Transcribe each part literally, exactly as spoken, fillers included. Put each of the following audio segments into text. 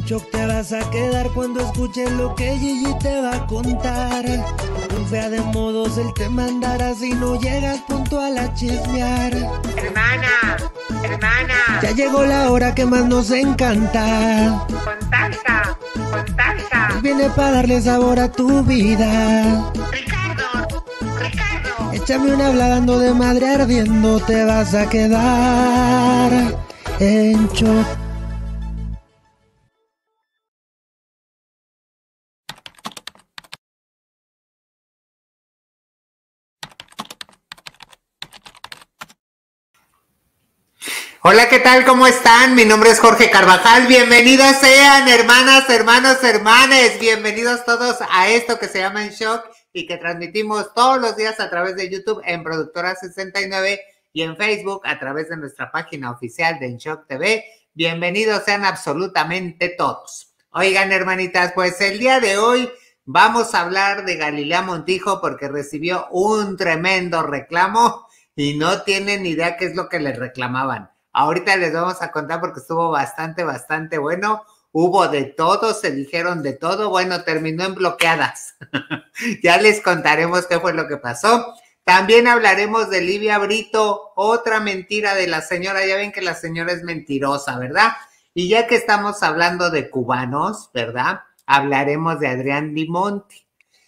shock te vas a quedar cuando escuches lo que Gigi te va a contar. Un fea de modos él te mandará si no llegas puntual a chismear. Hermana, hermana. Ya llegó la hora que más nos encanta. Contacta, contacta. Él viene para darle sabor a tu vida. Ricardo, Ricardo. Échame una hablando de madre ardiendo, te vas a quedar en shock. Hola, ¿qué tal? ¿Cómo están? Mi nombre es Jorge Carvajal. Bienvenidos sean, hermanas, hermanos, hermanes. Bienvenidos todos a esto que se llama En Shock y que transmitimos todos los días a través de YouTube en Productora sesenta y nueve y en Facebook a través de nuestra página oficial de En Shock T V. Bienvenidos sean absolutamente todos. Oigan, hermanitas, pues el día de hoy vamos a hablar de Galilea Montijo porque recibió un tremendo reclamo y no tienen ni idea qué es lo que le reclamaban. Ahorita les vamos a contar porque estuvo bastante, bastante bueno. Hubo de todo, se dijeron de todo. Bueno, terminó en bloqueadas. Ya les contaremos qué fue lo que pasó. También hablaremos de Livia Brito, otra mentira de la señora. Ya ven que la señora es mentirosa, ¿verdad? Y ya que estamos hablando de cubanos, ¿verdad? Hablaremos de Adrián Di Monti,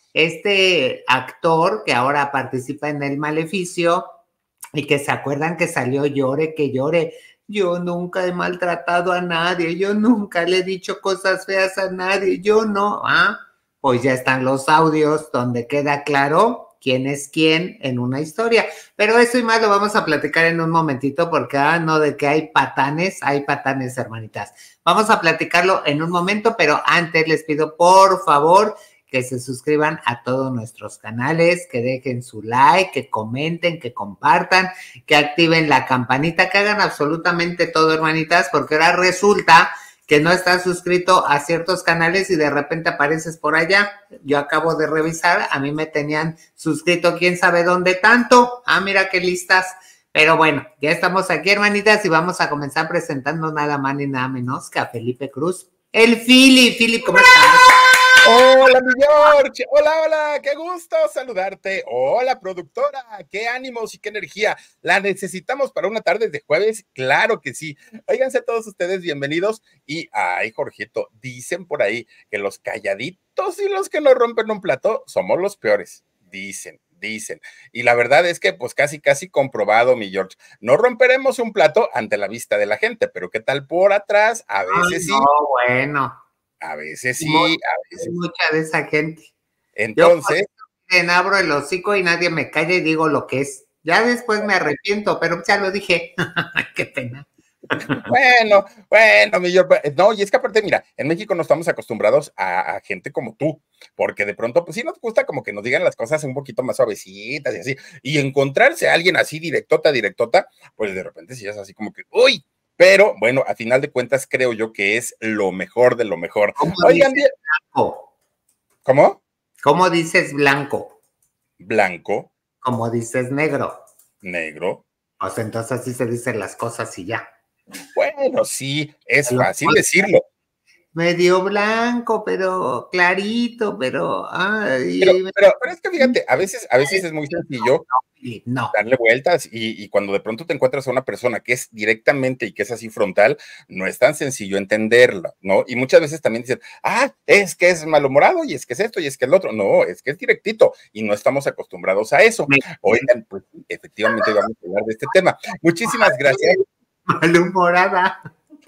este actor que ahora participa en El Maleficio. Y que se acuerdan que salió llore, que llore. Yo nunca he maltratado a nadie, yo nunca le he dicho cosas feas a nadie, yo no. ¿Ah? Pues ya están los audios donde queda claro quién es quién en una historia. Pero eso y más lo vamos a platicar en un momentito porque, ah, no, de que hay patanes, hay patanes, hermanitas. Vamos a platicarlo en un momento, pero antes les pido, por favor, que se suscriban a todos nuestros canales, que dejen su like, que comenten, que compartan, que activen la campanita, que hagan absolutamente todo, hermanitas, porque ahora resulta que no estás suscrito a ciertos canales y de repente apareces por allá. Yo acabo de revisar, a mí me tenían suscrito quién sabe dónde tanto. Ah, mira qué listas. Pero bueno, ya estamos aquí, hermanitas, y vamos a comenzar presentando nada más ni nada menos que a Felipe Cruz. El Philip. Philip, ¿cómo estás? Hola, mi George. Hola, hola, qué gusto saludarte. Hola, productora, qué ánimos y qué energía. ¿La necesitamos para una tarde de jueves? Claro que sí. Óiganse todos ustedes bienvenidos. Y, ay, Jorgito, dicen por ahí que los calladitos y los que no rompen un plato somos los peores. Dicen. Dicen, y la verdad es que pues casi casi comprobado, mi George, no romperemos un plato ante la vista de la gente, pero qué tal por atrás, a veces Ay, no, sí, bueno, a veces sí, Muy, a veces mucha de esa gente. entonces, Yo me abro el hocico y nadie me calla y digo lo que es. Ya después me arrepiento, pero ya lo dije. Qué pena. Bueno, bueno, mi George, no, y es que aparte, mira, en México no estamos acostumbrados a, a gente como tú, porque de pronto, pues sí nos gusta como que nos digan las cosas un poquito más suavecitas y así, y encontrarse a alguien así directota, directota, pues de repente sí es así como que, uy, pero bueno, a final de cuentas creo yo que es lo mejor de lo mejor. ¿Cómo Oigan, dices blanco? ¿cómo? ¿Cómo dices blanco? Blanco, ¿Cómo dices negro? negro. O sea, entonces así se dicen las cosas y ya. Bueno, sí, es Lo fácil decirlo. medio blanco, pero clarito, pero... Pero, Ay, pero, pero es que fíjate, a veces, a veces es muy sencillo no. darle vueltas y, y cuando de pronto te encuentras a una persona que es directamente y que es así frontal, no es tan sencillo entenderla, ¿no? Y muchas veces también dicen, ah, es que es malhumorado y es que es esto y es que es lo otro. No, es que es directito y no estamos acostumbrados a eso. Oigan, pues efectivamente vamos a hablar de este tema. Muchísimas gracias. Malhumorada.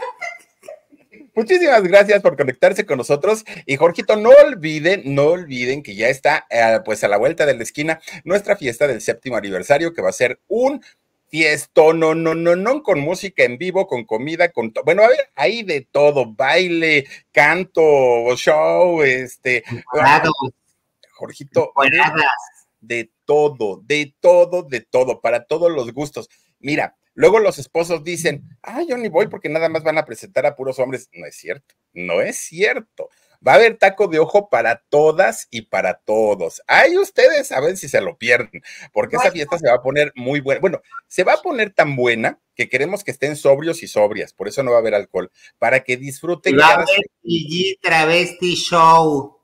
Muchísimas gracias por conectarse con nosotros y Jorgito, no olviden, no olviden que ya está eh, pues a la vuelta de la esquina nuestra fiesta del séptimo aniversario que va a ser un fiestón, no, no, no, no, con música en vivo, con comida, con todo, bueno, a ver, hay de todo, baile, canto, show, este, Morado. Jorgito, de todo, de todo, de todo, para todos los gustos. Mira, luego los esposos dicen, ah, yo ni voy porque nada más van a presentar a puros hombres. No es cierto, no es cierto. Va a haber taco de ojo para todas y para todos. Ahí ustedes saben si se lo pierden, porque esa fiesta se va a poner muy buena. Bueno, se va a poner tan buena que queremos que estén sobrios y sobrias, por eso no va a haber alcohol, para que disfruten. Va a haber T G Travesti Show.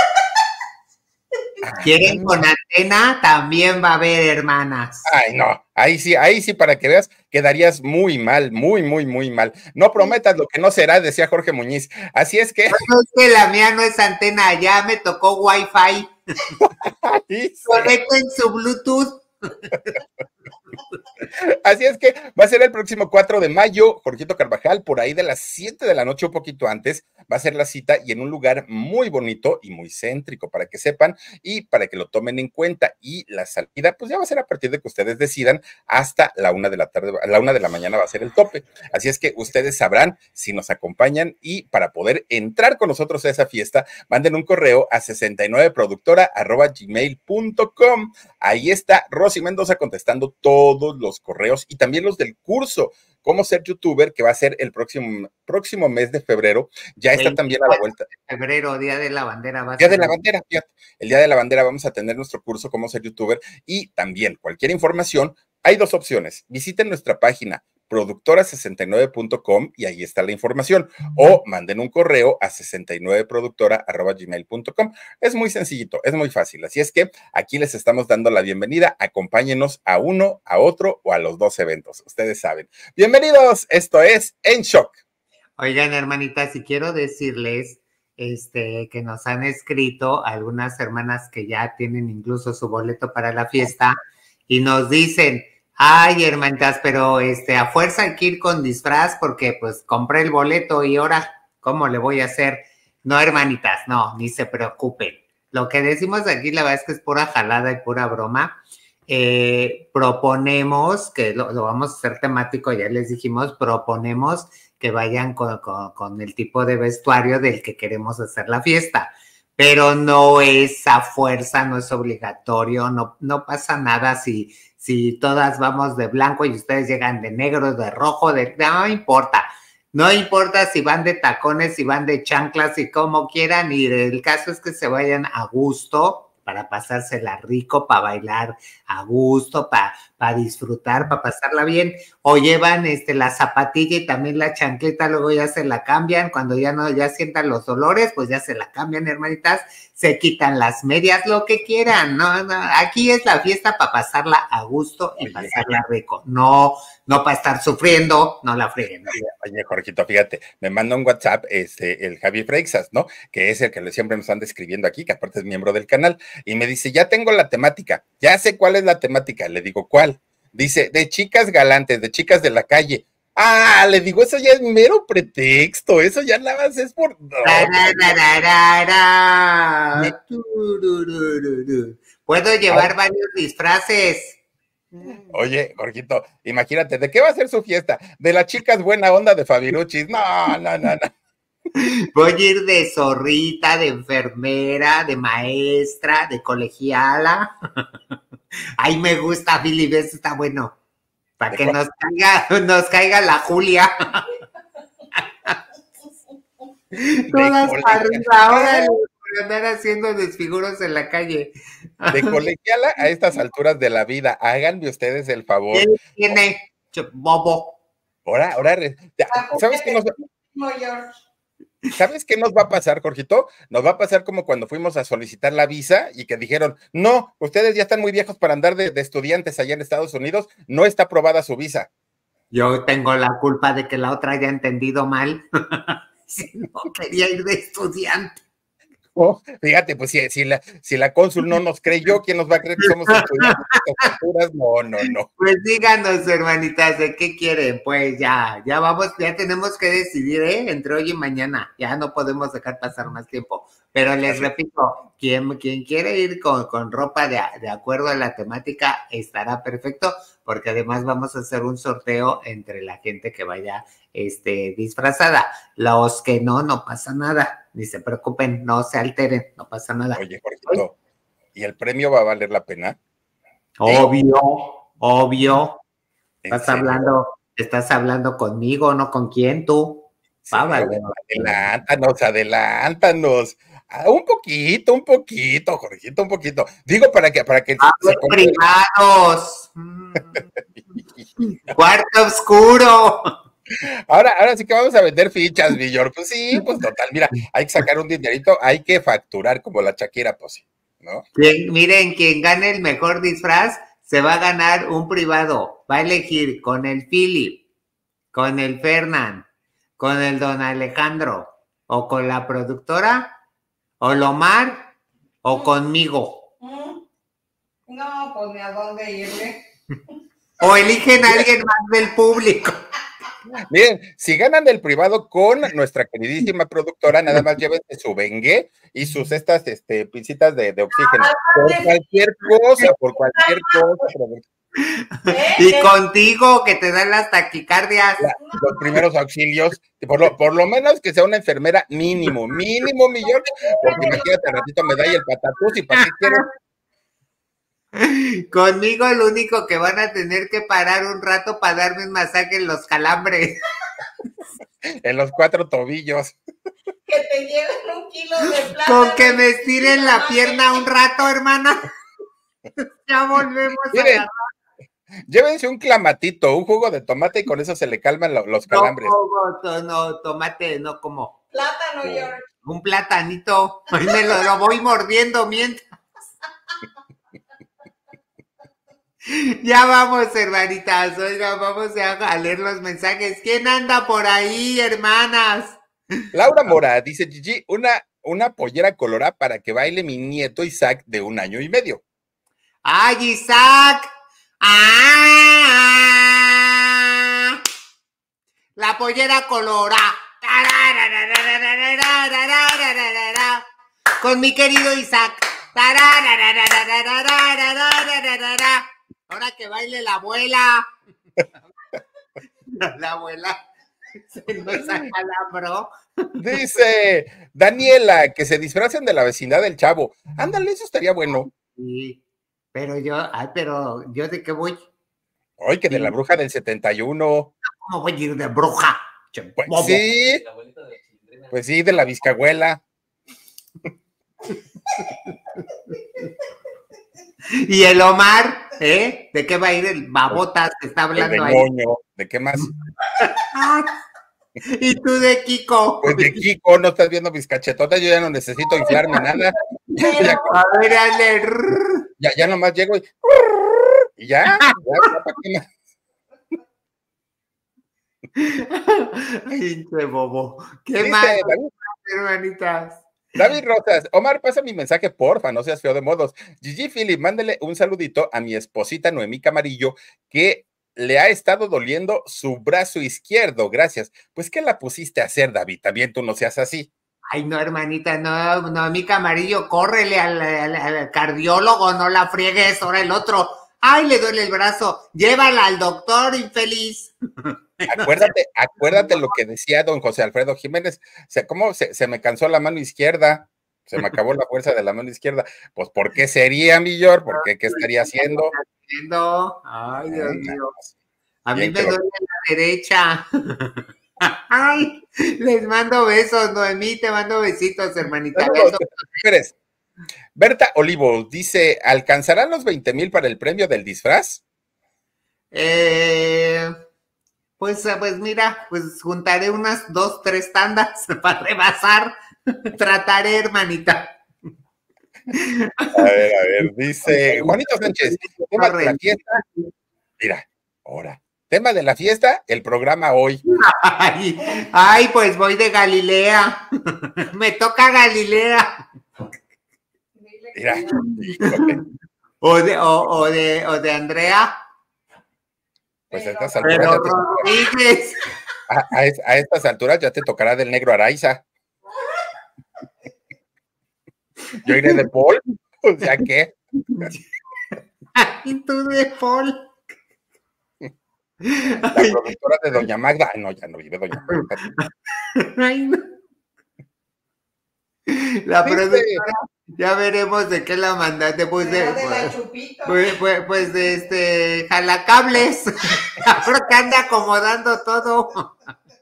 ¿Quieren con antena? También va a haber, hermanas. Ay, no, ahí sí, ahí sí, para que veas, quedarías muy mal, muy, muy, muy mal. No prometas lo que no será, decía Jorge Muñiz. Así es que... No, es que la mía no es antena, ya me tocó Wi-Fi. Sí. Conecten su Bluetooth. Así es que va a ser el próximo cuatro de mayo, Jorgito Carvajal, por ahí de las siete de la noche, un poquito antes, va a ser la cita y en un lugar muy bonito y muy céntrico, para que sepan y para que lo tomen en cuenta. Y la salida, pues ya va a ser a partir de que ustedes decidan, hasta la una de la tarde, a la una de la mañana va a ser el tope. Así es que ustedes sabrán si nos acompañan, y para poder entrar con nosotros a esa fiesta, manden un correo a sesenta y nueve productora arroba gmail punto com. Ahí está Rosy Mendoza contestando todos los correos y también los del curso Cómo ser youtuber, que va a ser el próximo, próximo mes de febrero. Ya está también a la vuelta. Febrero, Día de la Bandera. Va a Día ser de la Bandera, fíjate. El Día de la Bandera vamos a tener nuestro curso Cómo ser youtuber, y también cualquier información. Hay dos opciones. Visiten nuestra página productora sesenta y nueve punto com y ahí está la información, o manden un correo a sesenta y nueve productora arroba gmail punto com. Es muy sencillito, es muy fácil, así es que aquí les estamos dando la bienvenida. Acompáñenos a uno, a otro o a los dos eventos, ustedes saben. Bienvenidos, esto es En Shock. Oigan, hermanitas, y quiero decirles este, que nos han escrito algunas hermanas que ya tienen incluso su boleto para la fiesta, y nos dicen: ay, hermanitas, pero este, a fuerza hay que ir con disfraz porque pues compré el boleto y ahora, ¿cómo le voy a hacer? No, hermanitas, no, ni se preocupen. Lo que decimos aquí, la verdad es que es pura jalada y pura broma. Eh, proponemos, que lo, lo vamos a hacer temático, ya les dijimos, proponemos que vayan con, con, con el tipo de vestuario del que queremos hacer la fiesta. Pero no es a fuerza, no es obligatorio, no, no pasa nada si... si todas vamos de blanco y ustedes llegan de negro, de rojo, de... no importa, no importa si van de tacones, si van de chanclas y como quieran, y el caso es que se vayan a gusto, para pasársela rico, para bailar a gusto, para pa disfrutar, para pasarla bien, o llevan este, la zapatilla y también la chancleta, luego ya se la cambian, cuando ya no, ya sientan los dolores, pues ya se la cambian, hermanitas, se quitan las medias, lo que quieran, no, no, aquí es la fiesta para pasarla a gusto y pasarla rico, no, no para estar sufriendo, no la freguen. ¿No? Oye, Jorgito, fíjate, me manda un WhatsApp este, el Javi Freixas, ¿no? Que es el que siempre nos anda escribiendo aquí, que aparte es miembro del canal, y me dice: ya tengo la temática, ya sé cuál es la temática. Le digo: ¿cuál? Dice: de chicas galantes, de chicas de la calle. Ah, le digo, eso ya es mero pretexto, eso ya nada más es por... No. Puedo llevar Ay. varios disfraces. Oye, Jorgito, imagínate, ¿de qué va a ser su fiesta? De las chicas buena onda de Fabiruchis. No, no, no, no. Voy a ir de zorrita, de enfermera, de maestra, de colegiala. Ay, me gusta, Billy, ves, está bueno. Para que nos caiga, nos caiga la Julia. Todas para arriba, ahora por andar haciendo desfiguros en la calle. De colegiala a estas alturas de la vida, háganme ustedes el favor. ¿Qué tiene, bobo? Ahora, ahora, ¿sabes qué nos va? ¿Sabes qué nos va a pasar, Jorgito? Nos va a pasar como cuando fuimos a solicitar la visa y que dijeron: no, ustedes ya están muy viejos para andar de, de estudiantes allá en Estados Unidos, no está aprobada su visa. Yo tengo la culpa de que la otra haya entendido mal. Si no quería ir de estudiante. Oh, fíjate, pues si, si, la, si la cónsul no nos creyó, ¿quién nos va a creer que somos estudiantes de estas alturas? No, no, no. Pues díganos, hermanitas, ¿de qué quieren? Pues ya, ya vamos, ya tenemos que decidir, ¿eh? Entre hoy y mañana. Ya no podemos dejar pasar más tiempo. Pero les repito, quien, quien quiere ir con, con ropa de, de acuerdo a la temática estará perfecto, porque además vamos a hacer un sorteo entre la gente que vaya este, disfrazada. Los que no, no pasa nada. Ni se preocupen, no se alteren, no pasa nada. Oye, Jorgito, ¿y el premio va a valer la pena? Obvio, ¿Eh? obvio. Estás hablando, estás hablando conmigo, no con quién, tú. Sí, vale. Adelántanos, adelántanos. Ah, un poquito, un poquito, Jorgito, un poquito. Digo para que, para que. Ah, se privados. Cuarto oscuro. Ahora, ahora sí que vamos a vender fichas, mi George. Pues sí, pues total, mira, hay que sacar un dinerito, hay que facturar como la Shakira, pues sí, ¿no? Quien, miren, quien gane el mejor disfraz se va a ganar un privado. Va a elegir con el Philip, con el Fernán, con el Don Alejandro, o con la productora, o Lomar, o conmigo. No, pues ni a dónde irle. O eligen a alguien más del público. Miren, si ganan el privado con nuestra queridísima productora, nada más llévense su bengué y sus estas este, pincitas de, de oxígeno. Por cualquier cosa, por cualquier cosa. Y contigo, que te dan las taquicardias. La, los primeros auxilios, por lo, por lo menos que sea una enfermera mínimo, mínimo, mi George, porque imagínate, al ratito me da ahí el patatús y para qué quiero. Conmigo lo único que van a tener que parar un rato para darme un masaje en los calambres. En los cuatro tobillos. Que te lleven un kilo de plata. Con que me estiren la pierna un rato, hermana. Ya volvemos. Miren, a la... llévense un clamatito, un jugo de tomate y con eso se le calman lo, los calambres. No, no, no, tomate, no como. Plátano, George. Un platanito. Hoy me lo, lo voy mordiendo mientras. Ya vamos, hermanitas, oiga, vamos a leer los mensajes. ¿Quién anda por ahí, hermanas? Laura Mora dice, Gigi, una, una pollera colorada para que baile mi nieto Isaac de un año y medio. ¡Ay, Isaac! ¡Ah! La pollera colorada. Con mi querido Isaac. Ahora que baile la abuela. La abuela se nos acalambró. Dice Daniela, que se disfracen de la vecindad del Chavo. Ándale, eso estaría bueno. Sí, pero yo, ay, pero ¿yo de qué voy? Ay, que de la bruja del setenta y uno. ¿Cómo voy a ir de bruja? Pues sí, pues sí, de la Vizcahuela. Y el Omar, ¿eh? ¿De qué va a ir el babotas que está hablando ahí? Moño. ¿De qué más? ¿Y tú de Kiko? Pues de Kiko, no estás viendo mis cachetotas, yo ya no necesito inflarme nada. Ya, a ver, ale. ya, ya nomás llego y, y ya, ya, ya Ay, qué bobo. ¿Qué Dice, más, David, hermanitas? David Rosas, Omar, pasa mi mensaje, porfa, no seas feo de modos. Gigi Philip, mándele un saludito a mi esposita Noemí Camarillo, que le ha estado doliendo su brazo izquierdo, gracias. Pues, ¿qué la pusiste a hacer, David? También tú no seas así. Ay, no, hermanita, no, no, a mi Camarillo, córrele al, al, al cardiólogo, no la friegues, ahora el otro. Ay, le duele el brazo, llévala al doctor, infeliz. Acuérdate, acuérdate lo que decía don José Alfredo Jiménez, se, ¿cómo se, se me cansó la mano izquierda? Se me acabó la fuerza de la mano izquierda. Pues, ¿por qué sería, mi George? ¿Por qué? ¿Qué estaría haciendo? Ay, Dios mío. A mí me duele la derecha. Ay, les mando besos, Noemí, te mando besitos, hermanita. Besos. Pérez. Berta Olivo dice, ¿alcanzarán los veinte mil para el premio del disfraz? Eh, pues, pues mira, pues juntaré unas dos, tres tandas para rebasar. Trataré, hermanita. A ver, a ver, dice Juanito Sánchez, tema de la fiesta. Mira, ahora, tema de la fiesta, el programa hoy. Ay, ay, pues voy de Galilea. Me toca Galilea. Mira, o de, o, o de, o de Andrea. Pues a estas alturas, Pero Rodríguez. A, a, a estas alturas ya te tocará del negro Araiza. Yo iré de Paul, o sea que. Ay, tú de Paul. La productora de Doña Magda. Ay, no, ya no vive Doña Magda. Ay, no. La ¿Viste? Productora, ya veremos de qué la mandaste. Pues de, de pues, la Chupito. Pues, pues, pues de este jalacables. Ahora que anda acomodando todo.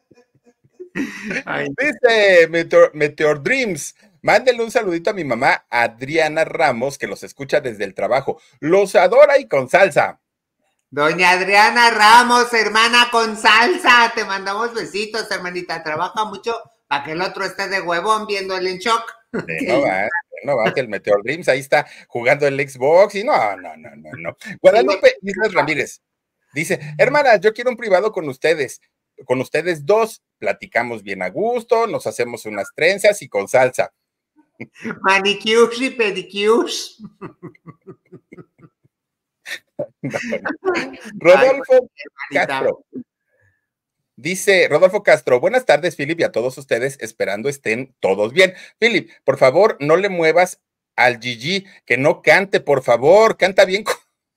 Ay. Dice Meteor, Meteor Dreams. Mándenle un saludito a mi mamá Adriana Ramos, que los escucha desde el trabajo. Los adora y con salsa. Doña Adriana Ramos, hermana con salsa, te mandamos besitos, hermanita. Trabaja mucho para que el otro esté de huevón viendo el en shock. De no va, de no va, que el Meteor Dreams ahí está jugando el Xbox y no, no, no, no, no. Guadalupe Islas Ramírez dice, hermanas, yo quiero un privado con ustedes, con ustedes dos, platicamos bien a gusto, nos hacemos unas trenzas y con salsa. Manicures y pedicures. No, no. Rodolfo Castro. Dice Rodolfo Castro, buenas tardes, Philip, y a todos ustedes, esperando estén todos bien. Philip, por favor, no le muevas al Gigi, que no cante, por favor, canta bien.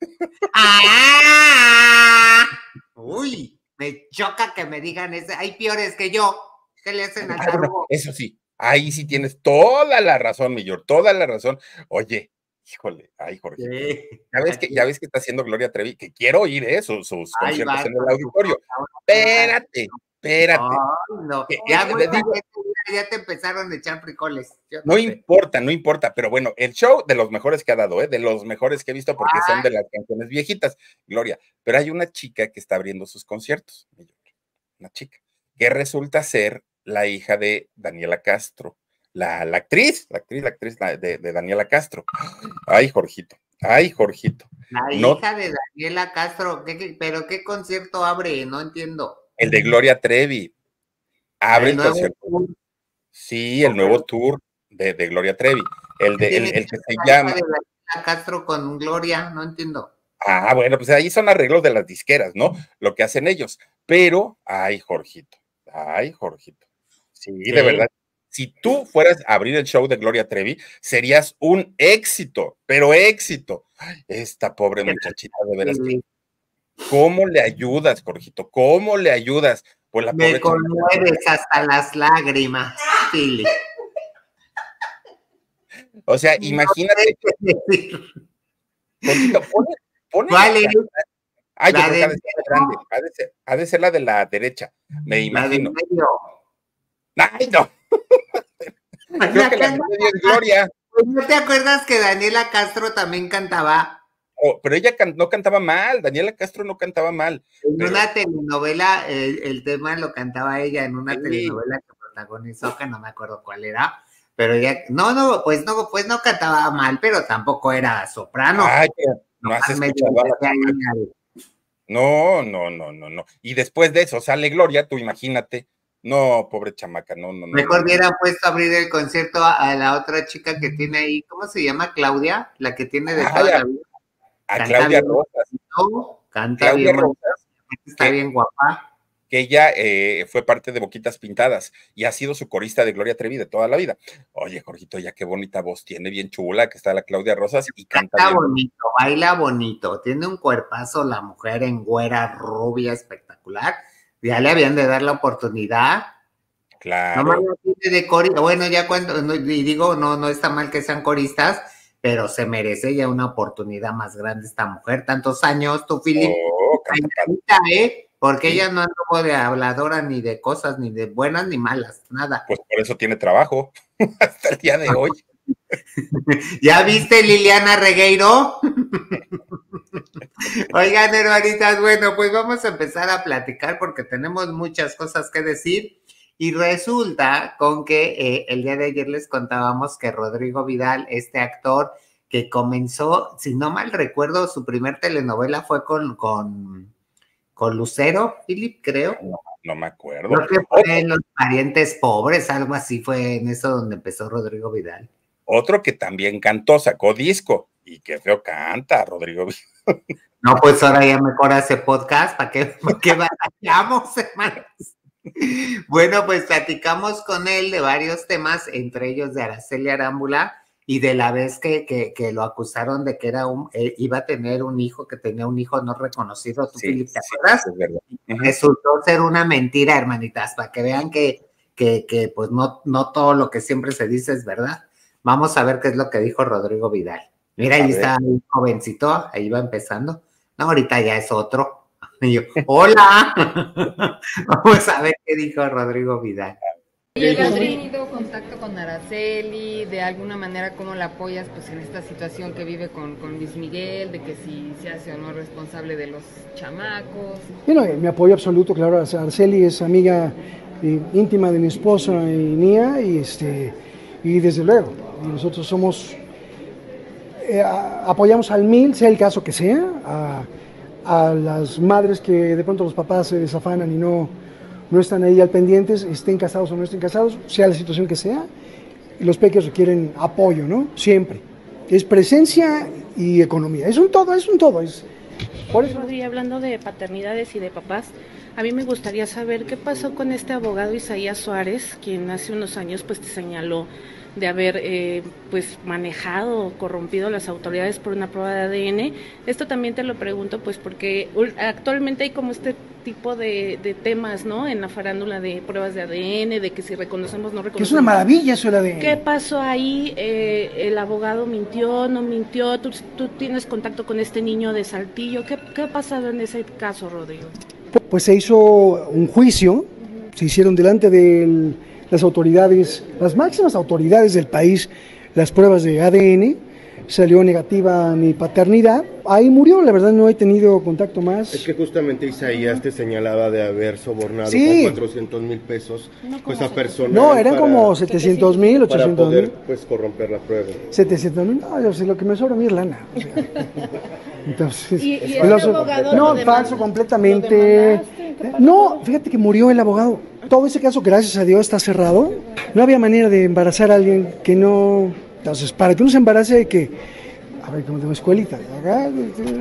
¡Ah! Uy, me choca que me digan eso. Hay peores que yo. ¿Qué le hacen al tarugo? Eso sí, ahí sí tienes toda la razón, mi George, toda la razón. Oye, híjole, ay, Jorge. Sí, ya ves que, ya ves que está haciendo Gloria Trevi, que quiero oír ¿eh? sus, sus conciertos va, en el auditorio. Espérate, espérate. Oh, no. Ya, te, te digo, ya te empezaron a echar frijoles. No, no importa, no importa, pero bueno, el show de los mejores que ha dado, ¿eh? De los mejores que he visto, porque ay, son de las canciones viejitas, Gloria. Pero hay una chica que está abriendo sus conciertos, una chica, que resulta ser la hija de Daniela Castro. La, la actriz, la actriz, la actriz de, de Daniela Castro. Ay, Jorgito, ay, Jorgito. La no, hija de Daniela Castro, ¿qué, qué, pero qué concierto abre? No entiendo. El de Gloria Trevi. Abre el, el concierto. Tour. Sí, el nuevo tour de, de Gloria Trevi. El, de, el, el que se llama. De Daniela Castro con Gloria, no entiendo. Ah, bueno, pues ahí son arreglos de las disqueras, ¿no? Lo que hacen ellos. Pero, ay, Jorgito, ay, Jorgito. Sí, sí. De verdad. Si tú fueras a abrir el show de Gloria Trevi, serías un éxito, pero éxito. Ay, esta pobre muchachita, de veras. Sí. ¿Cómo le ayudas, Jorgito? ¿Cómo le ayudas? Pues la Me conmueves hasta las lágrimas, Philip. O sea, imagínate. No Jorgito, pone, pone ¿cuál es? Ay, yo creo que ha de ser la grande, ha de ser, ha de ser la de la derecha, me imagino. Ay, no. Creo que la media es Gloria. ¿No te acuerdas que Daniela Castro también cantaba? Oh, pero ella can, no cantaba mal, Daniela Castro no cantaba mal. En pero... una telenovela, el, el tema lo cantaba ella en una sí. telenovela que protagonizó, que no me acuerdo cuál era, pero ella, no, no, pues no, pues no cantaba mal, pero tampoco era soprano. Ay, no, no has escuchado a No, no, no, no, no. Y después de eso sale Gloria, tú imagínate. No, pobre chamaca, no, no, no. Mejor no, hubiera no. puesto a abrir el concierto a, a la otra chica que tiene ahí, ¿cómo se llama? Claudia, la que tiene de ah, toda ya. la vida. A canta Claudia bien, Rosas. ¿no? Canta Claudia bien, Rosas, está que, bien guapa. Que ella eh, fue parte de Boquitas Pintadas y ha sido su corista de Gloria Trevi de toda la vida. Oye, Jorgito, ya qué bonita voz tiene, bien chula, que está la Claudia Rosas y canta, canta bien. bonito, baila bonito, tiene un cuerpazo la mujer en güera, rubia, espectacular. Ya le habían de dar la oportunidad. Claro. No me tiene de corista, bueno, ya cuando, no, y digo, no, no está mal que sean coristas, pero se merece ya una oportunidad más grande esta mujer. Tantos años, tú, Philip, oh, calladita, ¿eh? Porque sí. Ella no anduvo de habladora ni de cosas, ni de buenas ni malas, nada. Pues por eso tiene trabajo hasta el día de hoy. ¿Ya viste, Liliana Regueiro? Oigan, hermanitas, bueno, pues vamos a empezar a platicar porque tenemos muchas cosas que decir. Y resulta con que eh, el día de ayer les contábamos que Rodrigo Vidal, este actor que comenzó, si no mal recuerdo, su primer telenovela fue con, con, con Lucero, Philip, creo. No, no me acuerdo. Creo que fue en Los Parientes Pobres, algo así fue en eso donde empezó Rodrigo Vidal. Otro que también cantó, sacó disco, y qué feo canta Rodrigo Vidal. No, pues ahora ya mejor hace podcast, ¿para qué, para qué batallamos, hermanos? Bueno, pues platicamos con él de varios temas, entre ellos de Araceli Arámbula y de la vez que, que, que lo acusaron de que era un, eh, iba a tener un hijo, que tenía un hijo no reconocido. ¿Tú, sí, Philip, te sí, acuerdas? Es verdad. Uh-huh. Resultó ser una mentira, hermanitas, para que vean que, que, que pues no, no todo lo que siempre se dice es verdad. Vamos a ver qué es lo que dijo Rodrigo Vidal. Mira, a ahí ver. Está el jovencito, ahí va empezando. No, ahorita ya es otro. Y yo, hola. Vamos a ver qué dijo Rodrigo Vidal. ¿Y has tenido contacto con Araceli? De alguna manera, ¿cómo la apoyas pues en esta situación que vive con, con Luis Miguel? De que si se hace o no responsable de los chamacos. Bueno, mi apoyo absoluto, claro. Araceli es amiga eh, íntima de mi esposa y mía, y, este, y desde luego, y nosotros somos, eh, a, apoyamos al mil, sea el caso que sea, a, a las madres que de pronto los papás se desafanan y no... no están ahí al pendientes, estén casados o no estén casados, sea la situación que sea, los peques requieren apoyo, ¿no? Siempre. Es presencia y economía. Es un todo, es un todo. Es, por eso... Rodri, hablando de paternidades y de papás, a mí me gustaría saber qué pasó con este abogado Isaías Suárez, quien hace unos años pues te señaló de haber eh, pues manejado o corrompido a las autoridades por una prueba de A D N. Esto también te lo pregunto pues porque actualmente hay como este tipo de, de temas, ¿no? En la farándula de pruebas de A D N, de que si reconocemos, no reconocemos. Que es una maravilla eso el A D N. ¿Qué pasó ahí? Eh, ¿El abogado mintió, no mintió? ¿Tú, tú tienes contacto con este niño de Saltillo? ¿Qué, qué ha pasado en ese caso, Rodrigo? Pues se hizo un juicio, uh-huh. Se hicieron delante de las autoridades, las máximas autoridades del país, las pruebas de A D N, salió negativa mi paternidad, ahí murió, la verdad no he tenido contacto más. Es que justamente Isaías te señalaba de haber sobornado sí. con cuatrocientos mil pesos no, pues a personas. No, eran para, como setecientos mil, ochocientos mil. Para poder pues corromper la prueba. setecientos mil, no, yo sé, lo que me sobra a mí es lana. O sea. Entonces, ¿Y, y los, este abogado no, lo falso completamente. No, fíjate que murió el abogado. Todo ese caso, gracias a Dios, está cerrado. No había manera de embarazar a alguien que no... Entonces, para que uno se embarace hay que... A ver, como de una escuelita. La, la,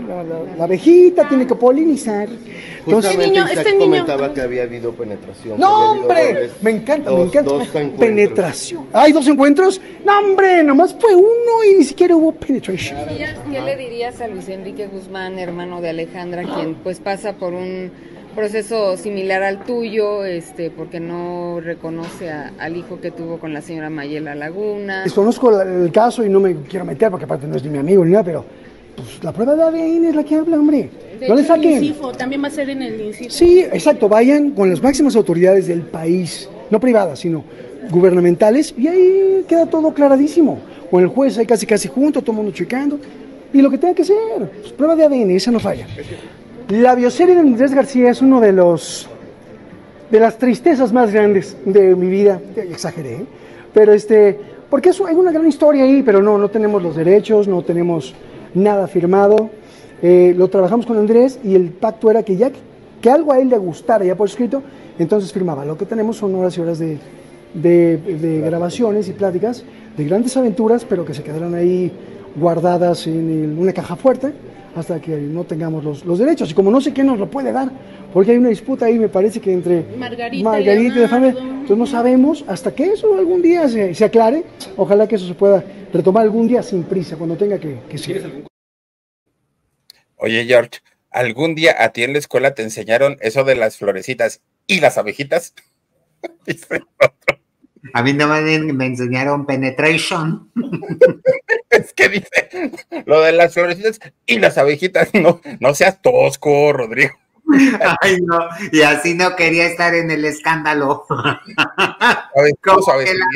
la abejita tiene que polinizar. Entonces, este niño, este niño comentaba que había habido penetración. ¡No, hombre! Dobles, me encanta, dos, me encanta. Dos penetración. ¿Hay dos encuentros? ¡No, hombre! Nomás fue uno y ni siquiera hubo penetration. ¿Qué le dirías a Luis Enrique Guzmán, hermano de Alejandra, quien pues pasa por un proceso similar al tuyo, este, porque no reconoce a, al hijo que tuvo con la señora Mayela Laguna? Desconozco el caso y no me quiero meter porque aparte no es ni mi amigo ni nada, pero pues, la prueba de A D N es la que habla, hombre. De no le saquen. El INCIFO, también va a ser en el INCIFO. Sí, exacto, vayan con las máximas autoridades del país, no privadas, sino gubernamentales, y ahí queda todo claradísimo. Con el juez ahí casi casi junto, todo el mundo checando, y lo que tenga que ser, pues, prueba de A D N, esa no falla. La bioserie de Andrés García es uno de los de las tristezas más grandes de mi vida, exageré, ¿eh? Pero este, porque eso, hay una gran historia ahí, pero no, no tenemos los derechos, no tenemos nada firmado, eh, lo trabajamos con Andrés y el pacto era que ya que, que algo a él le gustara ya por escrito, entonces firmaba. Lo que tenemos son horas y horas de, de, de grabaciones y pláticas de grandes aventuras, pero que se quedaron ahí guardadas en el, una caja fuerte, hasta que no tengamos los, los derechos. Y como no sé quién nos lo puede dar, porque hay una disputa ahí, me parece que entre Margarita, Margarita y la familia, entonces no sabemos hasta que eso algún día se, se aclare. Ojalá que eso se pueda retomar algún día sin prisa, cuando tenga que, que ser. Oye, George, ¿algún día a ti en la escuela te enseñaron eso de las florecitas y las abejitas? Dice otro. A mí no me, me enseñaron penetration. Es que dice, lo de las florecitas y las abejitas, no, no seas tosco, Rodrigo. Ay, no, y así no quería estar en el escándalo. Como que la,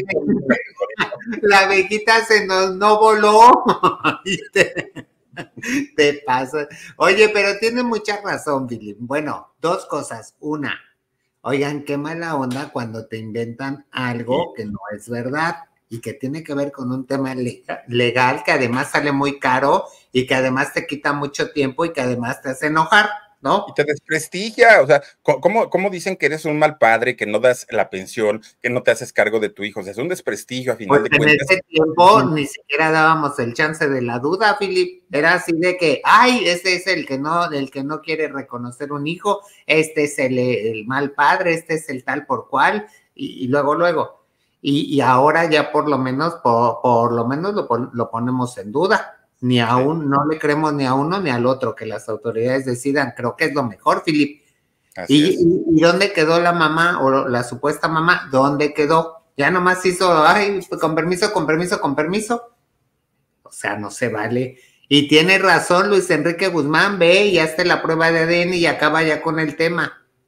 la abejita se nos no voló. te, te pasa. Oye, pero tiene mucha razón, Billy. Bueno, dos cosas. Una, oigan, qué mala onda cuando te inventan algo que no es verdad y que tiene que ver con un tema legal que además sale muy caro y que además te quita mucho tiempo y que además te hace enojar, ¿no? Y te desprestigia, o sea, ¿cómo, cómo dicen que eres un mal padre, que no das la pensión, que no te haces cargo de tu hijo? O sea, es un desprestigio a final pues de en cuentas. En ese tiempo ni siquiera dábamos el chance de la duda, Philip. Era así de que, ay, este es el que no, el que no quiere reconocer un hijo, este es el, el mal padre, este es el tal por cual, y, y luego, luego. Y, y ahora ya por lo menos, por, por lo menos lo, lo ponemos en duda. Ni aún, no le creemos ni a uno ni al otro, que las autoridades decidan. Creo que es lo mejor, Philip. Y, y, ¿Y dónde quedó la mamá o la supuesta mamá? ¿Dónde quedó? Ya nomás hizo, ay, con permiso, con permiso, con permiso. O sea, no se vale. Y tiene razón Luis Enrique Guzmán, ve y hazte la prueba de A D N y acaba ya con el tema.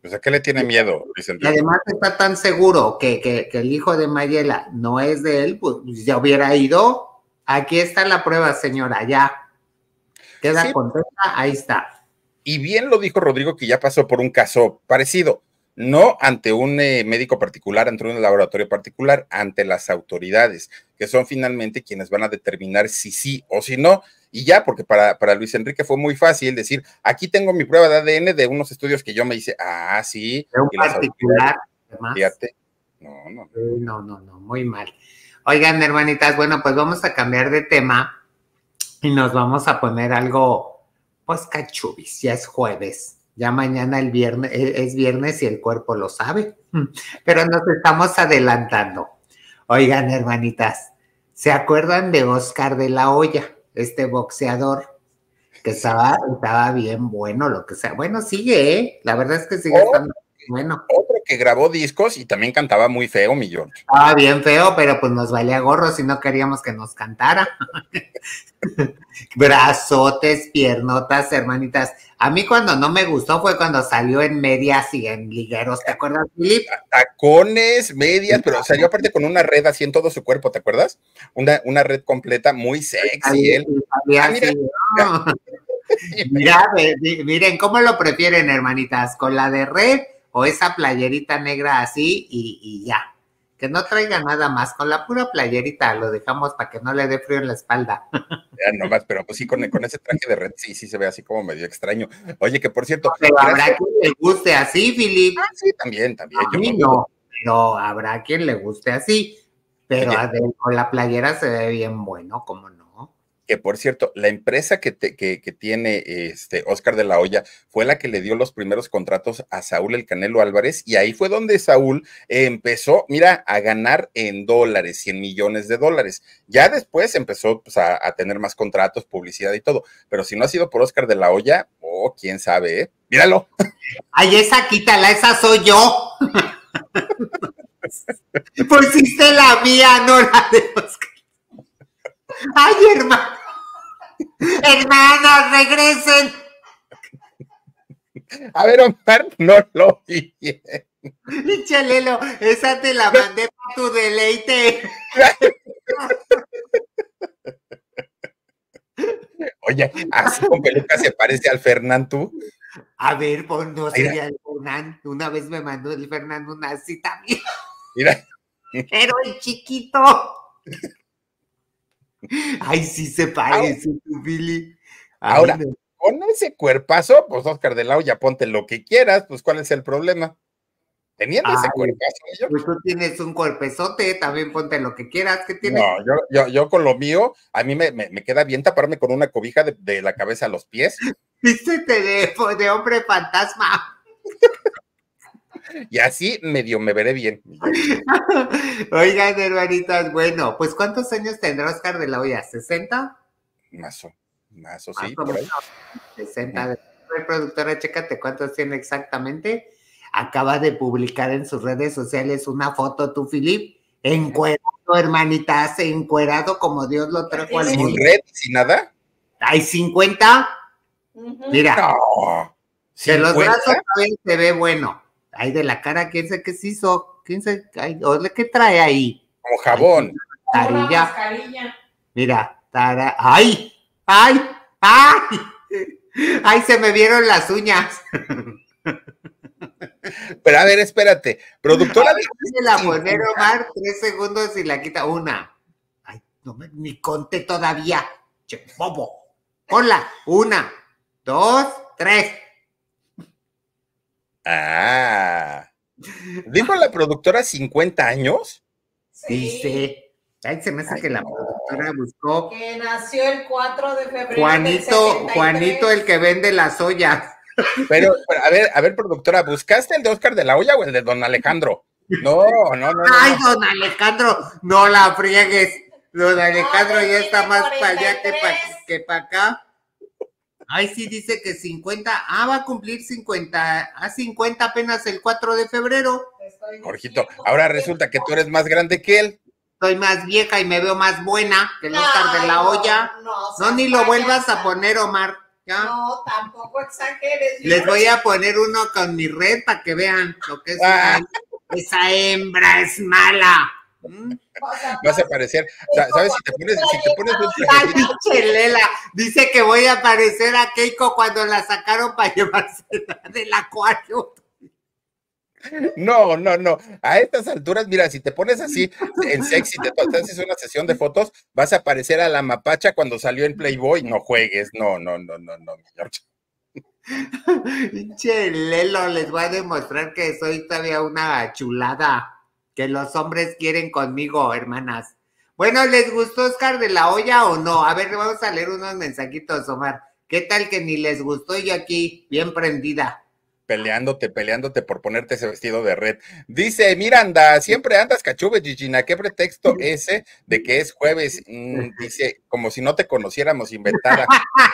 Pues, ¿a qué le tiene miedo, Luis Enrique? Y además está tan seguro que, que, que el hijo de Mayela no es de él, pues ya hubiera ido. Aquí está la prueba, señora, ya. Queda sí. contenta, ahí está. Y bien lo dijo Rodrigo, que ya pasó por un caso parecido. No ante un eh, médico particular, ante un laboratorio particular, ante las autoridades, que son finalmente quienes van a determinar si sí o si no. Y ya, porque para, para Luis Enrique fue muy fácil decir, aquí tengo mi prueba de A D N de unos estudios que yo me hice. Ah, sí. De un particular, además. Fíjate. No, no, no. No, no, no, muy mal. Oigan, hermanitas, bueno, pues vamos a cambiar de tema y nos vamos a poner algo, pues cachubis, ya es jueves. Ya mañana el viernes, es viernes y el cuerpo lo sabe, pero nos estamos adelantando. Oigan, hermanitas, ¿se acuerdan de Oscar de la Hoya? Este boxeador que estaba, estaba bien bueno, lo que sea. Bueno, sigue, ¿eh? La verdad es que sigue oh, estando bueno. Otro que grabó discos y también cantaba muy feo, mi George. Estaba bien feo, pero pues nos valía gorro si no queríamos que nos cantara. Brazotes, piernotas, hermanitas. A mí cuando no me gustó fue cuando salió en medias y en ligueros, ¿te acuerdas, Philip? Tacones, medias, pero salió aparte con una red así en todo su cuerpo, ¿te acuerdas? Una, una red completa, muy sexy. Ay, él. Ah, mira, sí, no. Mira, miren, ¿cómo lo prefieren, hermanitas? ¿Con la de red o esa playerita negra así y, y ya? Que no traiga nada más, con la pura playerita lo dejamos para que no le dé frío en la espalda. Ya nomás, pero pues sí, con, con ese traje de red, sí, sí se ve así como medio extraño. Oye, que por cierto... Pero habrá quien le guste así, Philip. Ah, sí, también, también. A mí no, pero habrá quien le guste así. Pero sí, con la playera se ve bien bueno, ¿cómo no? Que por cierto, la empresa que, te, que, que tiene este Oscar de la Hoya fue la que le dio los primeros contratos a Saúl El Canelo Álvarez, y ahí fue donde Saúl empezó, mira, a ganar en dólares, cien millones de dólares. Ya después empezó pues, a, a tener más contratos, publicidad y todo, pero si no ha sido por Oscar de la Hoya, oh, quién sabe, ¿eh? Míralo. Ay, esa quítala, esa soy yo. Pusiste la mía, no la de Oscar. Ay, hermano. Hermanos, regresen. A ver, Omar, no lo vi bien. Chalelo, esa te la mandé para tu deleite. Oye, así con peluca se parece al Fernán, tú. A ver, pues no sería el Fernán. Una vez me mandó el Fernán una así también. Mira. Pero el chiquito. Ay, sí se parece, tu Billy. Ahora, no. Con ese cuerpazo, pues Oscar de la Hoya, ponte lo que quieras, pues ¿cuál es el problema? Teniendo Ay, ese cuerpazo. Yo... Pues tú tienes un cuerpezote, también ponte lo que quieras. ¿Qué tienes? No, yo, yo, yo con lo mío, a mí me, me, me queda bien taparme con una cobija de, de la cabeza a los pies. Vístete de, de hombre fantasma. Y así medio me veré bien. Oigan, hermanitas, bueno, pues ¿cuántos años tendrá Oscar de la Hoya? ¿sesenta? Más o, más o sí, por ahí. sesenta. Mm. Productora, chécate cuántos tiene exactamente. Acaba de publicar en sus redes sociales una foto, tú, Philip, encuerado, hermanitas, encuerado como Dios lo trajo al mundo. ¿Sin red, sin nada? ¿Hay cincuenta? Uh-huh. Mira, no. de los brazos también se ve bueno. Ay, de la cara, ¿quién sabe qué se hizo? ¿Quién sabe qué trae ahí? Como jabón. Ay, tarilla. Mira, tara. ¡Ay! ¡Ay! ¡Ay! ¡Ay, se me vieron las uñas! Pero a ver, espérate. Productora. A ver, de la poner, Omar, tres segundos y la quita. Una. Ay, no me ni conté todavía. Che, bobo. Ponla. Una, dos, tres. Ah. ¿Dijo la productora cincuenta años? Sí. Dice. Ay, se me hace Ay, que la no. productora buscó. Que nació el cuatro de febrero. Juanito, Juanito, el que vende las ollas. Pero, pero, a ver, a ver, productora, ¿buscaste el de Oscar de la Hoya o el de don Alejandro? No, no, no. Ay, no. don Alejandro, no la friegues. Don Alejandro no, ya está más para allá que para que pa acá. Ay, sí, dice que cincuenta. Ah, va a cumplir cincuenta. Ah, cincuenta apenas el cuatro de febrero. Jorgito, ahora resulta que tú eres más grande que él. Soy más vieja y me veo más buena que el no, Oscar de la Hoya. No, no, no ni lo vuelvas a poner, Omar. Ya. No, tampoco exageres. Les voy a poner uno con mi red para que vean lo que es una, esa hembra es mala. ¿Mm? Vas a parecer, ¿sabes? Si te pones, si te pones un trajecito. Chelela, dice que voy a parecer a Keiko cuando la sacaron para llevarse del acuario. No, no, no. A estas alturas, mira, si te pones así en sexy, te, te haces una sesión de fotos, vas a parecer a la mapacha cuando salió en Playboy. No juegues, no, no, no, no, no, mi George. Pinche Lelo, les voy a demostrar que soy todavía una chulada, que los hombres quieren conmigo, hermanas. Bueno, ¿les gustó Oscar de la Hoya o no? A ver, vamos a leer unos mensajitos, Omar. ¿Qué tal que ni les gustó? Yo aquí, bien prendida. Peleándote, peleándote por ponerte ese vestido de red. Dice Miranda, siempre andas cachube, Gigina, ¿qué pretexto ese de que es jueves? Mm, dice, como si no te conociéramos, inventada.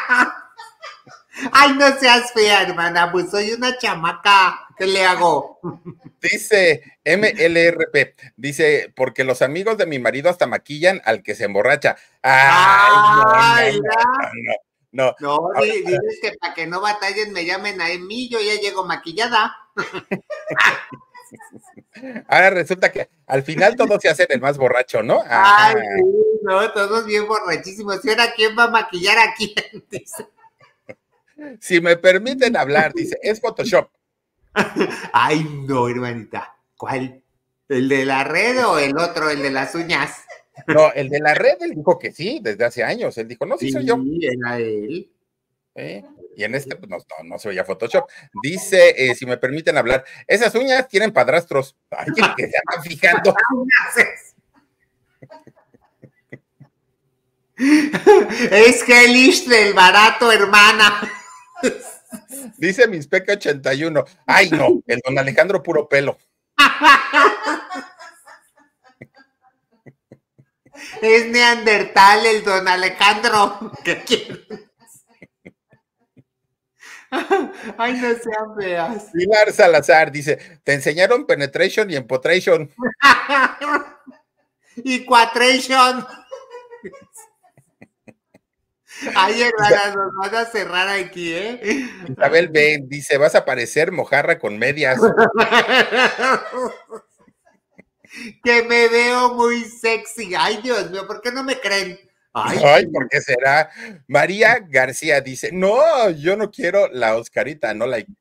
Ay, no seas fea, hermana, pues soy una chamaca, ¿qué le hago? Dice M L R P, dice, porque los amigos de mi marido hasta maquillan al que se emborracha. Ay, Ay no, no, no, no. No, no, no dices que para que no batallen me llamen a mí, yo ya llego maquillada. Ahora resulta que al final todos se hacen el más borracho, ¿no? Ay, sí, no, todos bien borrachísimos. ¿Y ahora quién va a maquillar a quién? Dice. Si me permiten hablar, dice, es Photoshop. Ay, no, hermanita. ¿Cuál? ¿El de la red o el otro, el de las uñas? No, el de la red, él dijo que sí, desde hace años. Él dijo, no, sí, sí soy yo. Sí, era él. ¿Eh? Y en este, pues no, no, no se veía Photoshop. Dice, eh, si me permiten hablar, esas uñas tienen padrastros. Ay, que se anda fijando. Es Hellish del barato, hermana. Dice Mispeca ochenta y uno. Ay, no, el don Alejandro puro pelo. Es neandertal el don Alejandro. ¿Qué quieres? Ay, no sean feas. Pilar Salazar dice, te enseñaron penetration y empotration. Y quatration. Ay, hermana, nos van a cerrar aquí, ¿eh? Isabel B dice, vas a parecer mojarra con medias. Que me veo muy sexy. Ay, Dios mío, ¿por qué no me creen? Ay, Ay ¿por qué será? María García dice, no, yo no quiero la Oscarita, no la...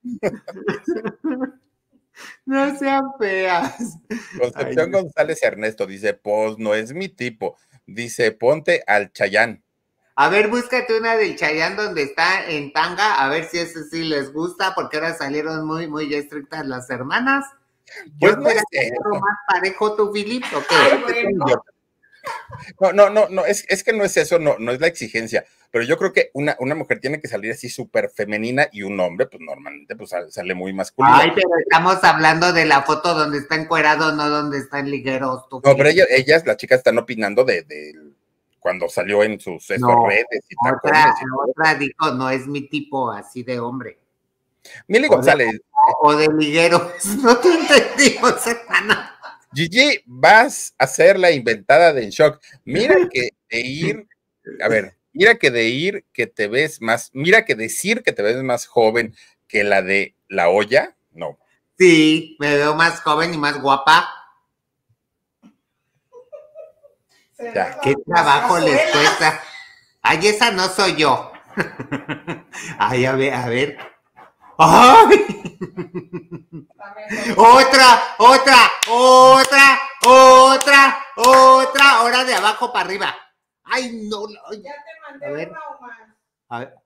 No sean feas. Concepción Ay, González Ernesto dice, pues no es mi tipo. Dice, ponte al Chayán. A ver, búscate una del Chayán donde está en tanga, a ver si ese sí les gusta, porque ahora salieron muy, muy estrictas las hermanas. Pues Yo no es más parejo tu Filip, ¿o qué? No, no, no, no, es, es que no es eso, no, no es la exigencia, pero yo creo que una, una mujer tiene que salir así súper femenina y un hombre, pues normalmente pues sale muy masculino. Ay, pero estamos hablando de la foto donde está encuerado, no donde está en ligueros. No, pero ella, ellas, las chicas están opinando de, de cuando salió en sus no, redes y otra, tacones y otra dijo, no es mi tipo así de hombre. Mili o González. De, o de ligueros, no te entendimos, hermana. Gigi, vas a ser la inventada de En Shock. Mira que de ir, a ver, mira que de ir que te ves más, mira que decir que te ves más joven que la de La Hoya, no. Sí, me veo más joven y más guapa. Ya. ¿Qué trabajo les cuesta? Ay, esa no soy yo. Ay, a ver, a ver. ¡Ay! Otra, otra, otra, otra, otra, ahora de abajo para arriba. Ay, no. Ya te mandé a ver. una o más. A ver.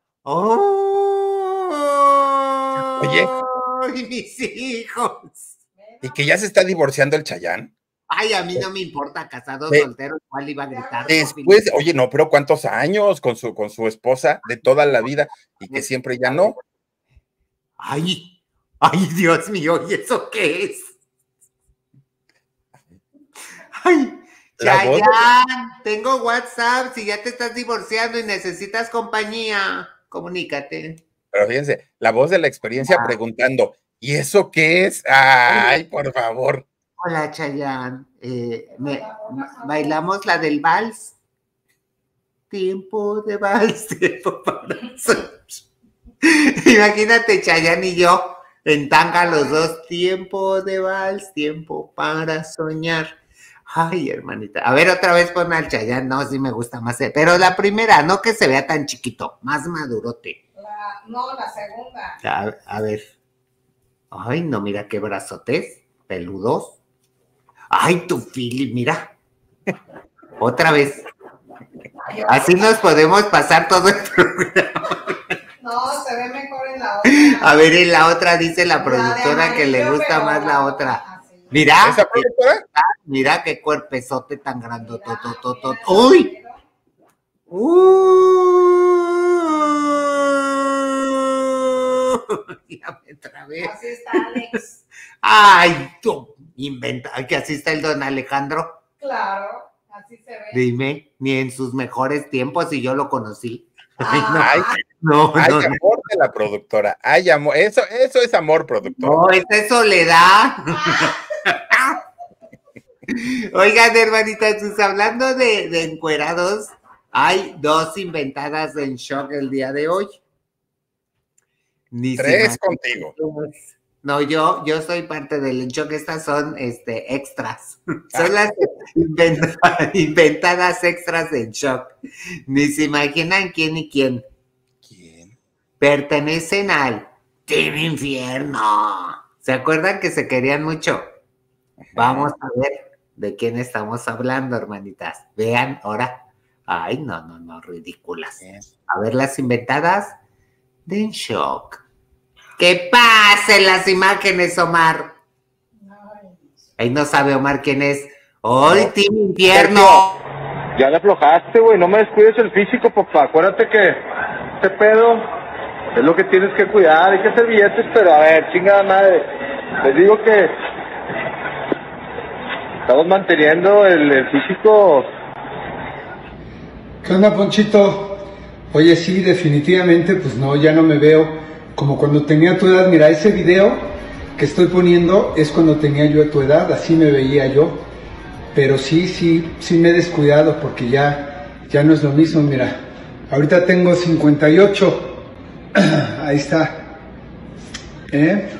¡Oh! Oye. ¡Ay, mis hijos! ¿Y que ya se está divorciando el Chayán? Ay, a mí no me importa, casado, de, soltero, igual iba a gritar. Después, oye, no, pero ¿cuántos años con su, con su esposa de toda la vida y que siempre ya no? Ay, ay, Dios mío, ¿y eso qué es? Ay, Chayán, tengo WhatsApp, si ya te estás divorciando y necesitas compañía, comunícate. Pero fíjense, la voz de la experiencia ah. preguntando, ¿y eso qué es? Ay, por favor. Hola, Chayán, eh, me, ¿bailamos la del vals? Tiempo de vals, tiempo para Imagínate Chayanne y yo en tanga los dos, tiempo de vals, tiempo para soñar. Ay, hermanita. A ver, otra vez pon al Chayanne. No, sí me gusta más. Pero la primera, no que se vea tan chiquito, más madurote. La, no, la segunda. A, a ver. Ay, no, mira qué brazotes, peludos. Ay, tu Philip, mira. Otra vez. Así nos podemos pasar todo el programa. No, se ve mejor en la otra. A ver, en la otra dice la productora la que le amarillo, gusta más la otra. Así. Mira, ¿Esa productora? mira qué cuerpezote tan grandototototot. ¡Uy! ¡Uh! Ya me trabé. Así está Alex. Ay, tú inventa, que así está el don Alejandro. Claro, así se ve. Dime, ni en sus mejores tiempos, y yo lo conocí. Ay, Ah, no, no, Hay no, no. amor de la productora. Hay amor. Eso, eso es amor, productora. No, esa es soledad. Oigan, hermanitas, pues hablando de, de encuerados, hay dos inventadas en shock el día de hoy. Ni Tres se contigo. No, yo, yo soy parte del shock. Estas son este, extras. Son las inventa- inventadas extras en shock. Ni se imaginan quién y quién. ¿Quién? Pertenecen al Team Infierno. ¿Se acuerdan que se querían mucho? Vamos a ver de quién estamos hablando, hermanitas. Vean ahora. Ay, no, no, no, ridículas. A ver las inventadas de En Shock. ¡Que pasen las imágenes, Omar! Ahí no sabe Omar quién es. ¡Hoy, Team Infierno! Ya le aflojaste, güey, no me descuides el físico, papá. Acuérdate que este pedo es lo que tienes que cuidar. Hay que hacer billetes, pero a ver, chingada madre. Les digo que estamos manteniendo el, el físico. ¿Qué onda, Ponchito? Oye, sí, definitivamente, pues no, ya no me veo como cuando tenía tu edad. Mira, ese video que estoy poniendo es cuando tenía yo tu edad, así me veía yo. Pero sí, sí, sí me he descuidado porque ya, ya no es lo mismo, mira. Ahorita tengo cincuenta y ocho. Ahí está. ¿Eh?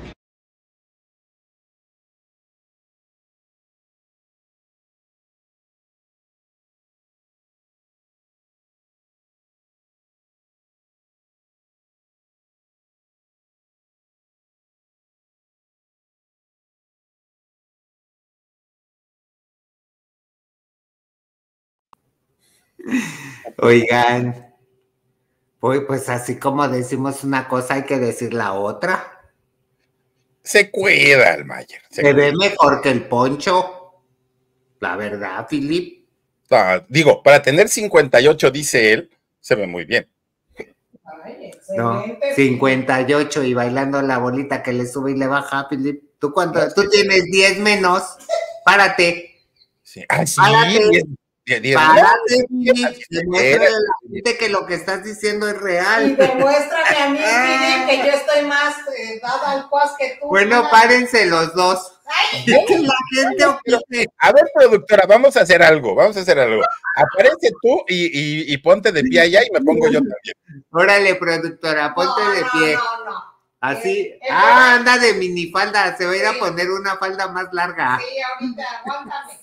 Oigan, pues, pues así como decimos una cosa, hay que decir la otra. Se cuida el Mayer. Se, Se ve mejor que el Poncho. La verdad, Philip. Ah, digo, para tener cincuenta y ocho, dice él, se ve muy bien. Ay, No, excelente. cincuenta y ocho y bailando la bolita que le sube y le baja, Philip. ¿Tú cuánto? Tú tienes diez menos. Párate. Sí. Ah, sí. Párate. diez, diez, diez, Párate, ¿no? Philip. Demuéstrale a la gente que lo que estás diciendo es Y real. demuéstrame a mí, Philip, que yo estoy más eh, dada al cuas que tú. Bueno, Mira. párense los dos. Ay, Que la gente opine. A ver, productora, vamos a hacer algo, vamos a hacer algo. Aparece tú y, y, y ponte de pie allá y me pongo yo también. Órale, productora, ponte no, de no, pie. No, no, Así. Eh, eh, Ah, anda de minifalda. Se va a ir a Sí. poner una falda más larga. Sí, ahorita, aguántame.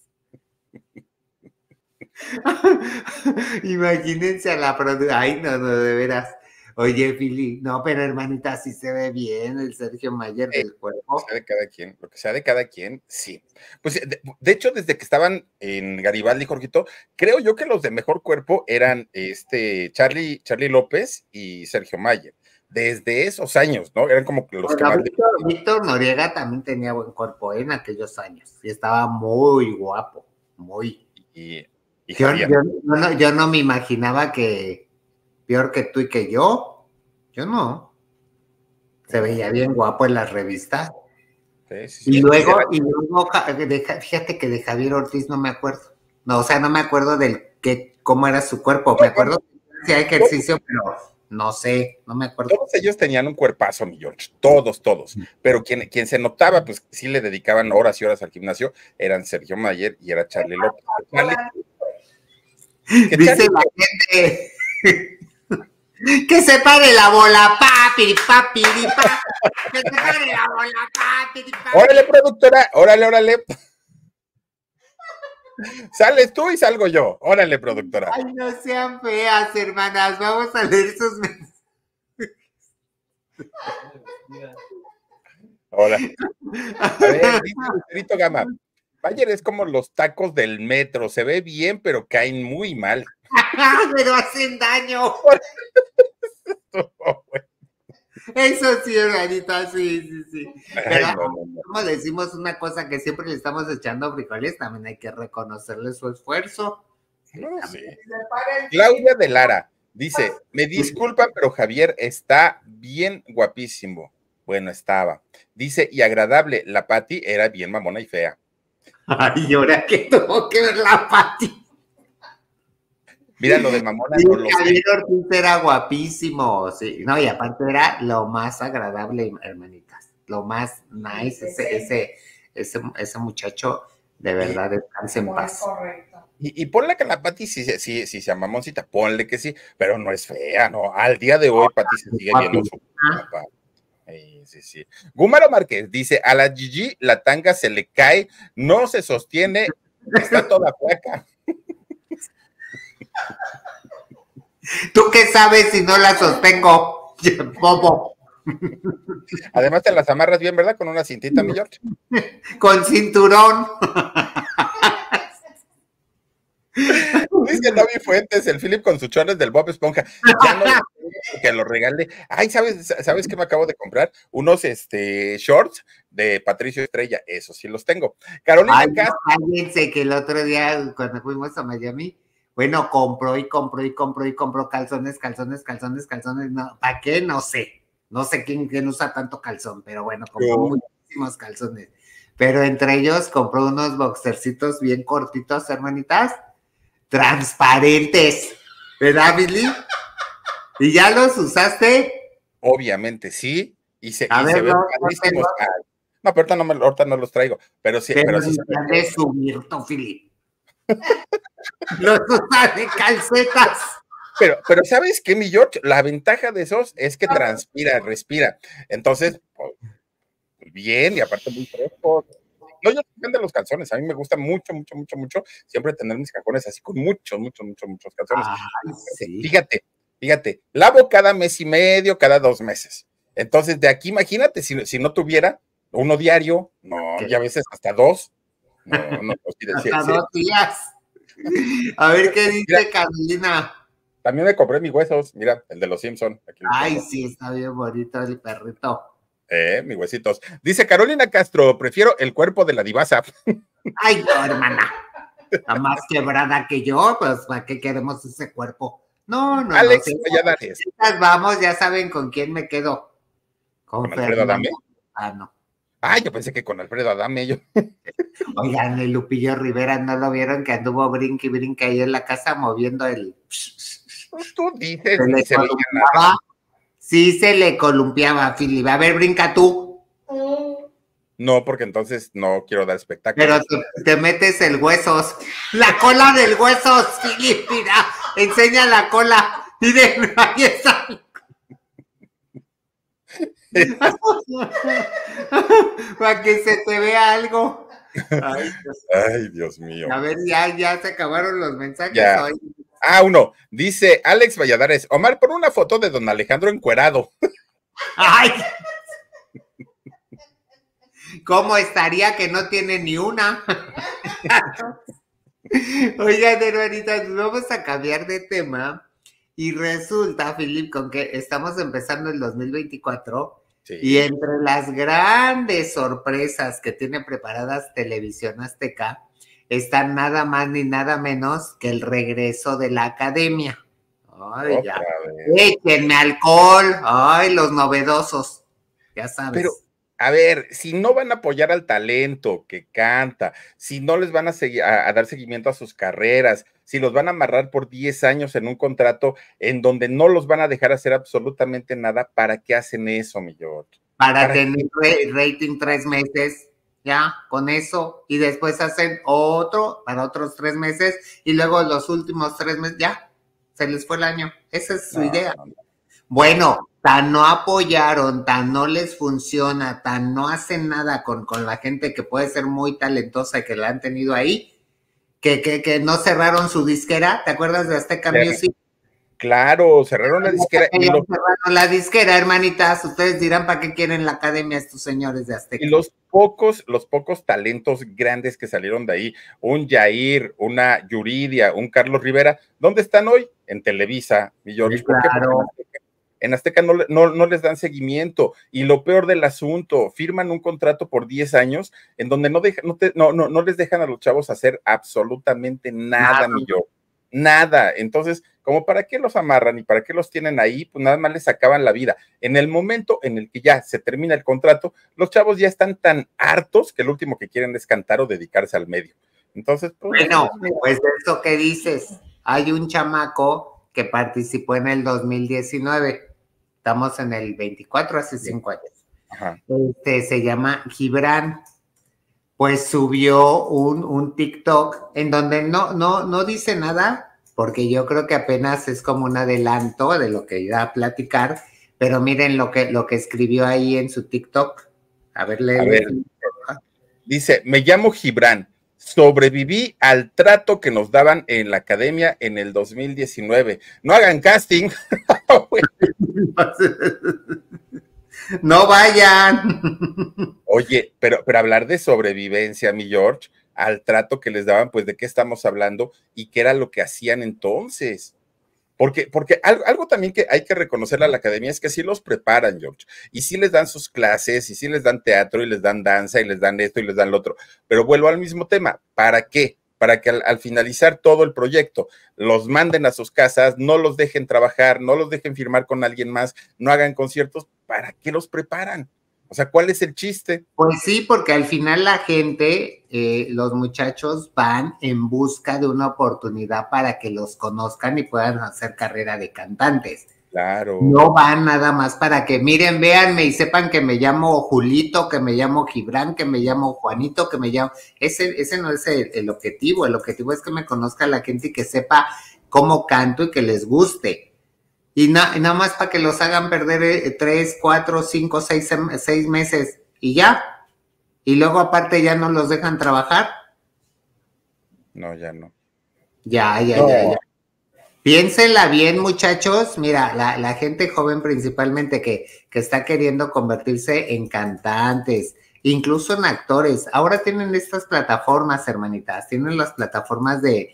Imagínense a la productora. Ay, no, no, de veras. Oye, Fili, no, pero hermanita, sí se ve bien el Sergio Mayer Eh, del cuerpo. Lo que sea de cada quien, lo que sea de cada quien, sí. Pues de, de hecho, desde que estaban en Garibaldi, Jorgito, creo yo que los de mejor cuerpo eran este Charlie, Charlie López y Sergio Mayer. Desde esos años, ¿no? Eran como que los Oiga, que más. Víctor, Víctor Noriega también tenía buen cuerpo en aquellos años y estaba muy guapo, muy. Y, y Yo, Javier. yo- yo no, yo no me imaginaba que peor que tú y que yo, yo no. Se veía bien guapo en las revistas. Sí, sí, sí. Y luego, y luego, ja- de Ja- fíjate que de Javier Ortiz no me acuerdo. No, o sea, no me acuerdo del que, cómo era su cuerpo. Me acuerdo que hacía ejercicio, pero no sé, no me acuerdo. Todos ellos tenían un cuerpazo, mi George, todos, todos. Pero quien, quien se notaba, pues sí le dedicaban horas y horas al gimnasio, eran Sergio Mayer y era Charlie López. Charlie, que Dice Charlie- la gente. Que se pare la bola, papi, papi, pa. Que se pare la bola, papi, papi. Órale, productora, órale, órale. Sales tú y salgo yo. Órale, productora. Ay, no sean feas, hermanas. Vamos a leer sus mensajes. Ahora. A ver, dice Lucerito Gama. Bayer es como los tacos del metro. Se ve bien, pero caen muy mal. Pero hacen daño. Eso sí, hermanita, sí, sí, sí. Pero Ay, no, no, no. como decimos una cosa que siempre le estamos echando frijoles, también hay que reconocerle su esfuerzo. No, sí. Claudia de Lara dice, me disculpan, pero Javier está bien guapísimo. Bueno, estaba. Dice, y agradable, la Pati era bien mamona y fea. Ay, ¿y ahora qué tuvo que ver la Pati? Mira, lo de mamona Sí, no lo sé. Javier Ortiz era guapísimo, sí. No, y aparte era lo más agradable, hermanitas. Lo más nice, ese, ese, ese, ese muchacho, de verdad, descanse en paz. Correcto. Y, y ponle que la Pati sí, sí, sí, sí sea mamoncita, ponle que sí, pero no es fea, ¿no? Al día de hoy, Pati se sigue viendo su papá. Sí, sí, sí. Gumaro Márquez dice, a la Gigi la tanga se le cae, no se sostiene, está toda flaca. ¿Tú qué sabes si no la sostengo, bobo? Además te las amarras bien, ¿verdad? Con una cintita, mi George. Con cinturón. Dice Novi Fuentes, el Philip con sus chores del Bob Esponja. Ya no que lo regale. Ay, ¿sabes, ¿sabes qué me acabo de comprar? Unos este, shorts de Patricio Estrella. Esos sí los tengo. Carolina Ay, Castro. no, cállense, que el otro día, cuando fuimos a Miami, bueno, compró y compró y compró y compró calzones, calzones, calzones, calzones. No, ¿para qué? No sé. No sé quién, quién usa tanto calzón, pero bueno, compró Yo. muchísimos calzones. Pero entre ellos compró unos boxercitos bien cortitos, hermanitas, transparentes, ¿verdad, Billy? ¿Y ya los usaste? Obviamente sí, y se, A y ver, se ven no, padrísimos. no, Ay, no, pero ahorita no, me, ahorita no los traigo, pero sí, Pero, pero sí se pero ven. de subir, Philip. Los usa de calcetas. Pero, pero ¿sabes qué, mi George? La ventaja de esos es que transpira, respira. Entonces, pues, bien, y aparte muy fresco. No, yo depende de los calzones. A mí me gusta mucho, mucho, mucho, mucho siempre tener mis cajones así con muchos, muchos, muchos, muchos calzones. Ay, sí. Fíjate, fíjate, lavo cada mes y medio, cada dos meses. Entonces, de aquí, imagínate, si, si no tuviera uno diario, no, ¿Qué? ya a veces hasta dos. No, no, no, sí, sí, Hasta sí. dos días. A ver qué dice Mira. Carolina. También me compré mis huesos, mira, el de los Simpson. Aquí lo Ay, tengo. sí, está bien bonito el perrito. Eh, mis huesitos. Dice Carolina Castro, prefiero el cuerpo de la divasa. Ay, no, hermana. Está más quebrada que yo, pues, ¿para qué queremos ese cuerpo? No, no, Alex no. Si Valladares. estas vamos, ya saben con quién me quedo. Con, ¿Con Alfredo Adame? Ah, no. Ay, yo pensé que con Alfredo Adame. Yo. Oigan, el Lupillo Rivera, ¿no lo vieron? Que anduvo brinque y brinque ahí en la casa moviendo el... Pues tú dices, Se le ni se veía nada. columpiaba. Sí, se le columpiaba, Philip. A ver, brinca tú. No, porque entonces no quiero dar espectáculo. Pero te, te metes el huesos. La cola del huesos, Philip, mira. Enseña la cola. Miren, ahí está. Para que se te vea algo. Ay, Dios. Ay, Dios mío. A ver, ya, ya se acabaron los mensajes Ya. hoy. Ah, uno. Dice Alex Valladares, Omar, pon una foto de don Alejandro encuerado. Ay. ¿Cómo estaría que no tiene ni una? Oigan, hermanitas, vamos a cambiar de tema. Y resulta, Philip, con que estamos empezando el dos mil veinticuatro Sí. y entre las grandes sorpresas que tiene preparadas Televisión Azteca están nada más ni nada menos que el regreso de la academia. Ay, ya. Otra vez. Échenme alcohol. Ay, los novedosos. Ya sabes. Pero, a ver, si no van a apoyar al talento que canta, si no les van a, segui- a, a dar seguimiento a sus carreras, si los van a amarrar por diez años en un contrato en donde no los van a dejar hacer absolutamente nada, ¿para qué hacen eso, mi George? Para, ¿Para tener re- rating tres meses, ya, con eso, y después hacen otro para otros tres meses, y luego los últimos tres meses, ya, se les fue el año. Esa es su No, idea. no, no. Bueno, tan no apoyaron, tan no les funciona, tan no hacen nada con, con la gente que puede ser muy talentosa y que la han tenido ahí, que, que, que no cerraron su disquera. ¿Te acuerdas de Azteca Sí. Music? Claro, cerraron la disquera. Y, lo, cerraron la disquera, hermanitas. Ustedes dirán para qué quieren la academia estos señores de Azteca. y los pocos, los pocos talentos grandes que salieron de ahí, un Yair, una Yuridia, un Carlos Rivera, ¿dónde están hoy? En Televisa, mi George. Sí, ¿Por qué? claro. Porque en Azteca, en Azteca no, no, no les dan seguimiento. Y lo peor del asunto, firman un contrato por diez años en donde no, deja, no, te, no, no, no les dejan a los chavos hacer absolutamente nada, nada. mi George. Nada. Entonces, como para qué los amarran y para qué los tienen ahí, pues nada más les acaban la vida. En el momento en el que ya se termina el contrato, los chavos ya están tan hartos que lo último que quieren es cantar o dedicarse al medio. Entonces, pues, bueno, pues de eso que dices, hay un chamaco que participó en el dos mil diecinueve, estamos en el veinticuatro, hace cinco años. Ajá. Este, se llama Gibran. Pues subió un, un TikTok en donde no, no, no dice nada, porque yo creo que apenas es como un adelanto de lo que iba a platicar, pero miren lo que, lo que escribió ahí en su TikTok. A ver, lee. A ver, dice, me llamo Gibran, sobreviví al trato que nos daban en la academia en el dos mil diecinueve. No hagan casting. No vayan. Oye, pero, pero hablar de sobrevivencia, mi George, al trato que les daban, pues de qué estamos hablando y qué era lo que hacían entonces. Porque, porque algo, algo también que hay que reconocerle a la academia es que sí los preparan, George, y sí les dan sus clases, y sí les dan teatro, y les dan danza, y les dan esto, y les dan lo otro. Pero vuelvo al mismo tema, ¿para qué? Para que al, al finalizar todo el proyecto los manden a sus casas, no los dejen trabajar, no los dejen firmar con alguien más, no hagan conciertos. ¿Para qué los preparan? O sea, ¿cuál es el chiste? Pues sí, porque al final la gente, eh, los muchachos van en busca de una oportunidad para que los conozcan y puedan hacer carrera de cantantes. Claro. No van nada más para que miren, véanme y sepan que me llamo Julito, que me llamo Gibran, que me llamo Juanito, que me llamo... Ese, ese no es el, el objetivo. El objetivo es que me conozca la gente y que sepa cómo canto y que les guste. Y, na, y nada más para que los hagan perder eh, tres, cuatro, cinco, seis, seis meses y ya. Y luego aparte ya no los dejan trabajar. No, ya no. Ya, ya, no. ya, ya. Piénsenla bien, muchachos. Mira, la, la gente joven principalmente que, que está queriendo convertirse en cantantes, incluso en actores. Ahora tienen estas plataformas, hermanitas. Tienen las plataformas de,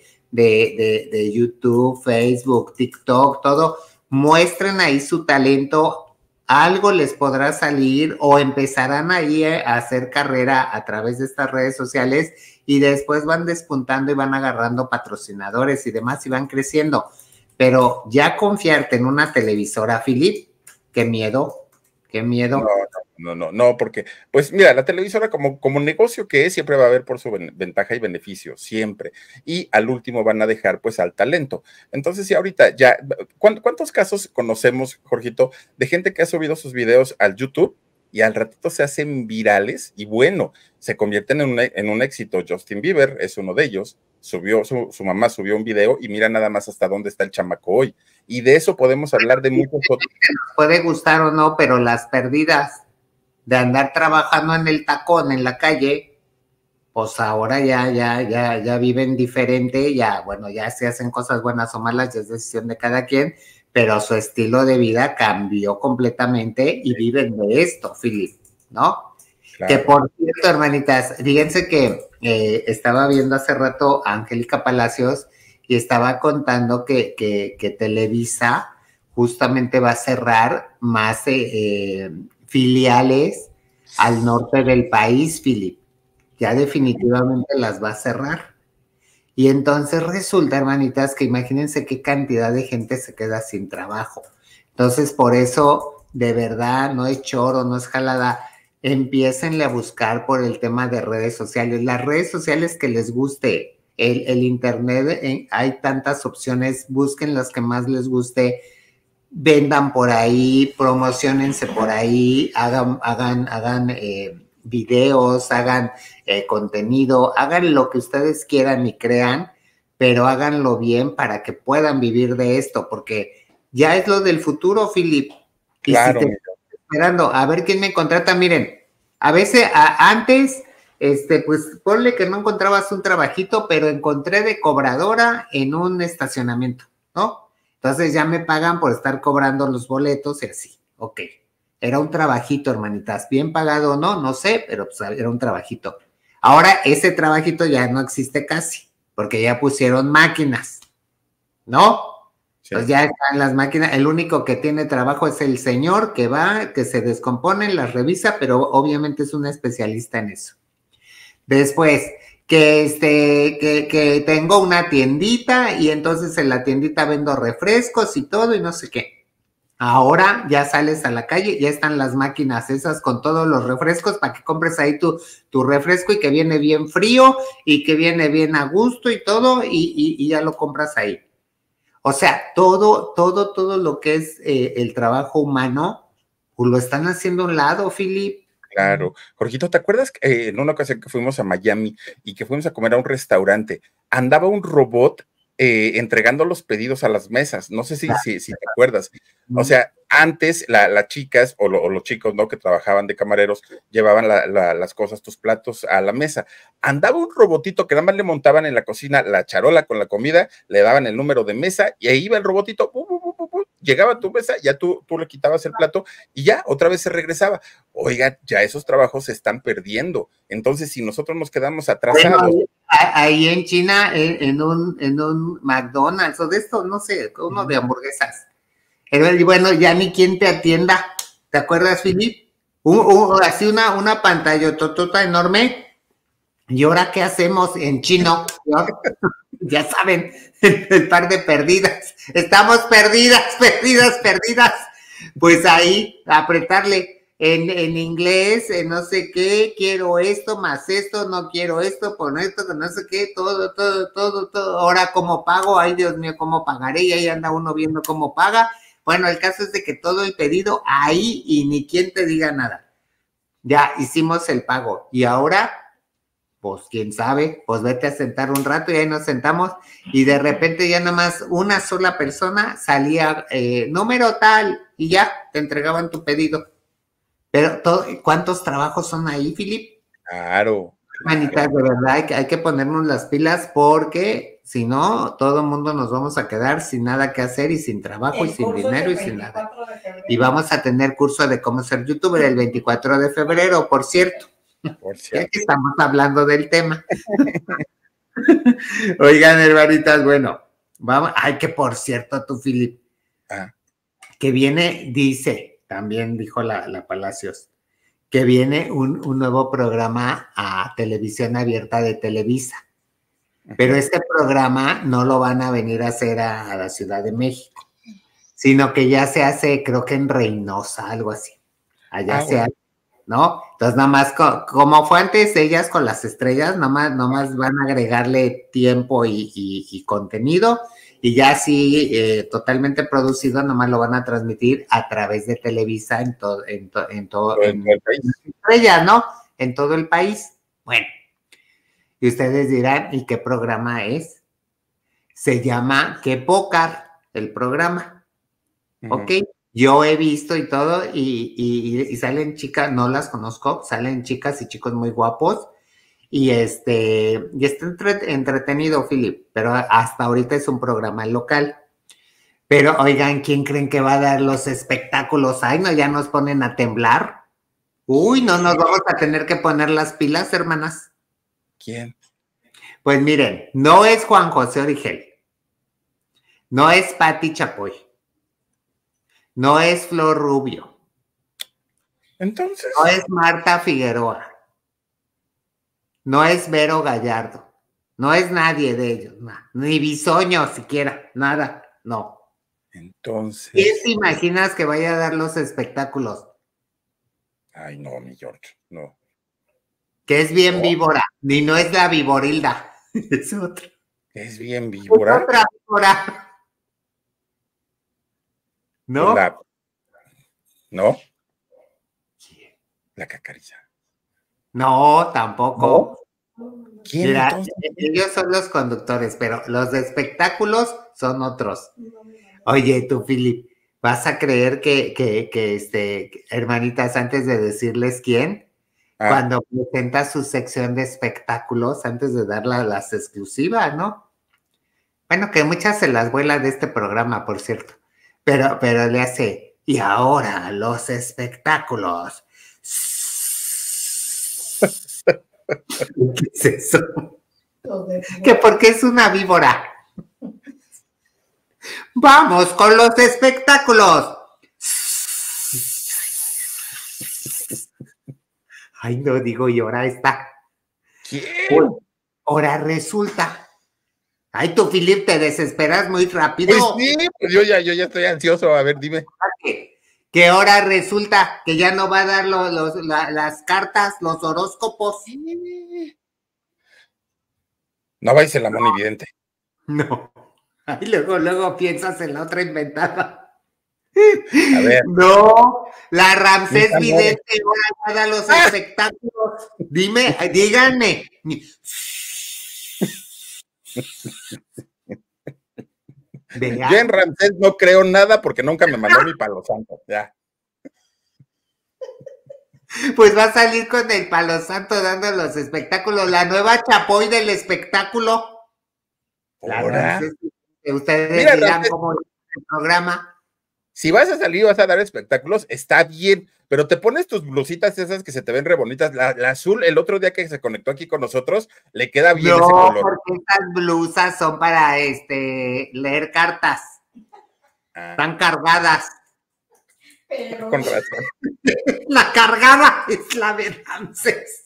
de, de, de YouTube, Facebook, TikTok, todo. Muestren ahí su talento, algo les podrá salir o empezarán ahí a hacer carrera a través de estas redes sociales y después van despuntando y van agarrando patrocinadores y demás y van creciendo. Pero ya confiarte en una televisora, Philip, qué miedo, qué miedo. No, no, no, no, porque, pues mira, la televisora como, como negocio que es, siempre va a haber por su ventaja y beneficio, siempre. Y al último van a dejar, pues, al talento. Entonces, si ahorita ya, ¿cuántos casos conocemos, Jorgito, de gente que ha subido sus videos al YouTube y al ratito se hacen virales y bueno, se convierten en un, en un éxito? Justin Bieber es uno de ellos. Subió, su, su mamá subió un video y mira nada más hasta dónde está el chamaco hoy. Y de eso podemos hablar de muchos otros. Nos puede gustar o no, pero las perdidas de andar trabajando en el tacón, en la calle, pues ahora ya, ya, ya, ya viven diferente, ya, bueno, ya se hacen cosas buenas o malas, ya es decisión de cada quien, pero su estilo de vida cambió completamente y viven de esto, Philip, ¿no? Claro. Que por cierto, hermanitas, fíjense que eh, estaba viendo hace rato a Angélica Palacios y estaba contando que, que, que Televisa justamente va a cerrar más eh, eh, filiales al norte del país, Philip. Ya definitivamente las va a cerrar. Y entonces resulta, hermanitas, que imagínense qué cantidad de gente se queda sin trabajo. Entonces, por eso, de verdad, no es choro, no es jalada. Empiécenle a buscar por el tema de redes sociales. Las redes sociales que les guste. El, el internet, eh, hay tantas opciones. Busquen las que más les guste. Vendan por ahí, promocionense por ahí, hagan, hagan, hagan eh, videos, hagan eh, contenido, hagan lo que ustedes quieran y crean, pero háganlo bien para que puedan vivir de esto, porque ya es lo del futuro, Philip. Y claro. Si te estoy esperando a ver quién me contrata, miren, a veces a, antes, este, pues ponle que no encontrabas un trabajito, pero encontré de cobradora en un estacionamiento, ¿no? Entonces ya me pagan por estar cobrando los boletos y así, ok. Era un trabajito, hermanitas, bien pagado o no, no sé, pero pues era un trabajito. Ahora ese trabajito ya no existe casi, porque ya pusieron máquinas, ¿no? Sí. Pues ya están las máquinas, el único que tiene trabajo es el señor que va, que se descompone, las revisa, pero obviamente es un especialista en eso. Después, que, este, que, que tengo una tiendita y entonces en la tiendita vendo refrescos y todo y no sé qué. Ahora ya sales a la calle, ya están las máquinas esas con todos los refrescos para que compres ahí tu, tu refresco y que viene bien frío y que viene bien a gusto y todo y, y, y ya lo compras ahí. O sea, todo, todo, todo lo que es eh, el trabajo humano, pues lo están haciendo a un lado, Philip. Claro. Jorgito, ¿te acuerdas eh, en una ocasión que fuimos a Miami y que fuimos a comer a un restaurante? Andaba un robot eh, entregando los pedidos a las mesas. No sé si, si, si te acuerdas. O sea, antes la, las chicas o, lo, o los chicos, ¿no? Que trabajaban de camareros llevaban la, la, las cosas, tus platos a la mesa. Andaba un robotito que nada más le montaban en la cocina la charola con la comida, le daban el número de mesa y ahí iba el robotito, pu, pu, pu, pu, pu, llegaba a tu mesa, ya tú, tú le quitabas el plato y ya otra vez se regresaba. Oiga, ya esos trabajos se están perdiendo. Entonces, si nosotros nos quedamos atrasados. Bueno, ahí en China, en, en, un, en un McDonald's o de esto, no sé, uno de hamburguesas. Y bueno, ya ni quien te atienda. ¿Te acuerdas, Philip? Uh, uh, así una, una pantalla totota enorme. ¿Y ahora qué hacemos en chino? Ya saben, el par de perdidas. Estamos perdidas, perdidas, perdidas. Pues ahí, apretarle en, en inglés, en no sé qué, quiero esto, más esto, no quiero esto, poner esto, no sé qué, todo, todo, todo, todo. Ahora, ¿cómo pago? Ay, Dios mío, ¿cómo pagaré? Y ahí anda uno viendo cómo paga. Bueno, el caso es de que todo el pedido ahí y ni quien te diga nada. Ya hicimos el pago. Y ahora, pues quién sabe, pues vete a sentar un rato y ahí nos sentamos y de repente ya nada más una sola persona salía, eh, número tal, y ya te entregaban tu pedido. Pero, todo, ¿cuántos trabajos son ahí, Philip? Claro. Manitas, de verdad, hay que, hay que ponernos las pilas porque si no, todo el mundo nos vamos a quedar sin nada que hacer y sin trabajo y sin dinero y sin nada. Y vamos a tener curso de cómo ser youtuber el veinticuatro de febrero, por cierto. Por cierto. Ya que estamos hablando del tema. Oigan, hermanitas, bueno, vamos. Ay, que por cierto, tú, Philip, ah. que viene, dice, también dijo la, la Palacios, que viene un, un nuevo programa a televisión abierta de Televisa. Pero este programa no lo van a venir a hacer a, a la Ciudad de México, sino que ya se hace, creo que en Reynosa, algo así. Allá ah, se bueno. hace, ¿no? Entonces, nada más, co como fue antes ellas con las estrellas, nada más, nada más van a agregarle tiempo y, y, y contenido, y ya sí, eh, totalmente producido, nada más lo van a transmitir a través de Televisa en todo, en, to en todo, en, en el país. Estrellas, ¿no? En todo el país. Bueno. Y ustedes dirán, ¿y qué programa es? Se llama Qué Pócar, el programa. Uh-huh. Ok, yo he visto y todo, y, y, y salen chicas, no las conozco, salen chicas y chicos muy guapos, y este, y está entre, entretenido, Philip, pero hasta ahorita es un programa local. Pero, oigan, ¿quién creen que va a dar los espectáculos? Ay, no, ya nos ponen a temblar. Uy, no, nos vamos a tener que poner las pilas, hermanas. ¿Quién? Pues miren, no es Juan José Origel, no es Pati Chapoy, no es Flor Rubio, entonces no es Marta Figueroa, no es Vero Gallardo, no es nadie de ellos, no, ni Bisoño siquiera, nada, no. Entonces, ¿quién te imaginas que vaya a dar los espectáculos? Ay, no, mi George, no. Que es bien no. víbora, ni no es la Viborilda, es otra. Es bien víbora. Es otra víbora. ¿No? La... ¿No? La Cacariza. No, tampoco. ¿No? ¿Quién? Mira, entonces? ellos son los conductores, pero los de espectáculos son otros. Oye, tú, Philip, ¿vas a creer que, que, que este, hermanitas, antes de decirles quién, ah. cuando presenta su sección de espectáculos, antes de dar la, las exclusivas, ¿no? Bueno, que muchas se las vuela de este programa, por cierto, pero, pero le hace, y ahora los espectáculos. ¿Qué es eso? Que porque es una víbora. Vamos con los espectáculos. Ay, no digo, y ahora está. ¿Quién? Ahora resulta. Ay, tú, Philip, te desesperas muy rápido. Pues sí, pues yo ya, yo ya estoy ansioso. A ver, dime. Que ahora resulta que ya no va a dar los, los, la, las cartas, los horóscopos. No vais en la mano evidente. No. Y luego, luego piensas en la otra inventada. A ver. No, la Ramsés Vidente ahora da los ¡ah! Espectáculos. Dime, díganme. Yo en Ramsés no creo nada porque nunca me mandó mi palo santo. Ya. Pues va a salir con el palo santo dando los espectáculos. La nueva Chapoy del espectáculo. La Ramsés, ustedes Mira, dirán Ramsés, cómo es el programa. Si vas a salir y vas a dar espectáculos, está bien, pero te pones tus blusitas esas que se te ven re bonitas. La, la azul, el otro día que se conectó aquí con nosotros, le queda bien no, ese color. Porque estas blusas son para este leer cartas. Ah. Están cargadas. Pero... Con razón. La cargada es la de Ramsés.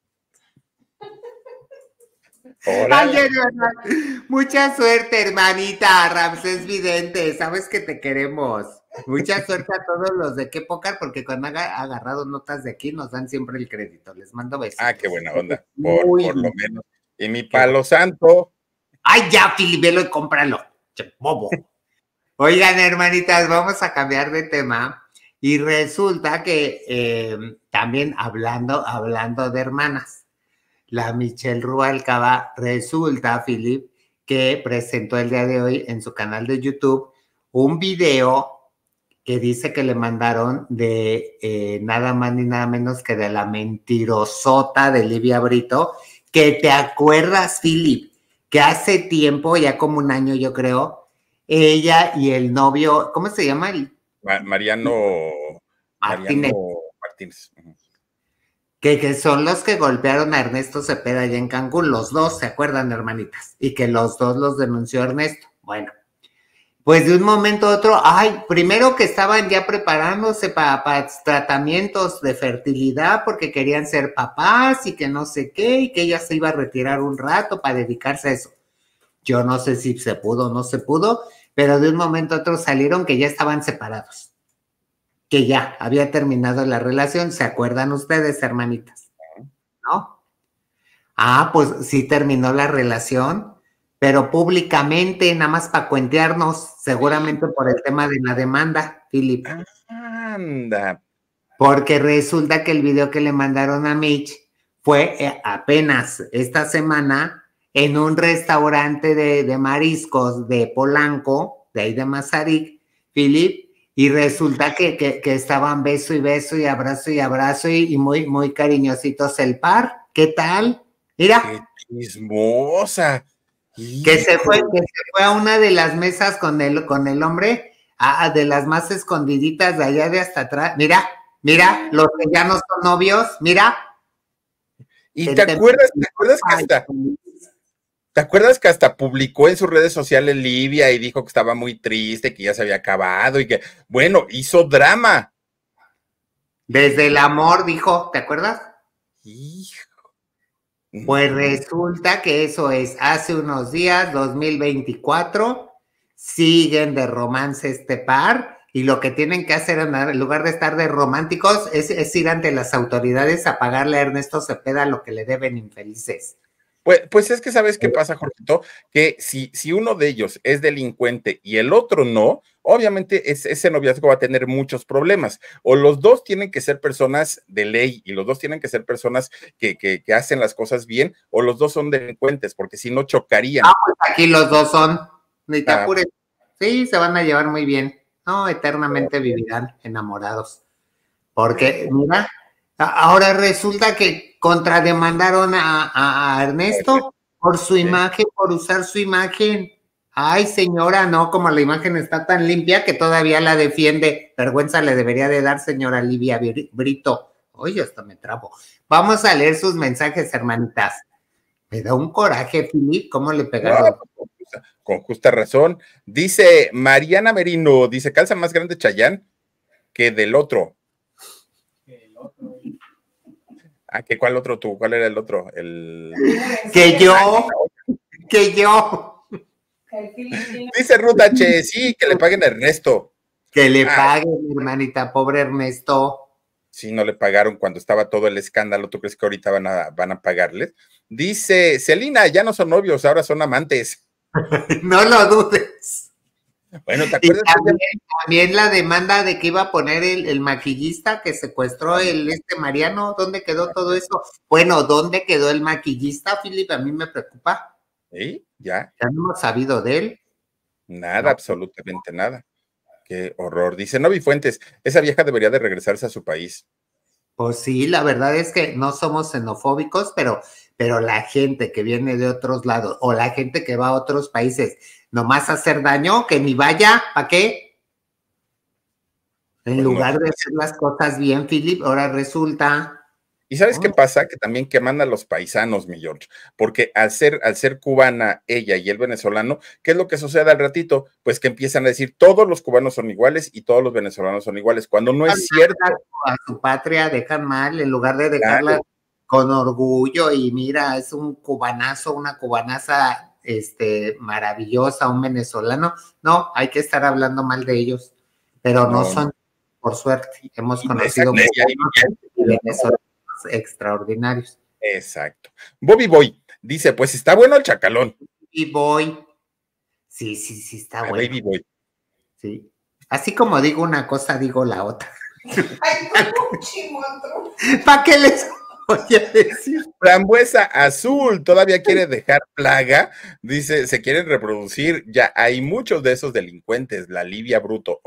Ay, hermana. Mucha suerte, hermanita Ramsés Vidente. Sabes que te queremos. Mucha suerte a todos los de Qué Pócar, porque cuando ha agarrado notas de aquí nos dan siempre el crédito. Les mando besos. Ah, qué buena onda. Por, por lo menos. Y mi palo santo. Ay, ya, Filibelo, y cómpralo. Che, bobo. Oigan, hermanitas, vamos a cambiar de tema. Y resulta que eh, también hablando, hablando de hermanas. La Michelle Rubalcaba resulta, Philip, que presentó el día de hoy en su canal de YouTube un video que dice que le mandaron de eh, nada más ni nada menos que de la mentirosota de Livia Brito, que te acuerdas, Philip, que hace tiempo, ya como un año yo creo, ella y el novio, ¿cómo se llama? El... Mariano Martínez. Mariano Martínez. Uh-huh. Que, que son los que golpearon a Ernesto Cepeda allá en Cancún, los dos, ¿se acuerdan, hermanitas? Y que los dos los denunció Ernesto. Bueno, pues de un momento a otro, ay, primero que estaban ya preparándose para pa tratamientos de fertilidad porque querían ser papás y que no sé qué, y que ella se iba a retirar un rato para dedicarse a eso. Yo no sé si se pudo o no se pudo, pero de un momento a otro salieron que ya estaban separados. Que ya había terminado la relación, ¿se acuerdan ustedes, hermanitas? ¿No? Ah, pues sí terminó la relación, pero públicamente, nada más para cuentearnos, seguramente por el tema de la demanda, Philip. Anda. Porque resulta que el video que le mandaron a Mitch fue apenas esta semana en un restaurante de, de mariscos de Polanco, de ahí de Mazarik, Philip. Y resulta que, que, que estaban beso y beso y abrazo y abrazo y, y muy, muy cariñositos el par. ¿Qué tal? Mira. ¡Qué chismosa! Que se, fue, que se fue a una de las mesas con el, con el hombre, a, de las más escondiditas de allá de hasta atrás. Mira, mira, los que ya no son novios, mira. ¿Y te acuerdas, te acuerdas que hasta... ¿Te acuerdas que hasta publicó en sus redes sociales Livia y dijo que estaba muy triste, que ya se había acabado y que, bueno, hizo drama? Desde el amor, dijo, ¿te acuerdas? Hijo. Pues resulta que eso es hace unos días, dos mil veinticuatro, siguen de romance este par y lo que tienen que hacer en lugar de estar de románticos es, es ir ante las autoridades a pagarle a Ernesto Cepeda lo que le deben infelices. Pues, pues es que ¿sabes qué pasa, Jorgito? Que si, si uno de ellos es delincuente y el otro no, obviamente es, ese noviazgo va a tener muchos problemas. O los dos tienen que ser personas de ley y los dos tienen que ser personas que, que, que hacen las cosas bien, o los dos son delincuentes, porque si no chocarían. Ah, pues aquí los dos son. Ni te ah, apures. Sí, se van a llevar muy bien. No, eternamente vivirán enamorados. Porque, mira, ahora resulta que contrademandaron a, a, a Ernesto por su imagen, por usar su imagen. Ay, señora, no, como la imagen está tan limpia que todavía la defiende. Vergüenza le debería de dar, señora Livia Brito. Oye, hasta me trabo. Vamos a leer sus mensajes, hermanitas. Me da un coraje, Filip, ¿cómo le pegaron? No, con justa razón. Dice Mariana Merino, dice, calza más grande Chayán que del otro. El otro. Ah, ¿que cuál otro tú? ¿Cuál era el otro? El... Que yo, que yo. Dice Ruth H, sí, que le paguen a Ernesto. Que le ah, paguen, hermanita, pobre Ernesto. Sí, no le pagaron cuando estaba todo el escándalo. ¿Tú crees que ahorita van a, van a pagarles? Dice Celina, ya no son novios, ahora son amantes. No lo dudes. Bueno, ¿te acuerdas? Y también, también la demanda de que iba a poner el, el maquillista que secuestró el este Mariano, ¿dónde quedó todo eso? Bueno, ¿dónde quedó el maquillista, Filip? A mí me preocupa. ¿Sí? ¿Ya? ¿Ya no hemos sabido de él? Nada, no. Absolutamente nada. Qué horror. Dice Novi Fuentes, esa vieja debería de regresarse a su país. Pues sí, la verdad es que no somos xenofóbicos, pero, pero la gente que viene de otros lados o la gente que va a otros países nomás a hacer daño, que ni vaya, ¿para qué? En pues lugar no. de hacer las cosas bien, Filip, ahora resulta... ¿Y sabes oh. qué pasa? Que también queman a los paisanos, mi George, porque al ser, al ser cubana ella y el venezolano, ¿qué es lo que sucede al ratito? Pues que empiezan a decir, todos los cubanos son iguales y todos los venezolanos son iguales, cuando no es cierto. A su patria dejan mal, en lugar de dejarla claro. con orgullo, y mira, es un cubanazo, una cubanaza este, maravillosa, un venezolano, no, hay que estar hablando mal de ellos, pero no, no son, por suerte, hemos conocido venezolanos extraordinarios. Exacto. Bobby Boy dice, pues está bueno el chacalón. Bobby Boy. Sí, sí, sí, está A bueno. Baby Boy. Sí. Así como digo una cosa, digo la otra. Ay, no, chimotro. ¿Para qué les voy a decir? Frambuesa Azul todavía quiere dejar plaga. Dice, se quieren reproducir. Ya hay muchos de esos delincuentes. La Livia Bruto.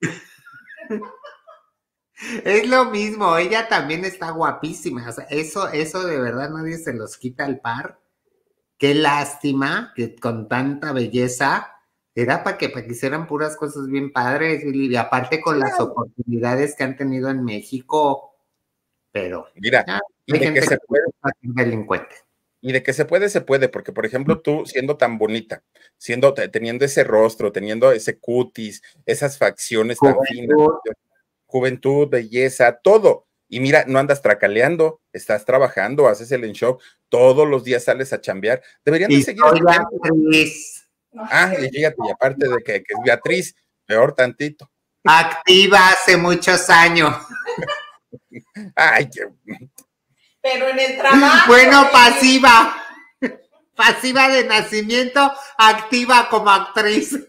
Es lo mismo, ella también está guapísima, o sea, eso, eso de verdad nadie se los quita al par. Qué lástima que con tanta belleza, era para que, para que hicieran puras cosas bien padres, y aparte con las oportunidades que han tenido en México, pero mira, ya, y de que se puede delincuente. Y de que se puede, se puede, porque por ejemplo tú siendo tan bonita, siendo, teniendo ese rostro, teniendo ese cutis, esas facciones tan finas, juventud, belleza, todo. Y mira, no andas tracaleando, estás trabajando, haces el en show, todos los días sales a chambear. Deberían de seguir. Beatriz. Ah, y fíjate, y aparte de que, que es Beatriz, peor tantito. Activa hace muchos años. Ay, qué... Pero en el trabajo. Bueno, pasiva. Pasiva de nacimiento, activa como actriz.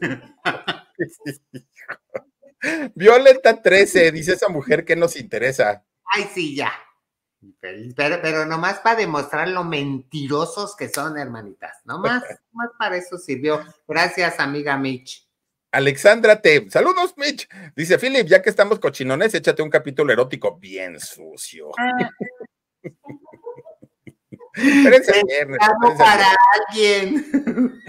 Violeta trece, dice esa mujer que nos interesa. Ay, sí, ya. Pero, pero nomás para demostrar lo mentirosos que son, hermanitas. Nomás, nomás para eso sirvió. Gracias, amiga Mitch. Alexandra T. Saludos, Mitch. Dice Philip, ya que estamos cochinones, échate un capítulo erótico bien sucio. Espérense viernes, espérense para alguien.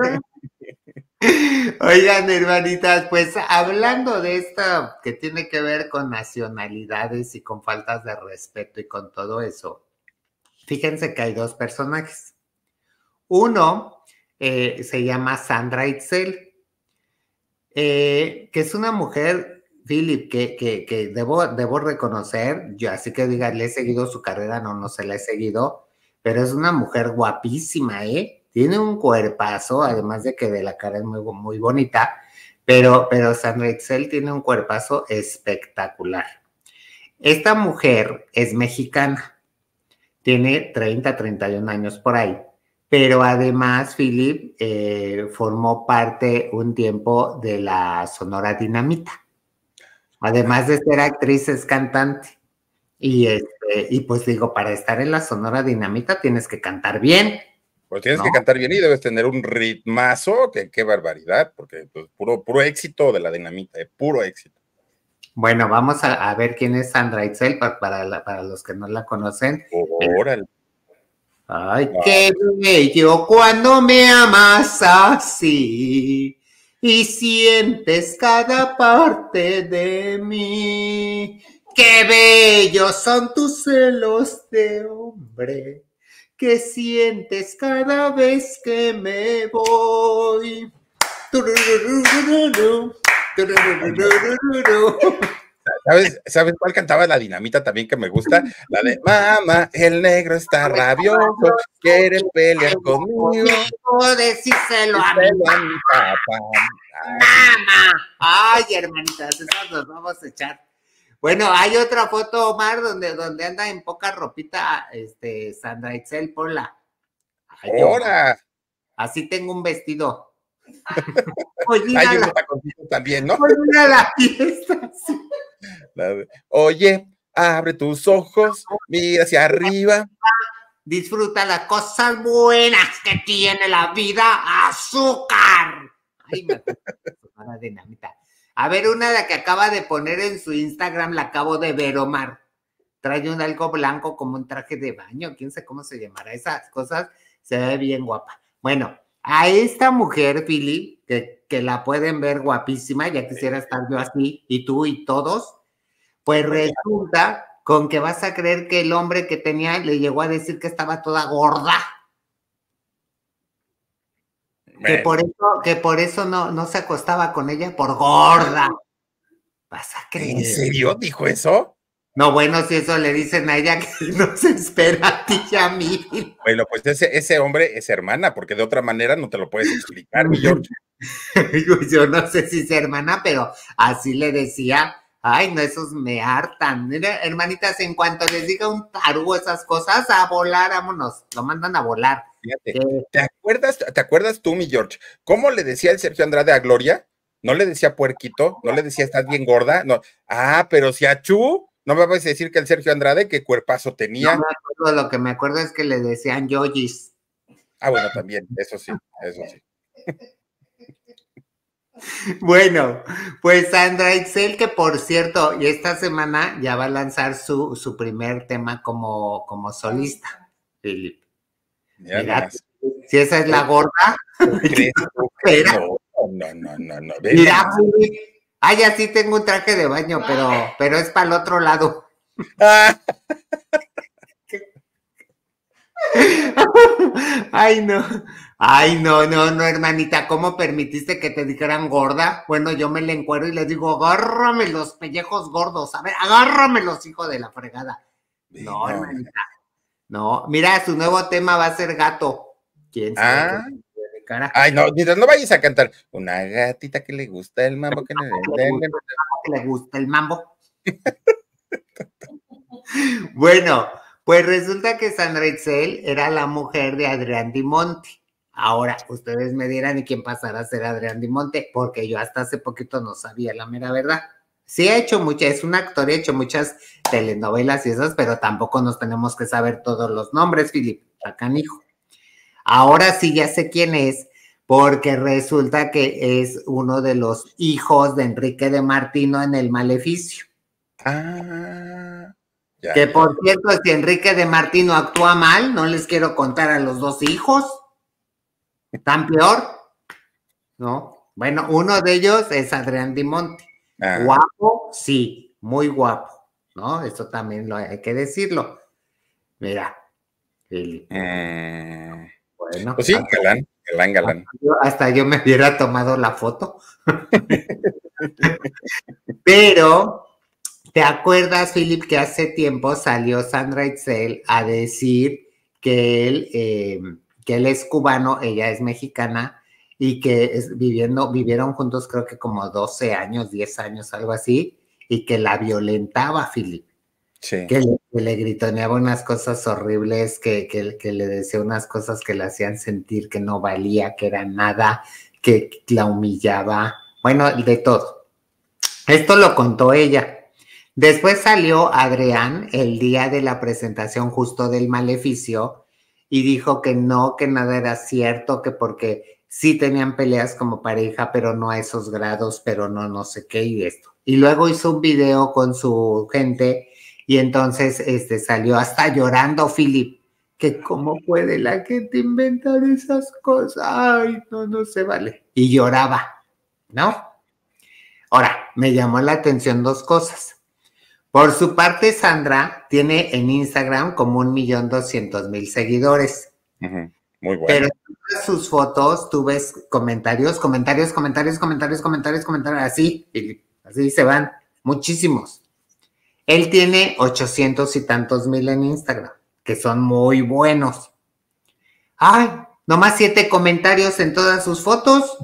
Oigan, hermanitas, pues hablando de esto que tiene que ver con nacionalidades y con faltas de respeto y con todo eso, fíjense que hay dos personajes. Uno eh, se llama Sandra Itzel, eh, que es una mujer, Philip, que, que, que debo, debo reconocer, yo así que diga, le he seguido su carrera, no, no se la he seguido, pero es una mujer guapísima, ¿eh? Tiene un cuerpazo, además de que de la cara es muy, muy bonita, pero, pero Sandra Itzel tiene un cuerpazo espectacular. Esta mujer es mexicana, tiene treinta, treinta y un años por ahí, pero además, Philip, eh, formó parte un tiempo de la Sonora Dinamita. Además de ser actriz, es cantante. Y, este, y pues digo, para estar en la Sonora Dinamita tienes que cantar bien. Pues tienes ¿no? que cantar bien y debes tener un ritmazo, que qué barbaridad, porque pues, puro, puro éxito de la Dinamita, eh, puro éxito. Bueno, vamos a, a ver quién es Sandra Itzel, para, para, la, para los que no la conocen. Órale. Ay, no. Qué bello cuando me amas así y sientes cada parte de mí. Qué bellos son tus celos de hombre que sientes cada vez que me voy. ¿Sabes, ¿Sabes cuál cantaba la Dinamita también que me gusta? La de mamá, el negro está rabioso, quiere pelear conmigo. Decíselo a mi, a mi papá. Mamá. Ay, hermanitas, esas nos vamos a echar. Bueno, hay otra foto, Omar, donde, donde anda en poca ropita, este, Sandra Itzel, ponla. ¡Ahora! Así tengo un vestido. Oye, hay unos taconcitos también, ¿no? Oye, a la fiesta, sí. Oye, abre tus ojos, mira hacia arriba. Disfruta las cosas buenas que tiene la vida, azúcar. Ay, me acuerdo, Dinamita. A ver, una de la que acaba de poner en su Instagram, la acabo de ver, Omar. Trae un algo blanco como un traje de baño, quién sabe cómo se llamará esas cosas, se ve bien guapa. Bueno, a esta mujer, Philly, que, que la pueden ver guapísima, ya quisiera estar yo así, y tú y todos, pues resulta con que vas a creer que el hombre que tenía le llegó a decir que estaba toda gorda. Que por eso, que por eso no, no se acostaba con ella, por gorda. Vas a creer. ¿En serio dijo eso? No, bueno, si eso le dicen a ella, que no se espera a ti y a mí. Bueno, pues ese, ese hombre es hermana, porque de otra manera no te lo puedes explicar, mi George. Yo no sé si es hermana, pero así le decía. Ay, no, esos me hartan. Mira, hermanitas, en cuanto les diga un tarugo esas cosas, a volar, vámonos, lo mandan a volar. Fíjate, ¿te acuerdas, ¿te acuerdas tú, mi George? ¿Cómo le decía el Sergio Andrade a Gloria? ¿No le decía puerquito? ¿No le decía estás bien gorda? No. Ah, pero si a Chu, ¿no me vas a decir que el Sergio Andrade qué cuerpazo tenía? No me acuerdo, lo que me acuerdo es que le decían yoyis. Ah, bueno, también, eso sí, eso sí. Bueno, pues Sandra Itzel, que por cierto, y esta semana ya va a lanzar su, su primer tema como, como solista, Philip. Mira, si esa es la gorda. No, no, no, no, no. Mira, Philip. Ah, ya sí tengo un traje de baño, pero, pero es para el otro lado. Ah. Ay, no. Ay, no, no, no, hermanita, ¿cómo permitiste que te dijeran gorda? Bueno, yo me le encuero y le digo, agárrame los pellejos gordos, a ver, agárramelos, hijo de la fregada. No, hermanita, no, mira, su nuevo tema va a ser gato. ¿Quién sabe? Ah. Cara? Ay, no, mientras no vayas a cantar una gatita que le gusta el mambo, que, le, gusta, que le gusta el mambo. Bueno, pues resulta que Sandra Itzel era la mujer de Adrián Di Monte. Ahora, ustedes me dirán, ¿y quién pasará a ser Adrián Di Monte? Porque yo hasta hace poquito no sabía la mera verdad. Sí ha hecho muchas, es un actor, ha hecho muchas telenovelas y esas, pero tampoco nos tenemos que saber todos los nombres, Philip, canijo. Ahora sí ya sé quién es, porque resulta que es uno de los hijos de Enrique de Martino en El Maleficio. Ah, ya, que por ya. cierto, si Enrique de Martino actúa mal, no les quiero contar a los dos hijos. ¿Tan peor? ¿No? Bueno, uno de ellos es Adrián Di Monte. Ah. Guapo, sí, muy guapo, ¿no? Eso también lo hay que decirlo. Mira. El, mm. Bueno, pues sí, hasta, galán, galán, galán. Hasta yo, hasta yo me hubiera tomado la foto. Pero, ¿te acuerdas, Philip, que hace tiempo salió Sandra Itzel a decir que él, eh, que él es cubano, ella es mexicana, y que es, viviendo, vivieron juntos creo que como doce años, diez años, algo así, y que la violentaba, Philip? Sí. Que le, que le gritoneaba unas cosas horribles, que, que, que le decía unas cosas que le hacían sentir que no valía, que era nada, que la humillaba, bueno, de todo. Esto lo contó ella. Después salió Adrián el día de la presentación justo del Maleficio y dijo que no, que nada era cierto, que porque sí tenían peleas como pareja, pero no a esos grados, pero no, no sé qué y esto. Y luego hizo un video con su gente y entonces este, salió hasta llorando, Philip, que cómo puede la gente inventar esas cosas. Ay, no, no se vale. Y lloraba, ¿no? Ahora, me llamó la atención dos cosas. Por su parte, Sandra tiene en Instagram como un millón doscientos mil seguidores. Uh-huh. Muy bueno. Pero en sus fotos tú ves comentarios, comentarios, comentarios, comentarios, comentarios, comentarios, así, y así se van, muchísimos. Él tiene ochocientos y tantos mil en Instagram, que son muy buenos. Ay, nomás siete comentarios en todas sus fotos.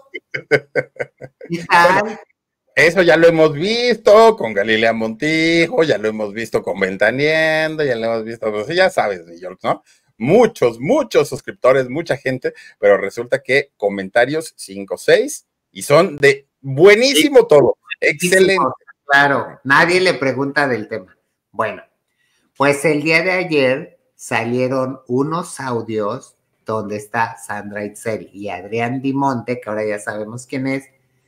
¿Y tal? Bueno, eso ya lo hemos visto con Galilea Montijo, ya lo hemos visto con Ventaneando, ya lo hemos visto, pues, ya sabes, New York, ¿no? Muchos, muchos suscriptores, mucha gente, pero resulta que comentarios cinco, seis y son de buenísimo todo, excelente. Claro, nadie le pregunta del tema. Bueno, pues el día de ayer salieron unos audios donde está Sandra Itzel y Adrián Dimonte, que ahora ya sabemos quién es,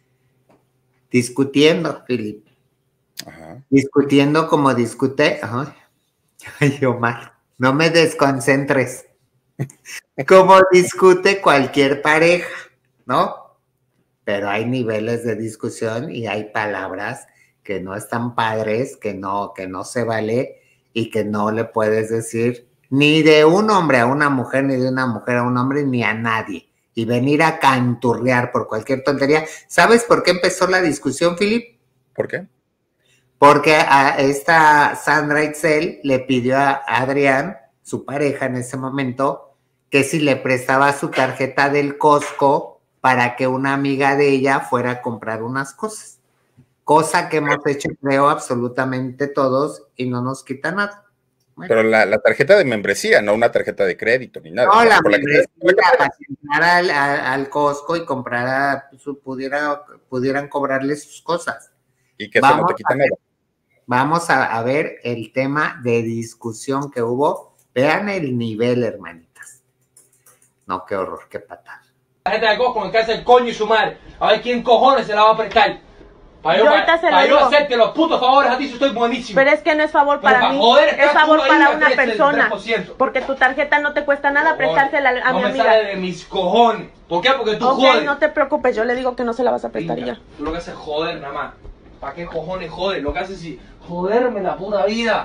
discutiendo, Philip. Ajá. Discutiendo como discute. Ay, Omar, no me desconcentres. Como discute cualquier pareja, ¿no? Pero hay niveles de discusión y hay palabras que no están padres, que no, que no se vale y que no le puedes decir ni de un hombre a una mujer, ni de una mujer a un hombre, ni a nadie. Y venir a canturrear por cualquier tontería. ¿Sabes por qué empezó la discusión, Philip? ¿Por qué? Porque a esta Sandra Itzel le pidió a Adrián, su pareja en ese momento, que si le prestaba su tarjeta del Costco para que una amiga de ella fuera a comprar unas cosas. Cosa que hemos hecho, creo, absolutamente todos y no nos quita nada. Bueno. Pero la, la tarjeta de membresía, no una tarjeta de crédito ni nada. No, la por membresía la que... para entrar al, al, al Costco y comprar, su, pudiera, pudieran cobrarle sus cosas. Y que eso no te quita ver, nada. Vamos a, a ver el tema de discusión que hubo. Vean el nivel, hermanitas. No, qué horror, qué patada. La gente de Costco me casa el coño y su madre. A ver quién cojones se la va a prestar. Para yo, yo, para, para yo hacerte los putos favores a ti, si estoy buenísimo. Pero es que no es favor para, para mí, joder, es favor para una persona. Porque tu tarjeta no te cuesta nada prestársela a, a no mi me amiga. Sale de mis cojones. ¿Por qué? Porque tú okay, jodes. No te preocupes, yo le digo que no se la vas a prestar y ya. Tú lo que haces es joder nada más. ¿Para qué cojones jodes? Lo que haces es joderme la pura vida.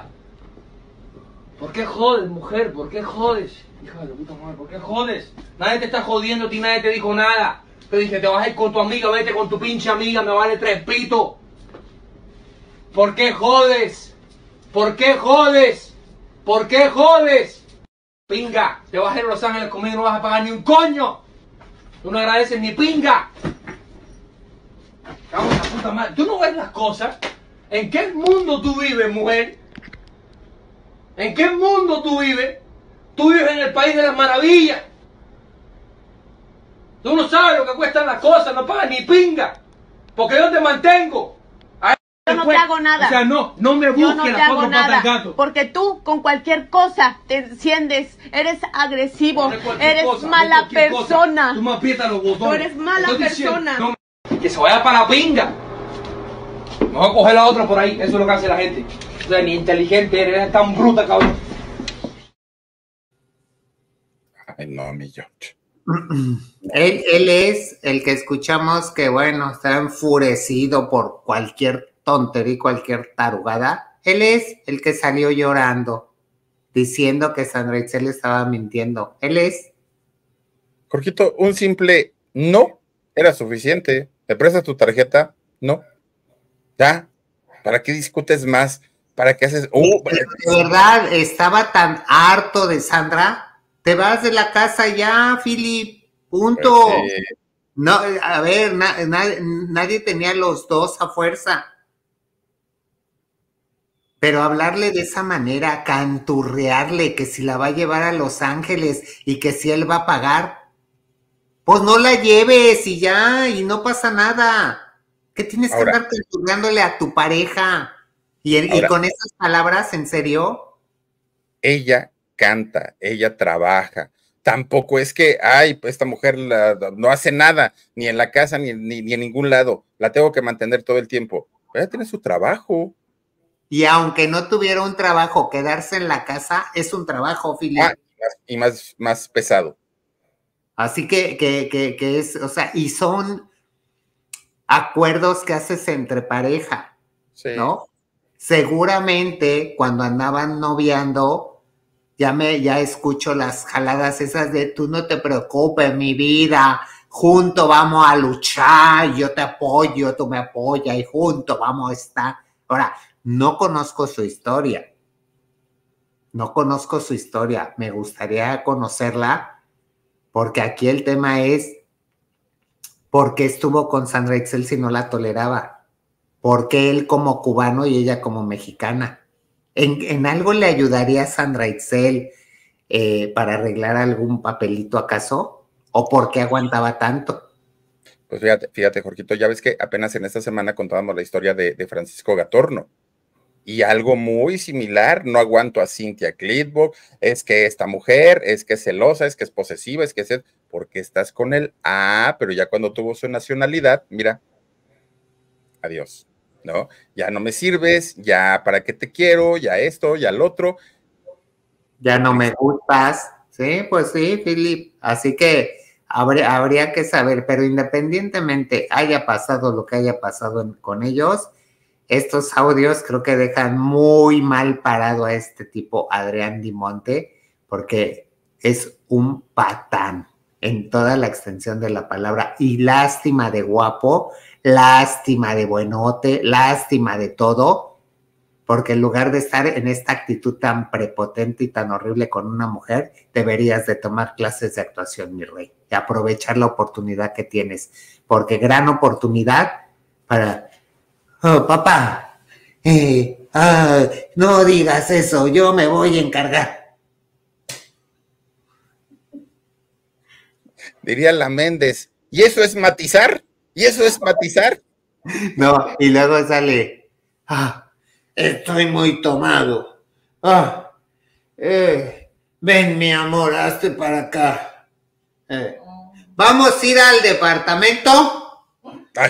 ¿Por qué jodes, mujer? ¿Por qué jodes? Hija de puta madre, ¿por qué jodes? Nadie te está jodiendo a ti, nadie te dijo nada. Te dije, te vas a ir con tu amiga, vete con tu pinche amiga, me vale tres pitos. ¿Por qué jodes? ¿Por qué jodes? ¿Por qué jodes? Pinga, te vas a ir a Los Ángeles conmigo y no vas a pagar ni un coño. Tú no agradeces ni pinga. Cago en la puta madre. ¿Tú no ves las cosas? ¿En qué mundo tú vives, mujer? ¿En qué mundo tú vives? Tú vives en el país de las maravillas. Tú no sabes lo que cuestan las cosas, no pagas ni pinga. Porque yo te mantengo. Yo no te hago nada. O sea, no, no me busques no la cuatro patas al gato. Porque tú con cualquier cosa te enciendes, eres agresivo, eres cosa, mala persona. Cosa. Tú me aprietas los botones. Tú eres mala Estoy persona. Diciendo, no, que se vaya para la pinga. Me voy a coger la otra por ahí, eso es lo que hace la gente. O sea, ni inteligente eres, eres tan bruta, cabrón. Ay, no, mi George. Él, él es el que escuchamos que, bueno, está enfurecido por cualquier tontería y cualquier tarugada. Él es el que salió llorando, diciendo que Sandra Itzel estaba mintiendo. Él es. Jorgito, un simple no era suficiente. ¿Te prestas tu tarjeta? No. ¿Ya? ¿Para qué discutes más? ¿Para qué haces...? Uh, de verdad, estaba tan harto de Sandra. Te vas de la casa ya, Philip. Punto. Pues sí. No, a ver, na, na, nadie tenía los dos a fuerza. Pero hablarle de esa manera, canturrearle que si la va a llevar a Los Ángeles y que si él va a pagar, pues no la lleves y ya, y no pasa nada. ¿Qué tienes ahora, que andar canturreándole a tu pareja? Y, el, ahora, y con esas palabras, ¿en serio? Ella canta, ella trabaja, tampoco es que, ay, esta mujer la, no hace nada, ni en la casa, ni, ni, ni en ningún lado, la tengo que mantener todo el tiempo. Ella tiene su trabajo. Y aunque no tuviera un trabajo, quedarse en la casa es un trabajo, Philip. Ah, y más, más pesado. Así que, que, que, que es, o sea, y son acuerdos que haces entre pareja, sí. ¿No? Seguramente cuando andaban noviando, ya me, ya escucho las jaladas esas de tú no te preocupes, mi vida, juntos vamos a luchar, yo te apoyo, tú me apoyas y juntos vamos a estar. Ahora, no conozco su historia, no conozco su historia, me gustaría conocerla, porque aquí el tema es, ¿por qué estuvo con Sandra Itzel si no la toleraba? ¿Por qué él como cubano y ella como mexicana? ¿En, en algo le ayudaría a Sandra Itzel eh, para arreglar algún papelito acaso? ¿O por qué aguantaba tanto? Pues fíjate, fíjate, Jorgito, ya ves que apenas en esta semana contábamos la historia de, de Francisco Gatorno. Y algo muy similar, no aguanto a Cynthia Clitbo, es que esta mujer, es que es celosa, es que es posesiva, es que es... ¿Por qué estás con él? Ah, pero ya cuando tuvo su nacionalidad, mira, adiós, ¿no? Ya no me sirves, ya para qué te quiero, ya esto, ya el otro. Ya no me gustas, sí, pues sí, Philip, así que habría, habría que saber, pero independientemente haya pasado lo que haya pasado en, con ellos, estos audios creo que dejan muy mal parado a este tipo, Adrián Dimonte, porque es un patán en toda la extensión de la palabra, y lástima de guapo, lástima de buenote, lástima de todo, porque en lugar de estar en esta actitud tan prepotente y tan horrible con una mujer, deberías de tomar clases de actuación, mi rey, y aprovechar la oportunidad que tienes, porque gran oportunidad para... Oh, papá, eh, ah, no digas eso, yo me voy a encargar. Diría la Méndez, ¿y eso es matizar? ¿Y eso es matizar? No, y luego sale, ah, estoy muy tomado. Ah, eh, ven, mi amor, hazte para acá. Eh, ¿Vamos a ir al departamento? Ay.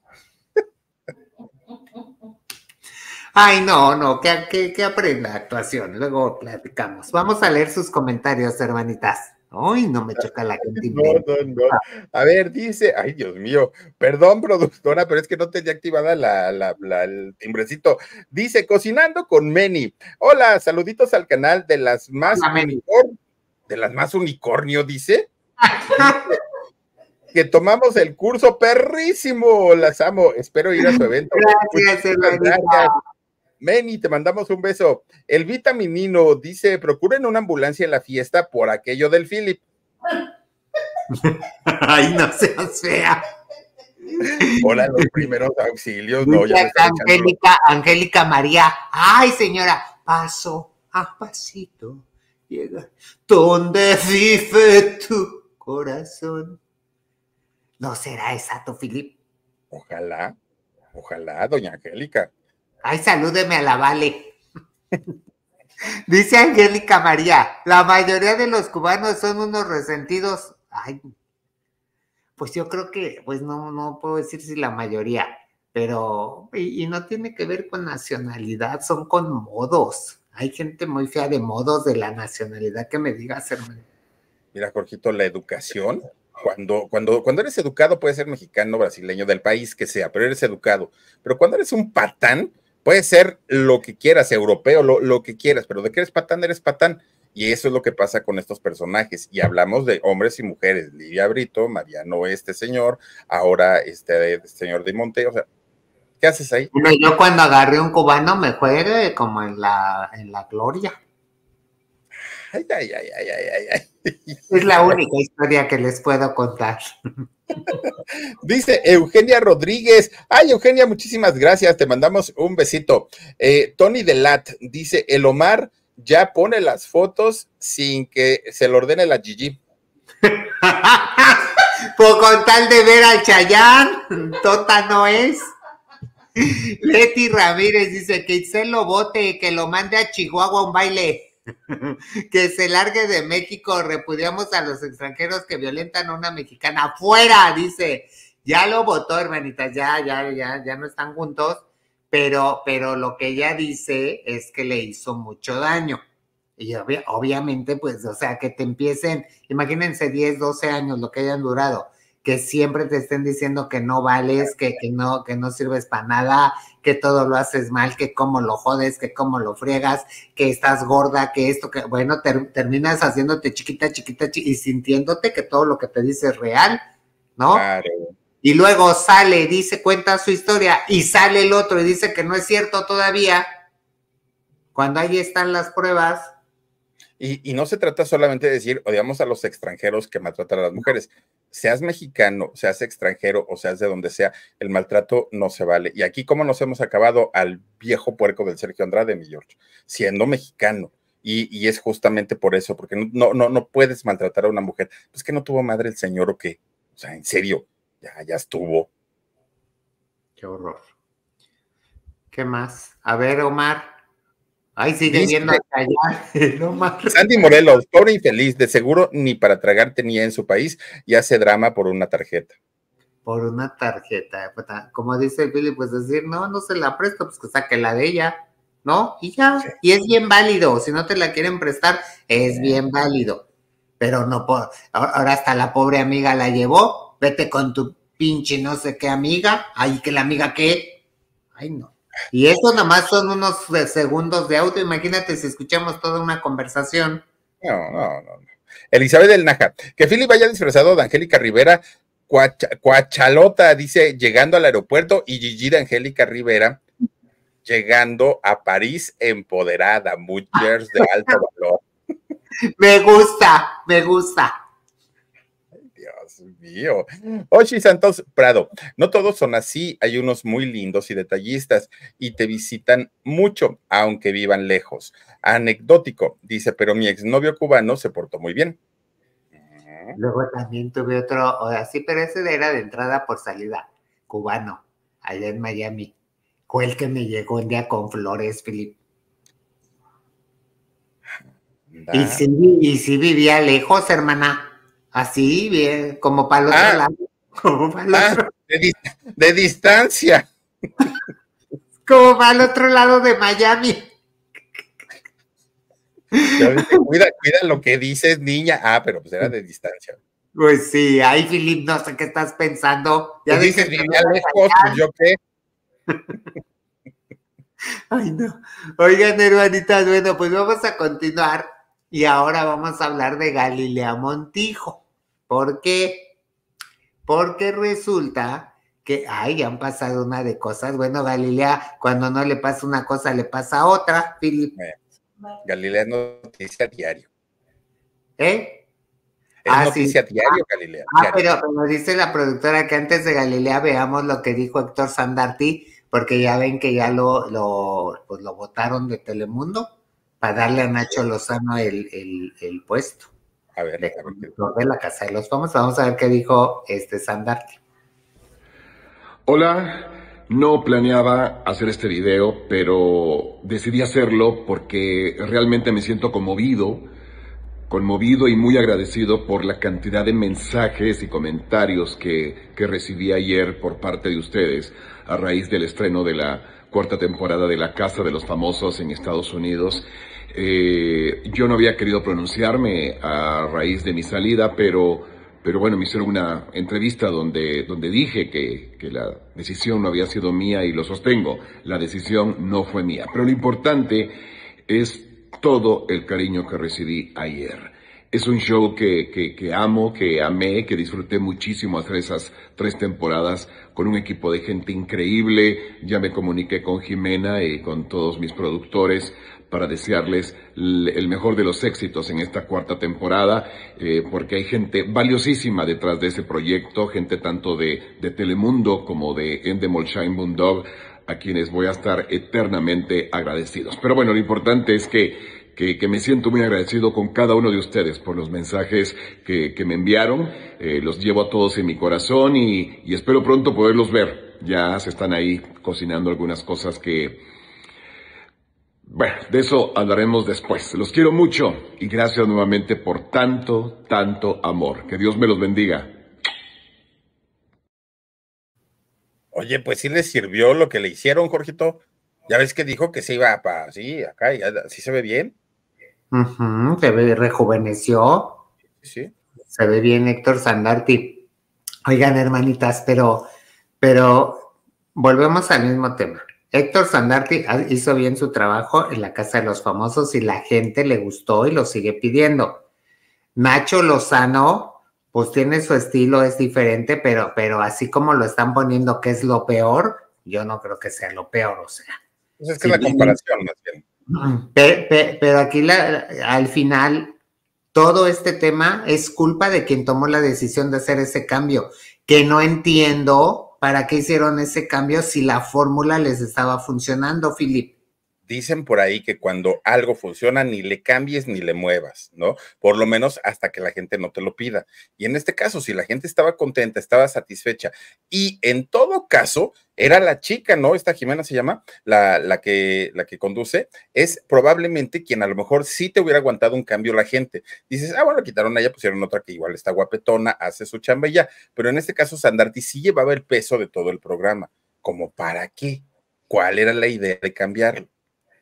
Ay, no, no, que, que, que aprenda actuación, luego platicamos. Vamos a leer sus comentarios, hermanitas. Ay, no me choca la gente. No, no, no. A ver, dice, ay, Dios mío, perdón, productora, pero es que no tenía activada la, la, la, el timbrecito. Dice, cocinando con Meni. Hola, saluditos al canal de las más unicornio, de las más unicornio, dice. Dice que tomamos el curso perrísimo, las amo, espero ir a su evento. Gracias, hermanita. Meni, te mandamos un beso. El vitaminino dice, procuren una ambulancia en la fiesta por aquello del Philip. Ay, no seas fea. Hola, los primeros auxilios. No, ya me Angélica, Angélica María. Ay, señora, paso a pasito. Llega donde vive tu corazón. ¿No será esa tu Philip? Ojalá, ojalá, doña Angélica. Ay, salúdeme a la Vale. Dice Angélica María, la mayoría de los cubanos son unos resentidos. Ay, pues yo creo que, pues no, no puedo decir si la mayoría, pero, y, y no tiene que ver con nacionalidad, son con modos. Hay gente muy fea de modos de la nacionalidad que me digas, hermano. Mira, Jorgito, la educación, cuando, cuando, cuando eres educado, puedes ser mexicano, brasileño, del país que sea, pero eres educado. Pero cuando eres un patán, puedes ser lo que quieras, europeo, lo, lo que quieras, pero de que eres patán, eres patán. Y eso es lo que pasa con estos personajes. Y hablamos de hombres y mujeres, Lidia Brito, Mariano, este señor, ahora este, este señor Dimonte, o sea, ¿qué haces ahí? Bueno, yo cuando agarré un cubano me juegue como en la, en la gloria. Ay, ay, ay, ay, ay, ay. Es la única historia que les puedo contar. Dice Eugenia Rodríguez. Ay, Eugenia, muchísimas gracias. Te mandamos un besito. Eh, Tony Delat dice, el Omar ya pone las fotos sin que se le ordene la Gigi. Pues con tal de ver al Chayán, tota no es. Leti Ramírez dice que se lo bote, que lo mande a Chihuahua a un baile. Que se largue de México, repudiamos a los extranjeros que violentan a una mexicana. ¡Fuera! Dice, ya lo votó, hermanitas, ya, ya, ya, ya no están juntos, pero, pero lo que ella dice es que le hizo mucho daño. Y ob- obviamente, pues, o sea, que te empiecen, imagínense diez, doce años, lo que hayan durado, que siempre te estén diciendo que no vales, que, que no, que no sirves para nada, que todo lo haces mal, que cómo lo jodes, que cómo lo friegas, que estás gorda, que esto, que bueno, ter- terminas haciéndote chiquita, chiquita, chi- y sintiéndote que todo lo que te dice es real, ¿no? Claro. Y luego sale, dice, cuenta su historia, y sale el otro y dice que no es cierto todavía, cuando ahí están las pruebas. Y, y no se trata solamente de decir, odiamos a los extranjeros que maltratan a las mujeres. Seas mexicano, seas extranjero o seas de donde sea, el maltrato no se vale. Y aquí, ¿cómo nos hemos acabado al viejo puerco del Sergio Andrade, mi George? Siendo mexicano. Y, y es justamente por eso, porque no, no, no puedes maltratar a una mujer. Pues que no tuvo madre el señor o qué. O sea, en serio, ya, ya estuvo. Qué horror. ¿Qué más? A ver, Omar. Ay, sigue Dice- viendo hasta allá. No más. Sandy Morelos, pobre infeliz, de seguro ni para tragar tenía en su país y hace drama por una tarjeta. Por una tarjeta. puta, Como dice el Billy, pues decir, no, no se la presto, pues que saque la de ella, ¿no? Y ya. Y es bien válido. Si no te la quieren prestar, es bien válido. Pero no, por, ahora hasta la pobre amiga la llevó. Vete con tu pinche no sé qué amiga. Ay, que la amiga qué. Ay, no. Y eso nada más son unos eh, segundos de audio. Imagínate si escuchamos toda una conversación. No, no, no. no. Elizabeth del Naja, que Philip vaya disfrazado de Angélica Rivera, cuacha- cuachalota, dice, llegando al aeropuerto, y Gigi de Angélica Rivera, llegando a París empoderada, mujeres de alto valor. Me gusta, me gusta. Dios mío. Ochi Santos Prado, no todos son así, hay unos muy lindos y detallistas y te visitan mucho, aunque vivan lejos. Anecdótico, dice, pero mi exnovio cubano se portó muy bien. Luego también tuve otro, o sea, sí, pero ese era de entrada por salida, cubano, allá en Miami. Fue el que me llegó un día con flores, Philip. Y sí, y sí vivía lejos, hermana. Así, bien, como para el otro Ah. lado. Como para el Ah, otro, de, dis- de distancia. como para el otro lado de Miami. Ya ves, Cuida, cuida lo que dices, niña. Ah, pero pues era de distancia. Pues sí, ay, Philip, no sé qué estás pensando. Ya dices, dejes de vivía ver lejos, allá. pues yo qué. Ay, no. Oigan, hermanitas, bueno, pues vamos a continuar y ahora vamos a hablar de Galilea Montijo. ¿Por qué? Porque resulta que, ay, han pasado una de cosas. Bueno, Galilea, cuando no le pasa una cosa, le pasa otra, Philip. Galilea es noticia diario. ¿Eh? Es Ah, noticia sí. diario, Galilea. Ah, diario. pero nos dice la productora que antes de Galilea veamos lo que dijo Héctor Sandarti, porque ya ven que ya lo, lo, pues lo votaron de Telemundo para darle a Nacho Lozano el, el, el puesto A ver, de a ver. conductor de la Casa de los Famosos. Vamos a ver qué dijo este Sandarti. Hola, no planeaba hacer este video, pero decidí hacerlo porque realmente me siento conmovido, conmovido y muy agradecido por la cantidad de mensajes y comentarios que, que recibí ayer por parte de ustedes a raíz del estreno de la cuarta temporada de La Casa de los Famosos en Estados Unidos. Eh, yo no había querido pronunciarme a raíz de mi salida, pero... Pero bueno, me hicieron una entrevista donde, donde dije que, que la decisión no había sido mía y lo sostengo. La decisión no fue mía. Pero lo importante es todo el cariño que recibí ayer. Es un show que, que, que amo, que amé, que disfruté muchísimo hacer esas tres temporadas con un equipo de gente increíble. Ya me comuniqué con Jimena y con todos mis productores para desearles el mejor de los éxitos en esta cuarta temporada, eh, porque hay gente valiosísima detrás de ese proyecto, gente tanto de, de Telemundo como de Endemol Shine Moondog, a quienes voy a estar eternamente agradecidos. Pero bueno, lo importante es que, que, que me siento muy agradecido con cada uno de ustedes por los mensajes que, que me enviaron, eh, los llevo a todos en mi corazón y, y espero pronto poderlos ver. Ya se están ahí cocinando algunas cosas que... Bueno, de eso hablaremos después. Los quiero mucho y gracias nuevamente por tanto, tanto amor. Que Dios me los bendiga. Oye, pues sí le sirvió lo que le hicieron, Jorgito. Ya ves que dijo que se iba para, sí, acá, ya, sí se ve bien. Uh-huh, se ve, rejuveneció. Sí. Se ve bien Héctor Sandarti. Oigan, hermanitas, pero, pero volvemos al mismo tema. Héctor Sandarti hizo bien su trabajo en la Casa de los Famosos y la gente le gustó y lo sigue pidiendo. Nacho Lozano, pues tiene su estilo, es diferente, pero, pero así como lo están poniendo que es lo peor, yo no creo que sea lo peor, o sea. Pues es que sí, la comparación, más bien. Pero, pero, pero aquí la, al final, todo este tema es culpa de quien tomó la decisión de hacer ese cambio, que no entiendo para qué hicieron ese cambio si la fórmula les estaba funcionando, Philip. Dicen por ahí que cuando algo funciona ni le cambies ni le muevas, ¿no? Por lo menos hasta que la gente no te lo pida. Y en este caso, si la gente estaba contenta, estaba satisfecha, y en todo caso, era la chica, ¿no? Esta Jimena se llama, la, la, que, la que conduce, es probablemente quien a lo mejor sí te hubiera aguantado un cambio la gente. Dices, ah, bueno, quitaron a ella, pusieron otra que igual está guapetona, hace su chamba y ya. Pero en este caso, Sandarti sí llevaba el peso de todo el programa. ¿Cómo para qué? ¿Cuál era la idea de cambiarlo?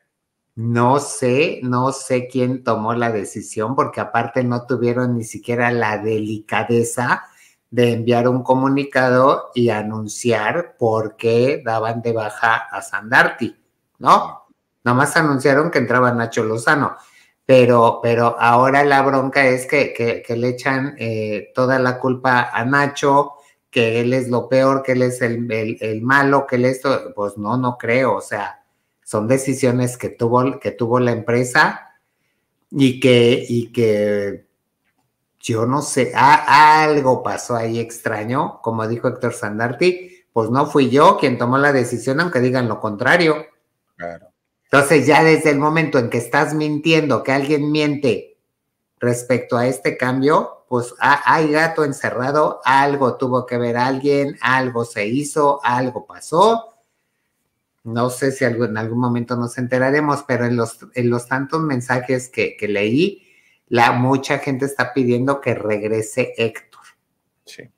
No sé, no sé quién tomó la decisión, porque aparte no tuvieron ni siquiera la delicadeza de enviar un comunicado y anunciar por qué daban de baja a Sandarti, ¿no? Nomás anunciaron que entraba Nacho Lozano, pero, pero ahora la bronca es que, que, que le echan eh, toda la culpa a Nacho, que él es lo peor, que él es el, el, el malo, que él esto, pues no, no creo, o sea, son decisiones que tuvo, que tuvo la empresa y que, y que yo no sé, a, algo pasó ahí extraño, como dijo Héctor Sandarti, pues no fui yo quien tomó la decisión, aunque digan lo contrario. Claro. Entonces ya desde el momento en que estás mintiendo, que alguien miente respecto a este cambio, pues hay gato encerrado, algo tuvo que ver alguien, algo se hizo, algo pasó. No sé si algo, en algún momento nos enteraremos, pero en los, en los tantos mensajes que, que leí, la, mucha gente está pidiendo que regrese Héctor. Sí.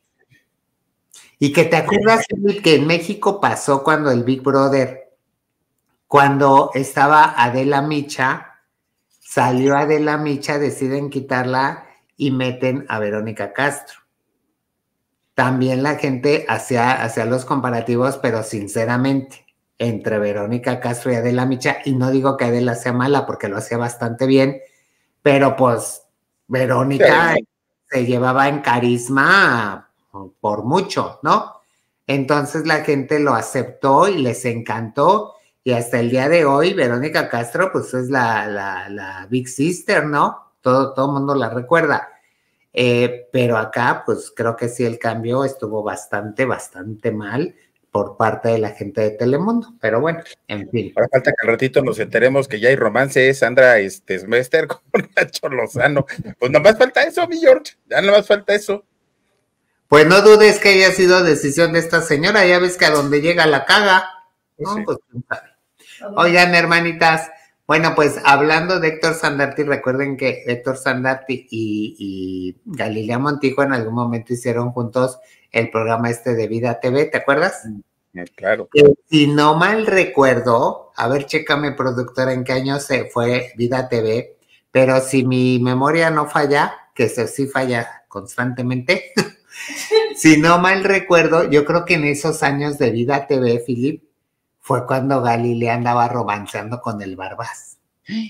Y que te acuerdas que en México pasó cuando el Big Brother, cuando estaba Adela Micha, salió Adela Micha, deciden quitarla y meten a Verónica Castro. También la gente hacía, hacía los comparativos, pero sinceramente, entre Verónica Castro y Adela Micha, y no digo que Adela sea mala porque lo hacía bastante bien, pero pues Verónica sí, se llevaba en carisma por mucho, ¿no? Entonces la gente lo aceptó y les encantó, y hasta el día de hoy Verónica Castro pues es la, la, la Big Sister, ¿no? Todo, todo el mundo la recuerda. Eh, pero acá pues creo que sí el cambio estuvo bastante, bastante mal por parte de la gente de Telemundo, pero bueno, en fin. Ahora falta que al ratito nos enteremos que ya hay romance, Sandra este, Smester con Nacho Lozano. Pues nada más falta eso, mi George, ya nada más falta eso. Pues no dudes que haya sido decisión de esta señora, ya ves que a donde llega la caga. No, sí. Pues quién sabe. Oigan, hermanitas, bueno, pues hablando de Héctor Sandarti, recuerden que Héctor Sandarti y, y Galilea Montijo en algún momento hicieron juntos el programa este de Vida T V, ¿te acuerdas? Claro. Que, si no mal recuerdo, a ver, chécame, productora, en qué año se fue Vida T V, pero si mi memoria no falla, que se, sí falla constantemente, si no mal recuerdo, yo creo que en esos años de Vida T V, Philip, fue cuando Galilea andaba romanceando con el Barbas.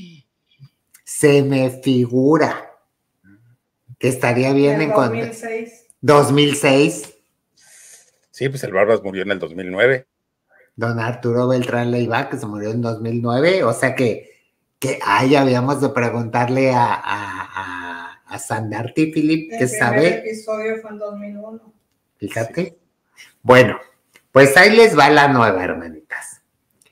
Se me figura que estaría bien en dos mil seis. dos mil seis. Sí, pues el Barbas murió en el dos mil nueve. Don Arturo Beltrán Leiva, que se murió en dos mil nueve, o sea que, que ay, habíamos de preguntarle a, a, a, a Sandarti, Philip, que sabe. El episodio fue en dos mil uno. Fíjate. Sí. Bueno, pues ahí les va la nueva, hermanitas.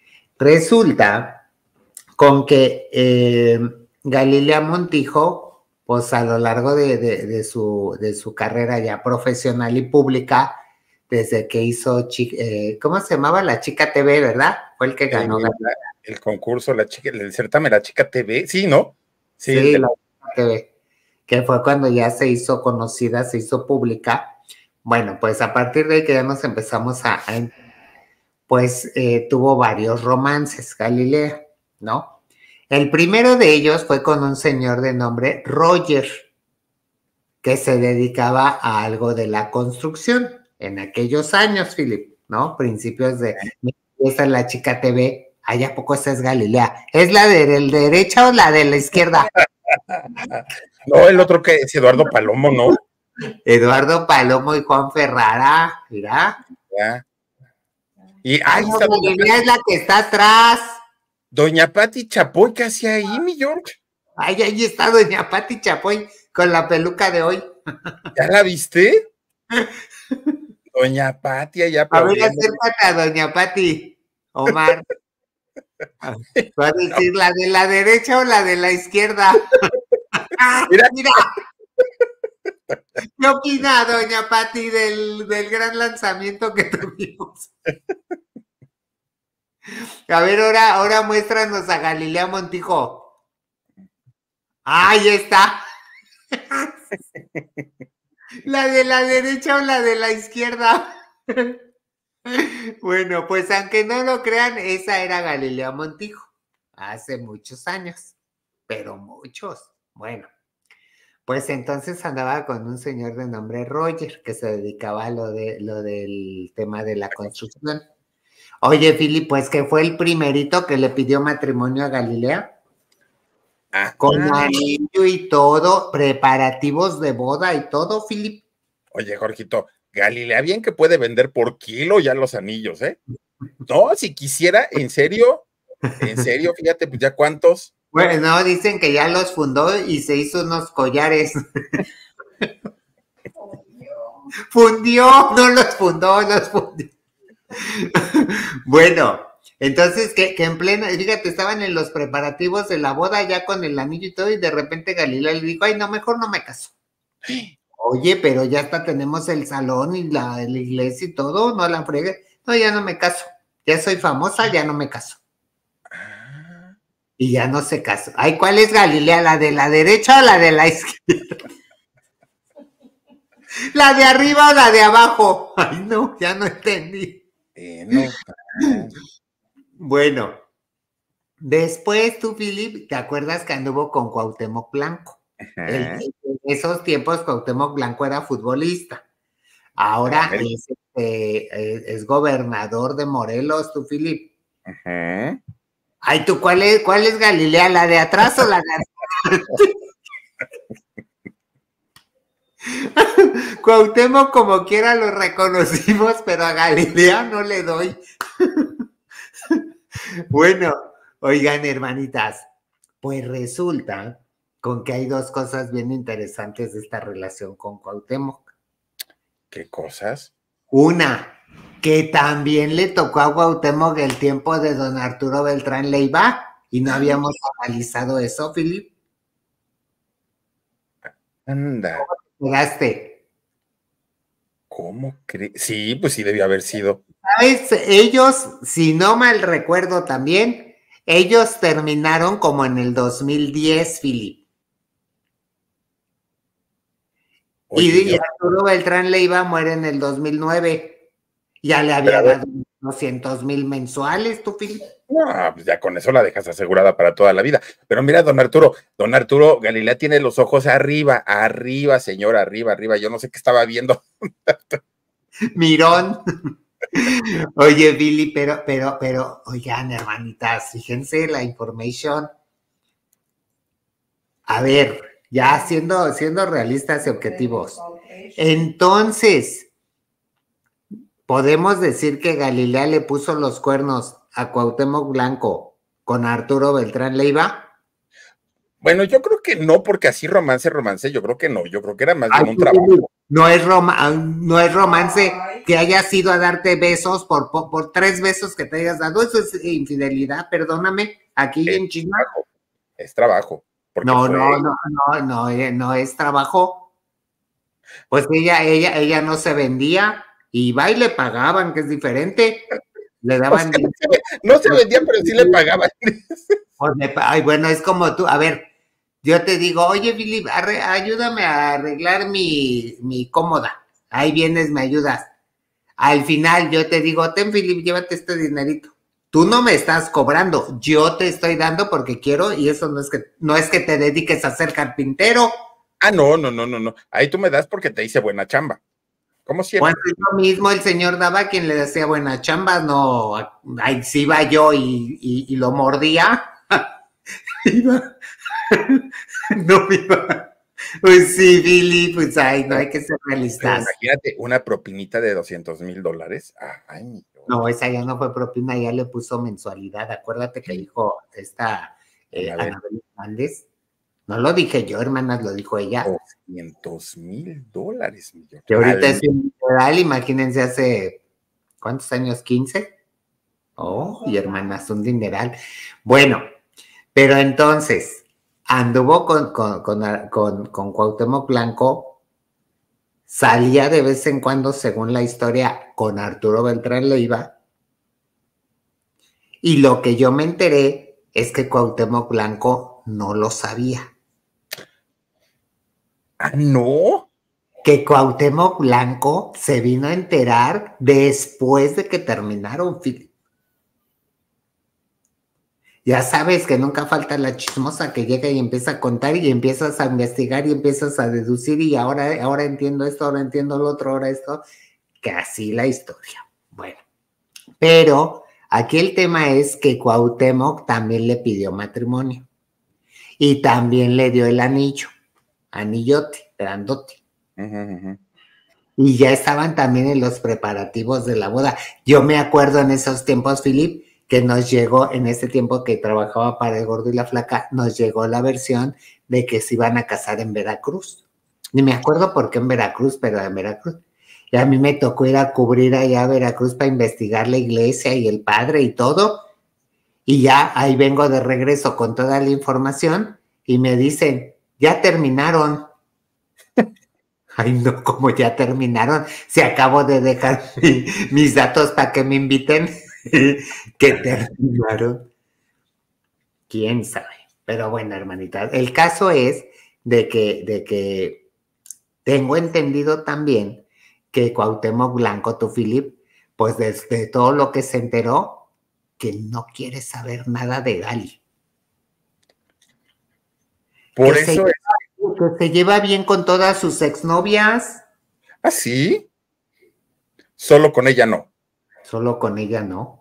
Resulta con que eh, Galilea Montijo, pues a lo largo de, de, de, su, de su carrera ya profesional y pública, desde que hizo, eh, ¿cómo se llamaba? La Chica T V, ¿verdad? fue el que ganó. El, el concurso, la chica, el certamen, la chica T V, sí, ¿no? Sí, sí la chica T V, que fue cuando ya se hizo conocida, se hizo pública. Bueno, pues a partir de ahí que ya nos empezamos a, a pues eh, tuvo varios romances, Galilea, ¿no? El primero de ellos fue con un señor de nombre Roger, que se dedicaba a algo de la construcción en aquellos años, Philip, ¿no? Principios de... Esa es la chica T V, ¿ay, a poco esa es Galilea? ¿Es la de la derecha o la de la izquierda? No, el otro que es Eduardo Palomo, ¿no? Eduardo Palomo y Juan Ferrara, mira. Ya. Y Ay, no, Galilea es la que está atrás. Doña Pati Chapoy, ¿qué hacía ahí, mi George? Ay, ahí está Doña Pati Chapoy con la peluca de hoy. ¿Ya la viste? Doña Pati, allá a ver, acércate a Doña Pati, Omar. Va a decir la de la derecha o la de la izquierda. Mira, mira. ¿Qué opina Doña Pati del, del gran lanzamiento que tuvimos? A ver, ahora, ahora muéstranos a Galilea Montijo. Ahí está. ¿La de la derecha o la de la izquierda? Bueno, pues aunque no lo crean, esa era Galilea Montijo. Hace muchos años. Pero muchos. Bueno. Pues entonces andaba con un señor de nombre Roger, que se dedicaba a lo, de, lo del tema de la construcción. Oye, Philip, pues que fue el primerito que le pidió matrimonio a Galilea. Ah, con anillo y todo, preparativos de boda y todo, Philip. Oye, Jorgito, Galilea bien que puede vender por kilo ya los anillos, ¿eh? No, si quisiera, en serio, en serio, fíjate, pues ya cuántos. Bueno, no, dicen que ya los fundó y se hizo unos collares. Fundió, no los fundó, los fundió. Bueno, entonces que, que en plena, fíjate, estaban en los preparativos de la boda ya con el anillo y todo, y de repente Galilea le dijo, ay, no, mejor no me caso. Oye, pero ya hasta tenemos el salón y la, la iglesia y todo, no la fregue. No, ya no me caso. Ya soy famosa, ya no me caso. Y ya no se casó. Ay, ¿cuál es Galilea? ¿La de la derecha o la de la izquierda? ¿La de arriba o la de abajo? Ay, no, ya no entendí. Eh, no. Bueno, después tú, Philip, ¿te acuerdas que anduvo con Cuauhtémoc Blanco? En esos tiempos Cuauhtémoc Blanco era futbolista. Ahora es, este, es gobernador de Morelos, tú, Philip. Ajá. Ay, ¿tú cuál es, cuál es Galilea? ¿La de atrás o la de atrás? Cuauhtémoc como quiera lo reconocimos, pero a Galilea no le doy. Bueno, oigan, hermanitas, pues resulta con que hay dos cosas bien interesantes de esta relación con Cuauhtémoc. ¿Qué cosas? Una, que también le tocó a Cuauhtémoc el tiempo de don Arturo Beltrán Leiva, y no habíamos analizado eso, Philip. Anda. ¿Cómo te quedaste? ¿Cómo crees? Sí, pues sí debió haber sido. ¿Sabes? Ellos, si no mal recuerdo también, ellos terminaron como en el dos mil diez, Philip. Oye, y, y Arturo Beltrán Leiva muere en el dos mil nueve. Ya le había dado doscientos mil mensuales, tú, Philip. No, pues ya con eso la dejas asegurada para toda la vida. Pero mira, don Arturo, don Arturo, Galilea tiene los ojos arriba, arriba, señor, arriba, arriba. Yo no sé qué estaba viendo. Mirón. Oye, Billy, pero, pero, pero, oigan, hermanitas, fíjense la información. A ver, ya siendo, siendo realistas y objetivos. Entonces, ¿podemos decir que Galilea le puso los cuernos a Cuauhtémoc Blanco con Arturo Beltrán Leiva? Bueno, yo creo que no, porque así romance, romance, yo creo que no, yo creo que era más bien un trabajo. No es, rom no es romance que hayas ido a darte besos por, por, por tres besos que te hayas dado, eso es infidelidad, perdóname, aquí es en China. Trabajo, es trabajo. No, fue... no, no, no, no, no es trabajo. Pues ella, ella, ella no se vendía. Y va y le pagaban, que es diferente. Le daban... O sea, No se vendía, pero sí le pagaban. Pues me, ay, bueno, es como tú, a ver, yo te digo, oye, Billy, arre, ayúdame a arreglar mi, mi cómoda. Ahí vienes, me ayudas. Al final yo te digo, ten, Philip, llévate este dinerito. Tú no me estás cobrando, yo te estoy dando porque quiero y eso no es que, no es que te dediques a ser carpintero. Ah, no, no, no, no, no. Ahí tú me das porque te hice buena chamba. Como siempre. Pues lo mismo el señor daba a quien le hacía buena chamba, no, ahí sí iba yo y, y, y lo mordía. Iba. No iba. Pues sí, Billy, pues ay, no hay que ser realistas. Pero imagínate, una propinita de doscientos mil dólares. Ay, mi Dios. No, esa ya no fue propina, ya le puso mensualidad. Acuérdate que dijo esta eh, Anabel Hernández. No lo dije yo, hermanas, lo dijo ella. doscientos mil dólares, mi Dios. Que ahorita es un dineral, imagínense hace, ¿cuántos años? ¿quince? Oh, y hermanas, un dineral. Bueno, pero entonces, anduvo con, con, con, con, con Cuauhtémoc Blanco, salía de vez en cuando, según la historia, con Arturo Beltrán Leiva, y lo que yo me enteré es que Cuauhtémoc Blanco no lo sabía. ¿Ah, no? Que Cuauhtémoc Blanco se vino a enterar después de que terminaron, Philip. Ya sabes que nunca falta la chismosa que llega y empieza a contar y empiezas a investigar y empiezas a deducir y ahora, ahora entiendo esto, ahora entiendo lo otro, ahora esto, que así la historia. Bueno, pero aquí el tema es que Cuauhtémoc también le pidió matrimonio y también le dio el anillo, anillote, grandote. Uh -huh, uh -huh. Y ya estaban también en los preparativos de la boda. Yo me acuerdo en esos tiempos, Philip, que nos llegó, en ese tiempo que trabajaba para El Gordo y la Flaca, nos llegó la versión de que se iban a casar en Veracruz. Ni me acuerdo por qué en Veracruz, pero en Veracruz. Y a mí me tocó ir a cubrir allá a Veracruz para investigar la iglesia y el padre y todo. Y ya ahí vengo de regreso con toda la información y me dicen, ya terminaron. Ay, no, como ya terminaron. Si acabo de dejar mi, mis datos para que me inviten. Que terminaron. Quién sabe. Pero bueno, hermanita, el caso es de que, de que tengo entendido también que Cuauhtémoc Blanco, tu Philip, pues desde todo lo que se enteró, que no quiere saber nada de Gali. Por que eso se, es... que se lleva bien con todas sus exnovias. ¿Ah, sí? Solo con ella no. Solo con ella no.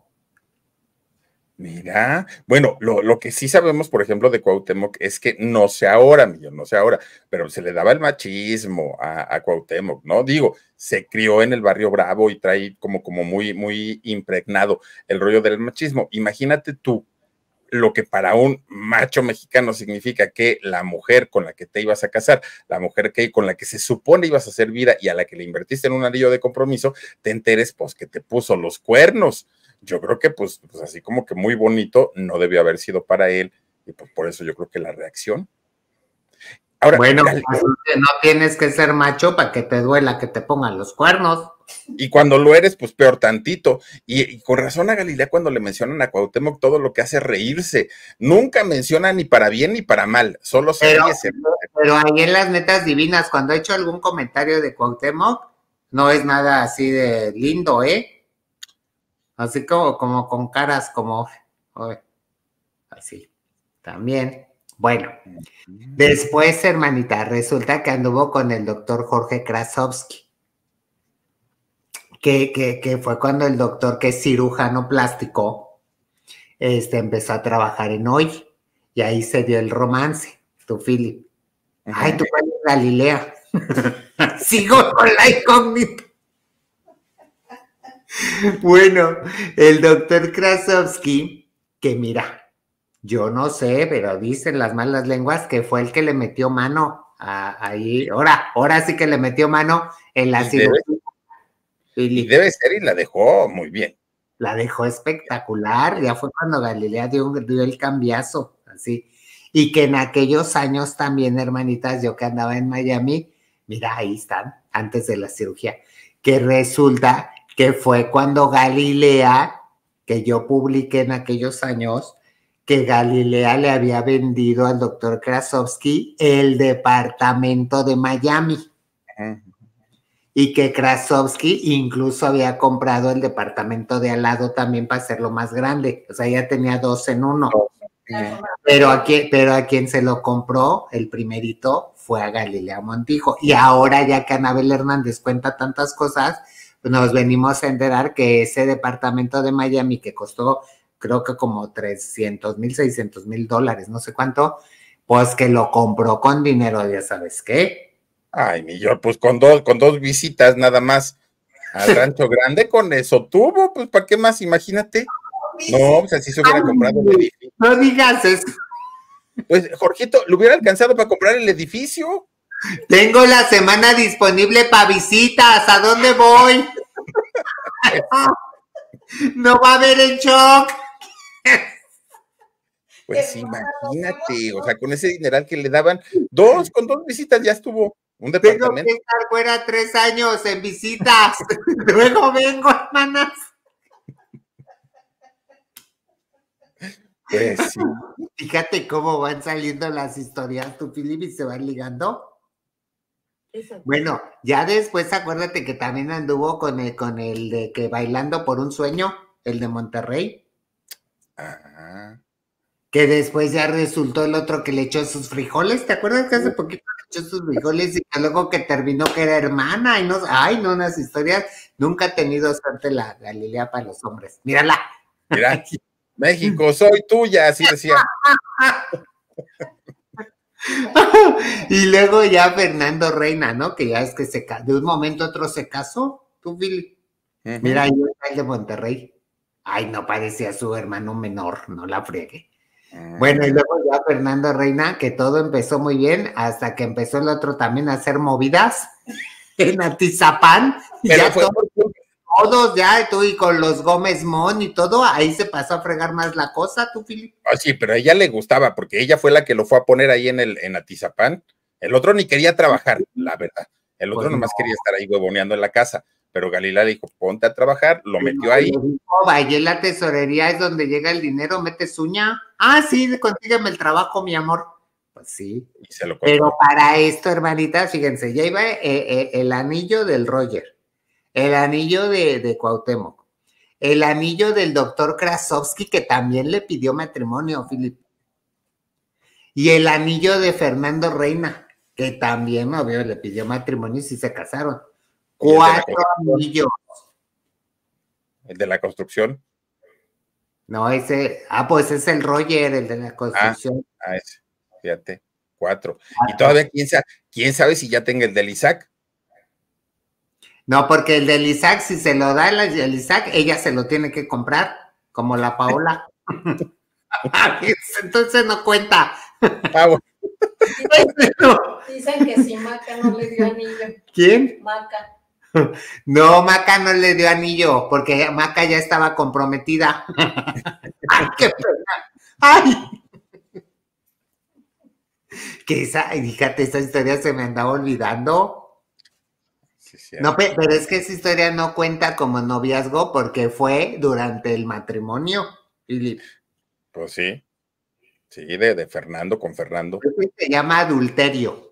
Mira, bueno, lo, lo que sí sabemos, por ejemplo, de Cuauhtémoc es que no sé ahora, millón, no sé ahora, pero se le daba el machismo a, a Cuauhtémoc, ¿no? Digo, se crió en el barrio Bravo y trae como, como muy, muy impregnado el rollo del machismo. Imagínate tú lo que para un macho mexicano significa que la mujer con la que te ibas a casar, la mujer que, con la que se supone ibas a hacer vida y a la que le invertiste en un anillo de compromiso, te enteres, pues, que te puso los cuernos. Yo creo que, pues, pues, así como que muy bonito no debió haber sido para él, y pues por eso yo creo que la reacción. Ahora, bueno, pues, no tienes que ser macho para que te duela que te pongan los cuernos. Y cuando lo eres, pues peor tantito. Y, y con razón a Galilea cuando le mencionan a Cuauhtémoc todo lo que hace reírse. Nunca menciona ni para bien ni para mal, solo se pero, ríe. Se... Pero ahí en las netas divinas, cuando ha hecho algún comentario de Cuauhtémoc, no es nada así de lindo, ¿eh? Así como, como con caras como, oh, así, también. Bueno, después, hermanita, resulta que anduvo con el doctor Jorge Krasovsky, que, que, que fue cuando el doctor, que es cirujano plástico, este, empezó a trabajar en Hoy, y ahí se dio el romance, tu Philip. Uh-huh. Ay, tú eres Galilea. Sigo con la incógnita. Bueno, el doctor Krasovsky, que mira, yo no sé, pero dicen las malas lenguas que fue el que le metió mano a, ahí, ahora, ahora sí que le metió mano en la cirugía. Y, y debe ser, y la dejó muy bien. La dejó espectacular, ya fue cuando Galilea dio, dio el cambiazo, así. Y que en aquellos años también, hermanitas, yo que andaba en Miami, mira, ahí están, antes de la cirugía, que resulta que fue cuando Galilea que yo publiqué en aquellos años que Galilea le había vendido al doctor Krasovsky el departamento de Miami. Uh-huh. Y que Krasovsky incluso había comprado el departamento de al lado también para hacerlo más grande. O sea, ya tenía dos en uno. Uh-huh. Pero, a quien, pero a quien se lo compró, el primerito, fue a Galilea Montijo. Y ahora, ya que Anabel Hernández cuenta tantas cosas, pues nos venimos a enterar que ese departamento de Miami que costó, creo que como trescientos mil, seiscientos mil dólares, no sé cuánto, pues que lo compró con dinero, ya sabes qué. Ay, mi yo, pues con dos, con dos visitas nada más al Rancho Grande, con eso tuvo, pues ¿para qué más? Imagínate. No, pues así se hubiera Ay, comprado el edificio. No digas eso. Pues, Jorgito, ¿le hubiera alcanzado para comprar el edificio? Tengo la semana disponible para visitas, ¿a dónde voy? No va a haber el shock. Pues imagínate, o sea, con ese dineral que le daban, dos, con dos visitas ya estuvo un departamento. Tengo que estar fuera tres años en visitas, luego vengo, hermanas. Pues sí. Fíjate cómo van saliendo las historias, tú, Philip, y se van ligando. Eso. Bueno, ya después acuérdate que también anduvo con el, con el de que Bailando por un Sueño, el de Monterrey. Ajá. Que después ya resultó el otro que le echó sus frijoles, ¿te acuerdas que hace poquito le echó sus frijoles y que luego que terminó que era hermana? Y no, ay, no, unas historias, nunca ha tenido suerte la Galilea para los hombres. Mírala. Mira, México, soy tuya, así decía. Y luego ya Fernando Reina, ¿no? Que ya es que se de un momento a otro se casó, tú, Philip. Uh-huh. Mira, ahí está el de Monterrey. Ay, no parecía su hermano menor, no la friegue. Uh-huh. Bueno, y luego ya Fernando Reina, que todo empezó muy bien, hasta que empezó el otro también a hacer movidas en Atizapán. Pero ya fue todo, todos ya, tú y con los Gómez Mon y todo, ahí se pasó a fregar más la cosa, tú, Philip. Ah, sí, pero a ella le gustaba, porque ella fue la que lo fue a poner ahí en el en Atizapán. El otro ni quería trabajar, la verdad. El otro pues nomás no. quería estar ahí huevoneando en la casa. Pero Galilea le dijo, ponte a trabajar, lo metió ahí. Vaya, en la tesorería es donde llega el dinero, metes uña. Ah, sí, consígueme el trabajo, mi amor. Pues sí. Y se lo pero para esto, hermanitas, fíjense, ya iba eh, eh, el anillo del Roger, el anillo de, de Cuauhtémoc, el anillo del doctor Krasovsky, que también le pidió matrimonio, Philip, y el anillo de Fernando Reina, que también, obvio, le pidió matrimonio y sí se casaron. Cuatro anillos. ¿El de la construcción? No, ese, ah, pues es el Roger, el de la construcción. Ah, ah ese, fíjate, cuatro. cuatro. Y todavía, ¿quién sabe, quién sabe si ya tenga el del Isaac? No, porque el del Isaac, si se lo da el Isaac, ella se lo tiene que comprar, como la Paola. Entonces no cuenta. Ah, bueno. Dicen que si Maca no le dio anillo. ¿Quién? Maca. No, Maca no le dio anillo, porque Maca ya estaba comprometida. ¡Ay, qué pena! ¡Ay! Que esa, fíjate, esa historia se me andaba olvidando. Sí, sí, no, pero, pero es que esa historia no cuenta como noviazgo porque fue durante el matrimonio, Philip. Pues sí. Sí, de, de Fernando con Fernando. Se llama adulterio.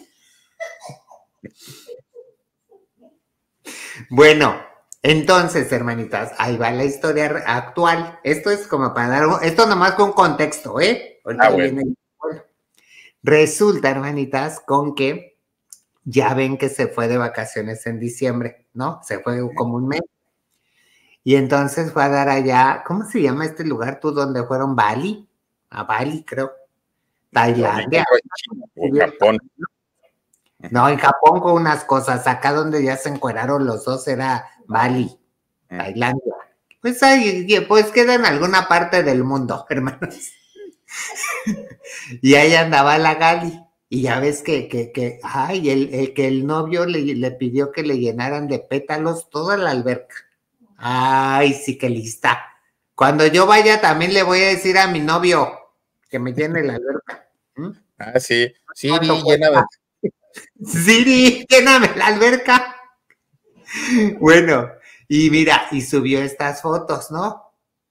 Bueno, entonces, hermanitas, ahí va la historia actual. Esto es como para dar, esto nomás con contexto, ¿eh? Ah, bueno. Viene, bueno. Resulta, hermanitas, con que ya ven que se fue de vacaciones en diciembre, ¿no? Se fue como un mes. Y entonces fue a dar allá, ¿cómo se llama este lugar tú donde fueron? ¿Bali? A Bali, creo. Tailandia. O Japón. No, en Japón con unas cosas. Acá donde ya se encueraron los dos era Bali, Tailandia. Pues ahí, pues queda en alguna parte del mundo, hermanos. Y ahí andaba la Gali. Y ya ves que, que, que, ay, el, el, que el novio le, le pidió que le llenaran de pétalos toda la alberca. Ay, sí que lista. Cuando yo vaya también le voy a decir a mi novio que me llene la alberca. ¿Mm? Ah, sí. Siri, lléname. Siri, lléname la alberca. Bueno, y mira, y subió estas fotos, ¿no?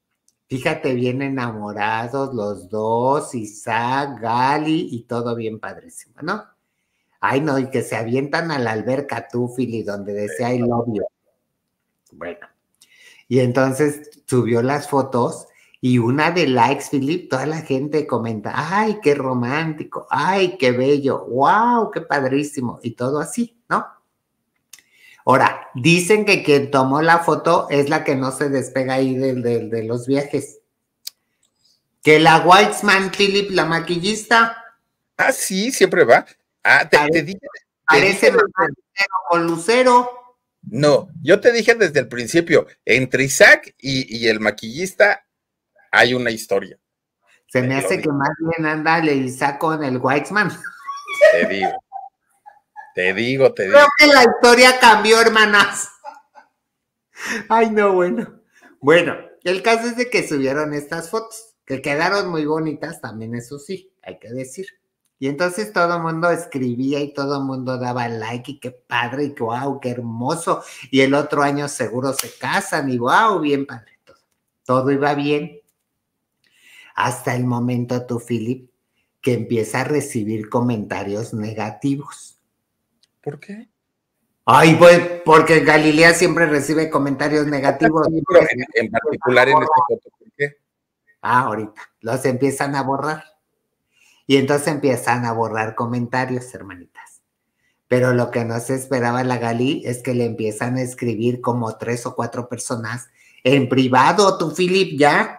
Fíjate, bien enamorados los dos, Isaac, Gali y todo bien padrísimo, ¿no? Ay, no, y que se avientan a la alberca tú, Philly, donde decía I love you. Bueno, y entonces subió las fotos y una de likes, Philip, toda la gente comenta, ay, qué romántico, ay, qué bello, wow, qué padrísimo, y todo así, ¿no? Ahora, dicen que quien tomó la foto es la que no se despega ahí de, de, de los viajes. Que la Weitzman, Philip, la maquillista. Ah, sí, siempre va. Ah, te, te dije. Parece Lucero con Lucero. No, yo te dije desde el principio, entre Isaac y, y el maquillista hay una historia. Se me hace que más bien anda el Isaac con el Weitzman. Te digo. Te digo, te digo. Creo que la historia cambió, hermanas. Ay, no, bueno. Bueno, el caso es de que subieron estas fotos, que quedaron muy bonitas también, eso sí, hay que decir. Y entonces todo el mundo escribía y todo el mundo daba like y qué padre y que wow, qué hermoso. Y el otro año seguro se casan y wow, bien padre todo. Todo iba bien. Hasta el momento tú, Philip, que empieza a recibir comentarios negativos. ¿Por qué? Ay, pues, porque Galilea siempre recibe comentarios negativos. Pero en, en particular en esta foto, ¿por qué? Ah, ahorita, los empiezan a borrar. Y entonces empiezan a borrar comentarios, hermanitas. Pero lo que no se esperaba la Gali es que le empiezan a escribir como tres o cuatro personas en privado, tú, Philip, ¿ya?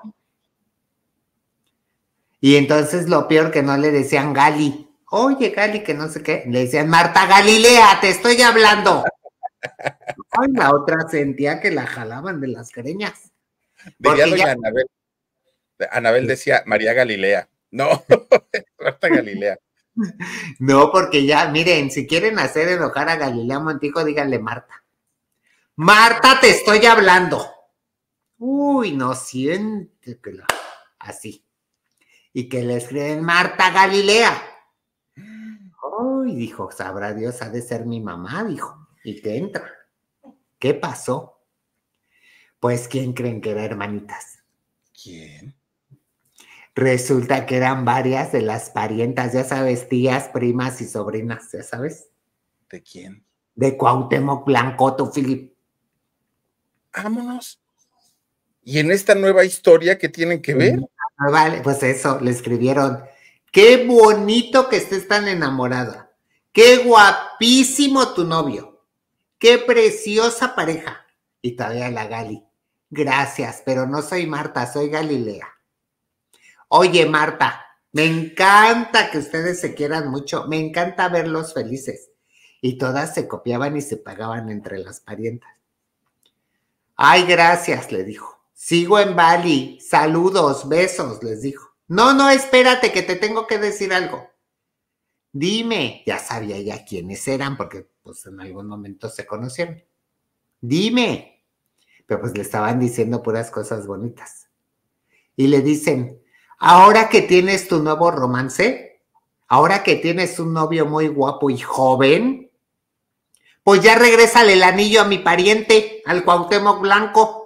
Y entonces lo peor que no le decían Gali. Oye, Gali, que no sé qué. Le decían, Marta Galilea, te estoy hablando. Ay, la otra sentía que la jalaban de las greñas. Diría doña ya... Anabel. Anabel decía María Galilea. No, Marta Galilea. No, porque ya, miren, si quieren hacer enojar a Galilea Montijo, díganle Marta. Marta, te estoy hablando. Uy, no siente que la... Así. Y que le escriben Marta Galilea. Ay, dijo, sabrá Dios, ha de ser mi mamá, dijo. Y que entra. ¿Qué pasó? Pues, ¿quién creen que era, hermanitas? ¿Quién? Resulta que eran varias de las parientas, ya sabes, tías, primas y sobrinas, ya sabes. ¿De quién? De Cuauhtémoc Blanco, tú, Philip. Vámonos. ¿Y en esta nueva historia qué tienen que ver? Vale, pues eso, le escribieron. Qué bonito que estés tan enamorada. Qué guapísimo tu novio. Qué preciosa pareja. Y todavía la Gali. Gracias, pero no soy Marta, soy Galilea. Oye, Marta, me encanta que ustedes se quieran mucho. Me encanta verlos felices. Y todas se copiaban y se pagaban entre las parientas. Ay, gracias, le dijo. Sigo en Bali. Saludos, besos, les dijo. No, no, espérate, que te tengo que decir algo. Dime, ya sabía ya quiénes eran, porque pues en algún momento se conocieron. Dime. Pero pues le estaban diciendo puras cosas bonitas. Y le dicen, ahora que tienes tu nuevo romance, ahora que tienes un novio muy guapo y joven, pues ya regrésale el anillo a mi pariente, al Cuauhtémoc Blanco.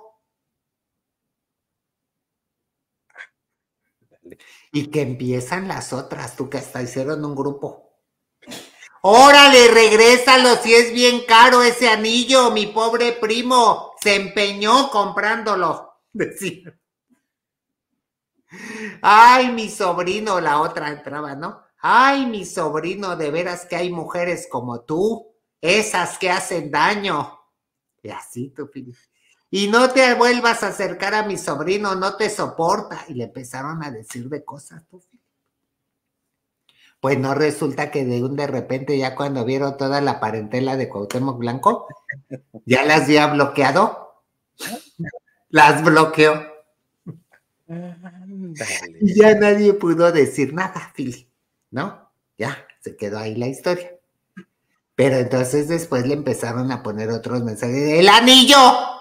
Y que empiezan las otras, tú que hasta hicieron un grupo. ¡Órale, regrésalo si es bien caro ese anillo! Mi pobre primo se empeñó comprándolo. Decía. ¡Ay, mi sobrino! La otra entraba, ¿no? ¡Ay, mi sobrino! De veras que hay mujeres como tú, esas que hacen daño. Y así tú, Filipe. Y no te vuelvas a acercar a mi sobrino, no te soporta. Y le empezaron a decir de cosas, tú. Pues no, resulta que de un de repente, ya cuando vieron toda la parentela de Cuauhtémoc Blanco, ya las había bloqueado. Las bloqueó. Dale. Y ya nadie pudo decir nada, Fili, ¿no? Ya, se quedó ahí la historia. Pero entonces después le empezaron a poner otros mensajes. ¡El anillo!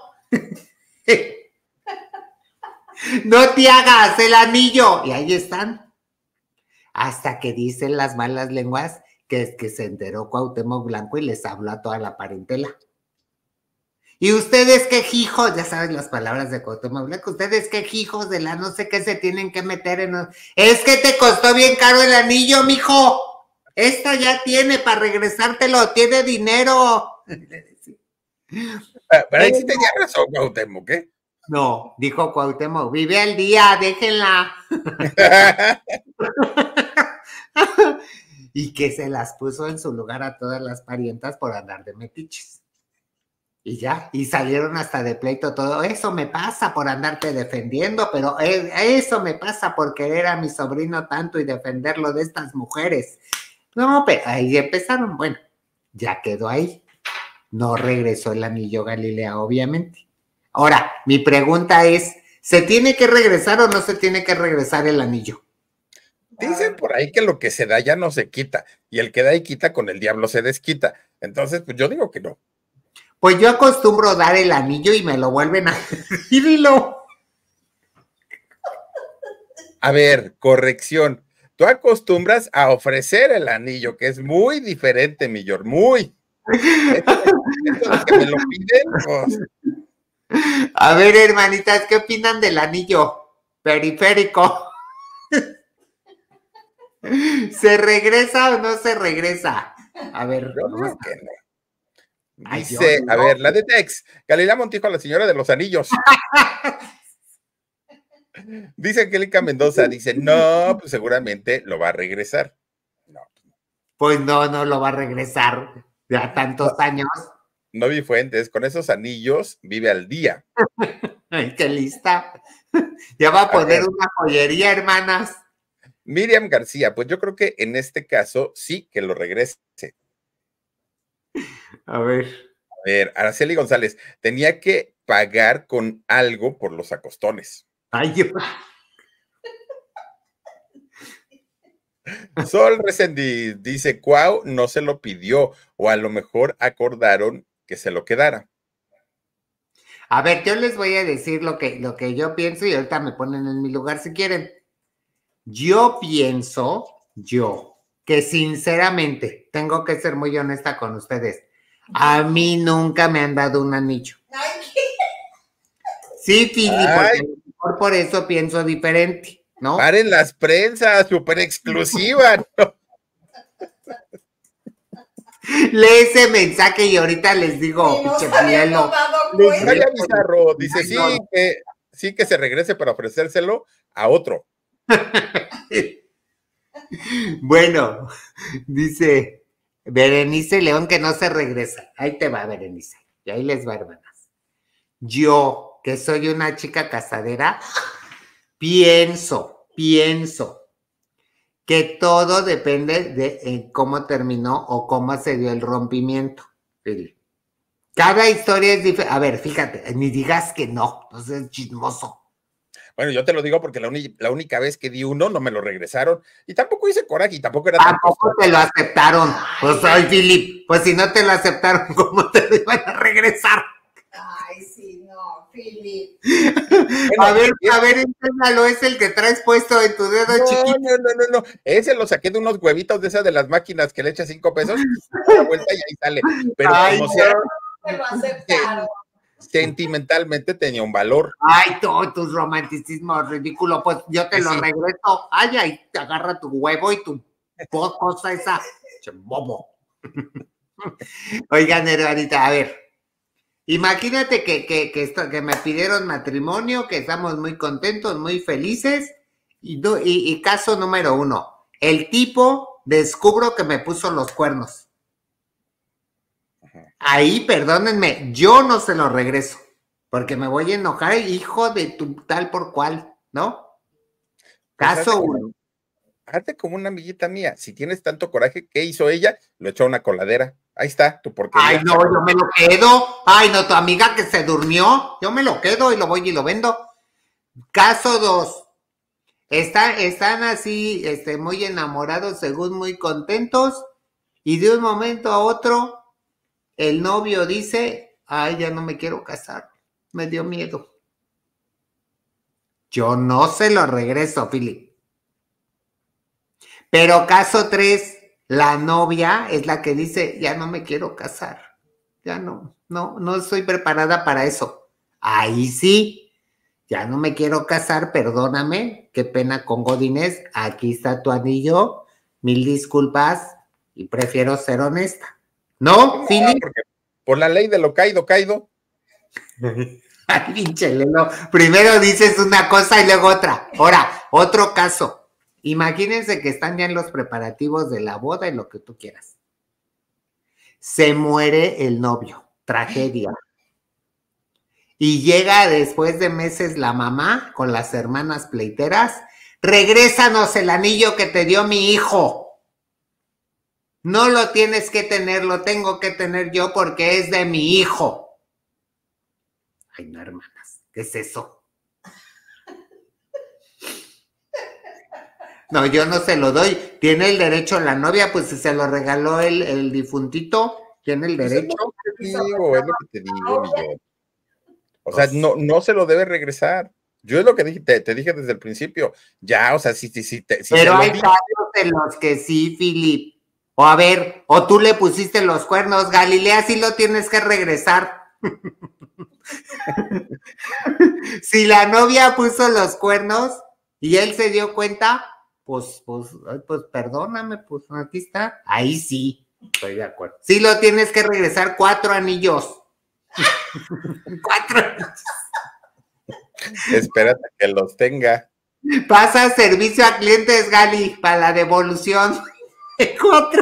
No te hagas el anillo. Y ahí están. Hasta que dicen las malas lenguas que es que se enteró Cuauhtémoc Blanco y les habló a toda la parentela. Y ustedes qué hijos, ya saben las palabras de Cuauhtémoc Blanco, ustedes qué hijos de la no sé qué se tienen que meter en... Es que te costó bien caro el anillo, mijo. Esta ya tiene para regresártelo, tiene dinero. Pero ahí sí tenía razón, Cuauhtémoc, ¿qué? No, dijo Cuauhtémoc, vive al día, déjenla. Y que se las puso en su lugar a todas las parientas por andar de metiches. Y ya, y salieron hasta de pleito todo. Eso me pasa por andarte defendiendo, pero eso me pasa por querer a mi sobrino tanto y defenderlo de estas mujeres. No, pero ahí empezaron. Bueno, ya quedó ahí. No regresó el anillo Galilea, obviamente. Ahora, mi pregunta es, ¿se tiene que regresar o no se tiene que regresar el anillo? Dicen por ahí que lo que se da ya no se quita, y el que da y quita con el diablo se desquita. Entonces, pues yo digo que no. Pues yo acostumbro dar el anillo y me lo vuelven a dilo. A ver, corrección. Tú acostumbras a ofrecer el anillo, que es muy diferente, mi George, muy. Esto, esto de que me lo piden, pues. A ver, hermanitas, ¿qué opinan del anillo periférico? ¿Se regresa o no se regresa? A ver, yo digo que no. Ay, dice, no. A ver, la de Tex, Galilea Montijo, la señora de los anillos. Dice Angélica Mendoza, dice, no, pues seguramente lo va a regresar. No. Pues no, no lo va a regresar. Ya tantos no. años. No vi fuentes, con esos anillos vive al día. Ay, qué lista. Ya va a poner a una joyería, hermanas. Miriam García, pues yo creo que en este caso sí que lo regrese. A ver. A ver, Araceli González, tenía que pagar con algo por los acostones. Ay, yo. Sol Resendi dice, Cuau no se lo pidió, o a lo mejor acordaron que se lo quedara. A ver, yo les voy a decir lo que, lo que yo pienso y ahorita me ponen en mi lugar si quieren. Yo pienso, yo, que sinceramente, tengo que ser muy honesta con ustedes, a mí nunca me han dado un anillo. Sí, Fili, porque a lo mejor por eso pienso diferente, ¿no? Paren las prensas, súper exclusiva, ¿no? Lee ese mensaje y ahorita les digo, no pinche Pielo. María Bizarro dice, sí que, sí que se regrese para ofrecérselo a otro. Bueno, dice Berenice León que no se regresa. Ahí te va, Berenice. Y ahí les va, hermanas. Yo, que soy una chica casadera, pienso, pienso que todo depende de eh, cómo terminó o cómo se dio el rompimiento. Cada historia es diferente. A ver, fíjate, ni digas que no, pues es chismoso. Bueno, yo te lo digo porque la, la única vez que di uno no me lo regresaron y tampoco hice coraje y tampoco era tampoco te lo aceptaron. Pues ay, Philip, pues si no te lo aceptaron, ¿cómo te lo iban a regresar? Ay, sí, no, Philip. Bueno, a ver, a ver, enséñalo, es el que traes puesto en tu dedo no, chiquito. No, no, no, no, ese lo saqué de unos huevitos de esas de las máquinas que le echas cinco pesos, da la vuelta y ahí sale. Pero ay, como no. sea, Me lo aceptaron. Sentimentalmente tenía un valor. Ay, todos tus romanticismos ridículos, pues yo te sí, lo sí. regreso. Ay, ay, te agarra tu huevo y tu cosa esa. Bobo. Oigan, hermanita, a ver. Imagínate que, que, que, esto, que me pidieron matrimonio, que estamos muy contentos, muy felices. Y, y, y caso número uno, el tipo descubro que me puso los cuernos. Ahí, perdónenme, yo no se lo regreso, porque me voy a enojar, hijo de tu tal por cual, ¿no? Caso uno. Hazte como una amiguita mía, si tienes tanto coraje, ¿qué hizo ella? Lo echó a una coladera. Ahí está, tu porquería. Ay, no, yo me lo quedo. Ay, no, tu amiga que se durmió, yo me lo quedo y lo voy y lo vendo. Caso dos. Está, están así, este, muy enamorados, según muy contentos, y de un momento a otro, el novio dice, ay, ya no me quiero casar, me dio miedo. Yo no se lo regreso, Philip. Pero caso tres, la novia es la que dice, ya no me quiero casar. ya no, no, no estoy preparada para eso. Ahí sí, ya no me quiero casar, perdóname, qué pena con Godínez, aquí está tu anillo, mil disculpas y prefiero ser honesta. ¿No, Philip? No, por la ley de lo caído, caído. Ay, pinche Lelo, primero dices una cosa y luego otra. Ahora, otro caso. Imagínense que están ya en los preparativos de la boda y lo que tú quieras. Se muere el novio, tragedia. Y llega después de meses la mamá con las hermanas pleiteras, regrésanos el anillo que te dio mi hijo. No lo tienes que tener, lo tengo que tener yo porque es de mi hijo. Ay, no, hermanas, ¿qué es eso? No, yo no se lo doy. Tiene el derecho la novia, pues si se lo regaló el, el difuntito, tiene el derecho. Es lo que te digo, es lo que te digo, Miguel. O sea, no, no se lo debe regresar. Yo es lo que dije, te, te dije desde el principio. Ya, o sea, si, si, si, te, si pero hay casos en los que sí, Philip. O a ver, o tú le pusiste los cuernos, Galilea, sí lo tienes que regresar. Si la novia puso los cuernos y él se dio cuenta, pues, pues, pues perdóname, pues aquí está. Ahí sí, estoy de acuerdo. Sí lo tienes que regresar cuatro anillos. Cuatro anillos. Espérate que los tenga. Pasa servicio a clientes, Gali, para la devolución. Cuatro.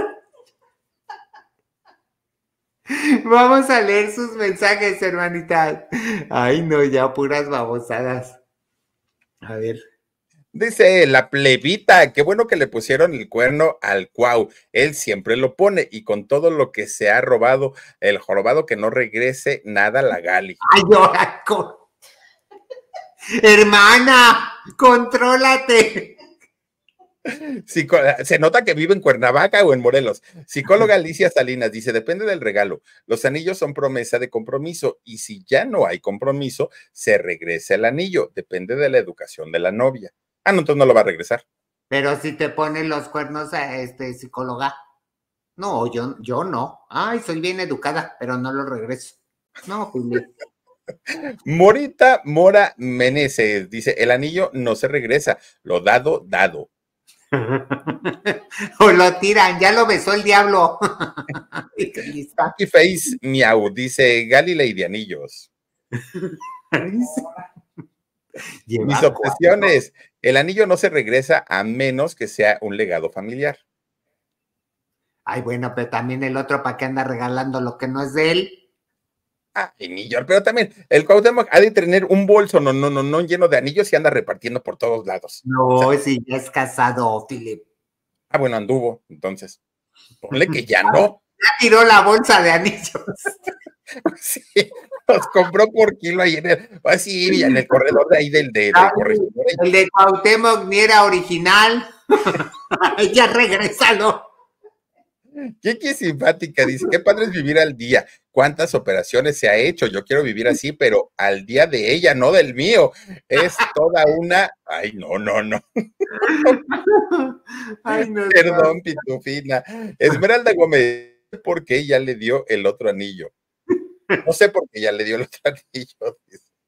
Vamos a leer sus mensajes, hermanitas. Ay, no, ya puras babosadas. A ver. Dice la plebita, qué bueno que le pusieron el cuerno al Cuau. Él siempre lo pone y con todo lo que se ha robado, el jorobado que no regrese nada a la Gali. Ay, ahora, con... hermana, contrólate. Psico... Se nota que vive en Cuernavaca o en Morelos. Psicóloga Alicia Salinas dice, depende del regalo. Los anillos son promesa de compromiso y si ya no hay compromiso, se regresa el anillo. Depende de la educación de la novia. Ah, no, entonces no lo va a regresar. Pero si te ponen los cuernos a este psicóloga. No, yo, yo no. Ay, soy bien educada, pero no lo regreso. No, Juli. Morita Mora Meneses dice, el anillo no se regresa, lo dado, dado. O lo tiran, ya lo besó el diablo. Y Face Miau dice, Galilei de anillos. Mis obsesiones, el anillo no se regresa a menos que sea un legado familiar. Ay, bueno, pero también el otro, ¿para qué anda regalando lo que no es de él? Ay, niño, pero también el Cuauhtémoc ha de tener un bolso, no, no, no, no, lleno de anillos y anda repartiendo por todos lados. No, o sea, si ya es casado, Philip. Ah, bueno, anduvo, entonces. Ponle que ya no. Ya tiró la bolsa de anillos. Sí, los compró por kilo ahí en el, así, en el corredor de ahí del de, Ay, corredor. El de Cuauhtémoc ni era original. Ya regrésalo. Kiki simpática dice, qué padre es vivir al día, cuántas operaciones se ha hecho, yo quiero vivir así, pero al día de ella, no del mío, es toda una, ay, no, no, no. Ay, no, perdón, no. Pitufina. Esmeralda Gómez, ¿por qué ya le dio el otro anillo? No sé por qué ya le dio el otro anillo.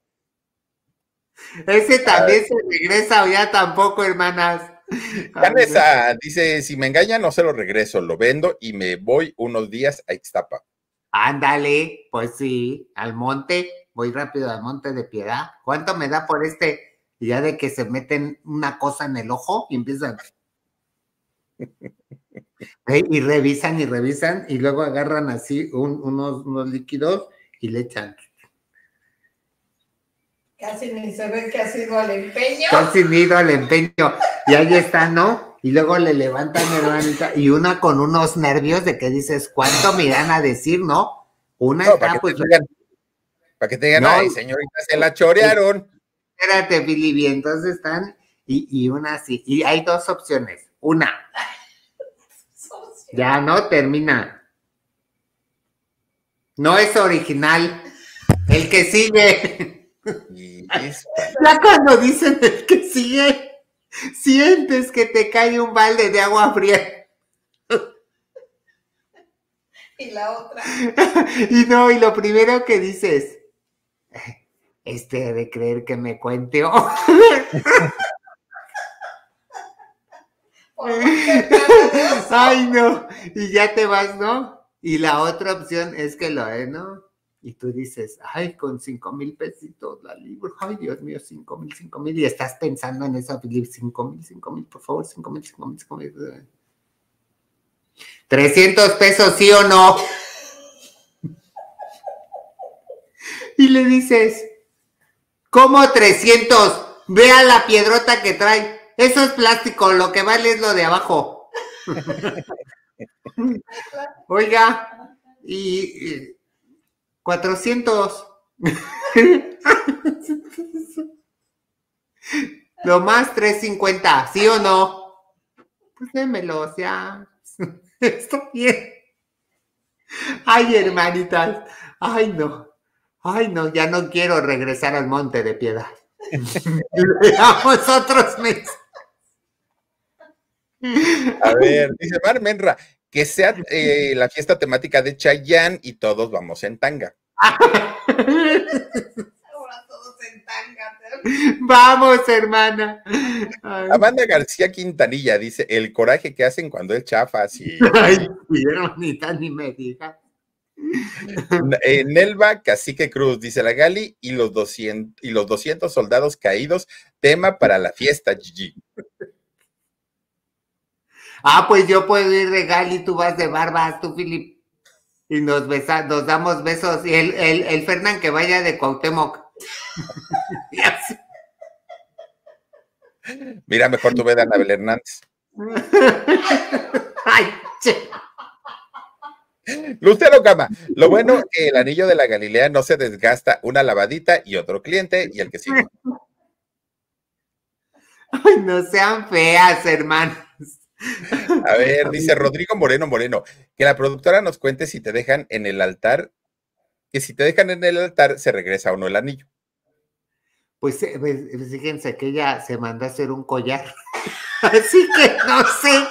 Ese también ay. Se regresa o ya tampoco, hermanas. Vanessa dice, si me engaña no se lo regreso, lo vendo y me voy unos días a Ixtapa. Ándale, pues sí, al monte, voy rápido al Monte de Piedad. ¿Cuánto me da por este? Ya de que se meten una cosa en el ojo y empiezan. Y revisan y revisan y luego agarran así un, unos, unos líquidos y le echan. Casi ni se ve que ha sido al empeño. Casi ni ido al empeño. Y ahí está, ¿no? Y luego le levantan, hermanita, y una con unos nervios de que dices, ¿cuánto me irán a decir, no? Una no, está, para pues. Que digan, para que te digan, no, ay, señorita, se la chorearon. Espérate, Billy, entonces están, y, y una así, y hay dos opciones. Una. Ya, ¿no? Termina. No es original. El que sigue. Ya cuando dicen el que sigue, sientes que te cae un balde de agua fría. Y la otra. Y no, y lo primero que dices, este de creer que me cuenteo. Ay, no, y ya te vas, ¿no? Y la otra opción es que lo es, ¿no? Y tú dices, ay, con cinco mil pesitos la libro, ay, Dios mío, cinco mil, cinco mil, y estás pensando en eso, Filipe, cinco mil, cinco mil, por favor, cinco mil, cinco mil, cinco mil. trescientos pesos, ¿sí o no? Y le dices, ¿cómo trescientos? Vea la piedrota que trae. Eso es plástico, lo que vale es lo de abajo. Oiga, y, y cuatrocientos. Lo más tres cincuenta, ¿sí o no? Pues démelo, ya. Estoy bien. Ay, hermanitas. Ay, no. Ay, no, ya no quiero regresar al Monte de Piedad. Veamos otros meses. A ver, dice Mar Menra, que sea eh, la fiesta temática de Chayanne y todos vamos en tanga. Ahora todos en tanga. Vamos, hermana. Ay. Amanda García Quintanilla dice, el coraje que hacen cuando es chafa, sí. Ay, mi hermanita, ni me digas. Eh, Nelva Cacique Cruz dice, la Gali y los doscientos, y los doscientos soldados caídos, tema para la fiesta, Gigi. Ah, pues yo puedo ir de Gali, tú vas de Barbas, tú, Filip, y nos besa, nos damos besos, y el, el, el Fernán que vaya de Cuauhtémoc. Mira, mejor tú ve a Anabel Hernández. Ay, che. Lucero Cama, lo bueno que el anillo de la Galilea no se desgasta, una lavadita y otro cliente y el que sigue. Ay, no sean feas, hermanos. A ver, dice Rodrigo Moreno Moreno, que la productora nos cuente si te dejan en el altar, que si te dejan en el altar se regresa o no el anillo. Pues, pues fíjense que ella se mandó a hacer un collar, así que no sé.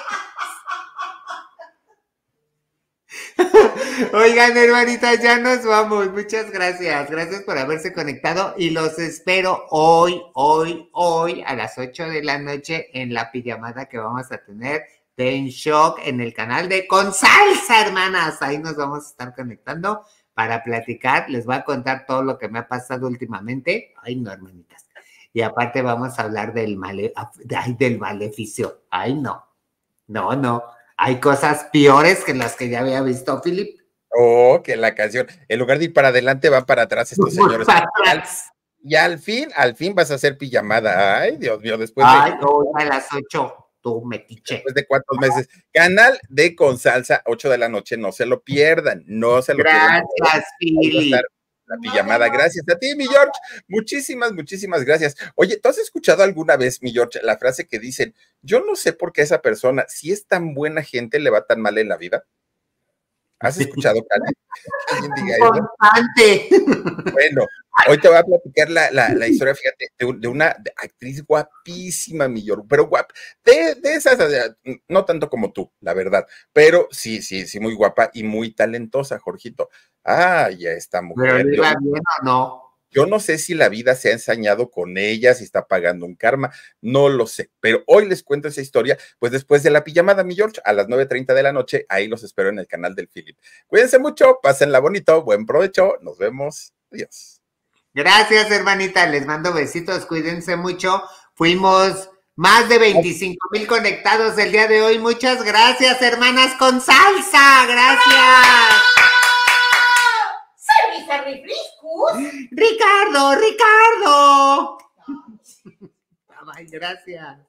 Oigan, hermanitas, ya nos vamos. Muchas gracias. Gracias por haberse conectado y los espero hoy, hoy, hoy a las ocho de la noche en la pijamada que vamos a tener de En Shock en el canal de Con Salsa, hermanas. Ahí nos vamos a estar conectando para platicar. Les voy a contar todo lo que me ha pasado últimamente. Ay, no, hermanitas. Y aparte vamos a hablar del, male, ay, del maleficio. Ay, no. No, no. Hay cosas peores que las que ya había visto, Philip. Oh, que la canción. En lugar de ir para adelante, van para atrás estos señores. Para atrás. Y al fin, al fin vas a hacer pijamada. Ay, Dios mío, después Ay, de... hoy a las ocho, tú metiche. Después de cuántos meses. Canal de Con Salsa, ocho de la noche, no se lo pierdan. No se lo Gracias, pierdan. Gracias, Philip. La pijamada, gracias a ti, mi George. Muchísimas, muchísimas gracias. Oye, ¿tú has escuchado alguna vez, mi George, la frase que dicen, yo no sé por qué esa persona, si es tan buena gente, le va tan mal en la vida? ¿Has escuchado, Cali? ¿Alguien diga eso? Bueno, hoy te voy a platicar la, la, la historia, fíjate, de, de una actriz guapísima, mi George, pero guapa, de, de esas, no tanto como tú, la verdad, pero sí, sí, sí, muy guapa y muy talentosa, Jorgito. Ay, ya esta mujer. ¿Pero le iba bien o no? Yo no sé si la vida se ha ensañado con ella, si está pagando un karma, no lo sé, pero hoy les cuento esa historia, pues después de la pijamada, mi George, a las nueve treinta de la noche, ahí los espero en el canal del Philip. Cuídense mucho, pásenla bonito, buen provecho, nos vemos, adiós. Gracias, hermanita, les mando besitos, cuídense mucho, fuimos más de veinticinco mil conectados el día de hoy, muchas gracias, hermanas Con Salsa, gracias. Ricardo, Ricardo. Ay, gracias.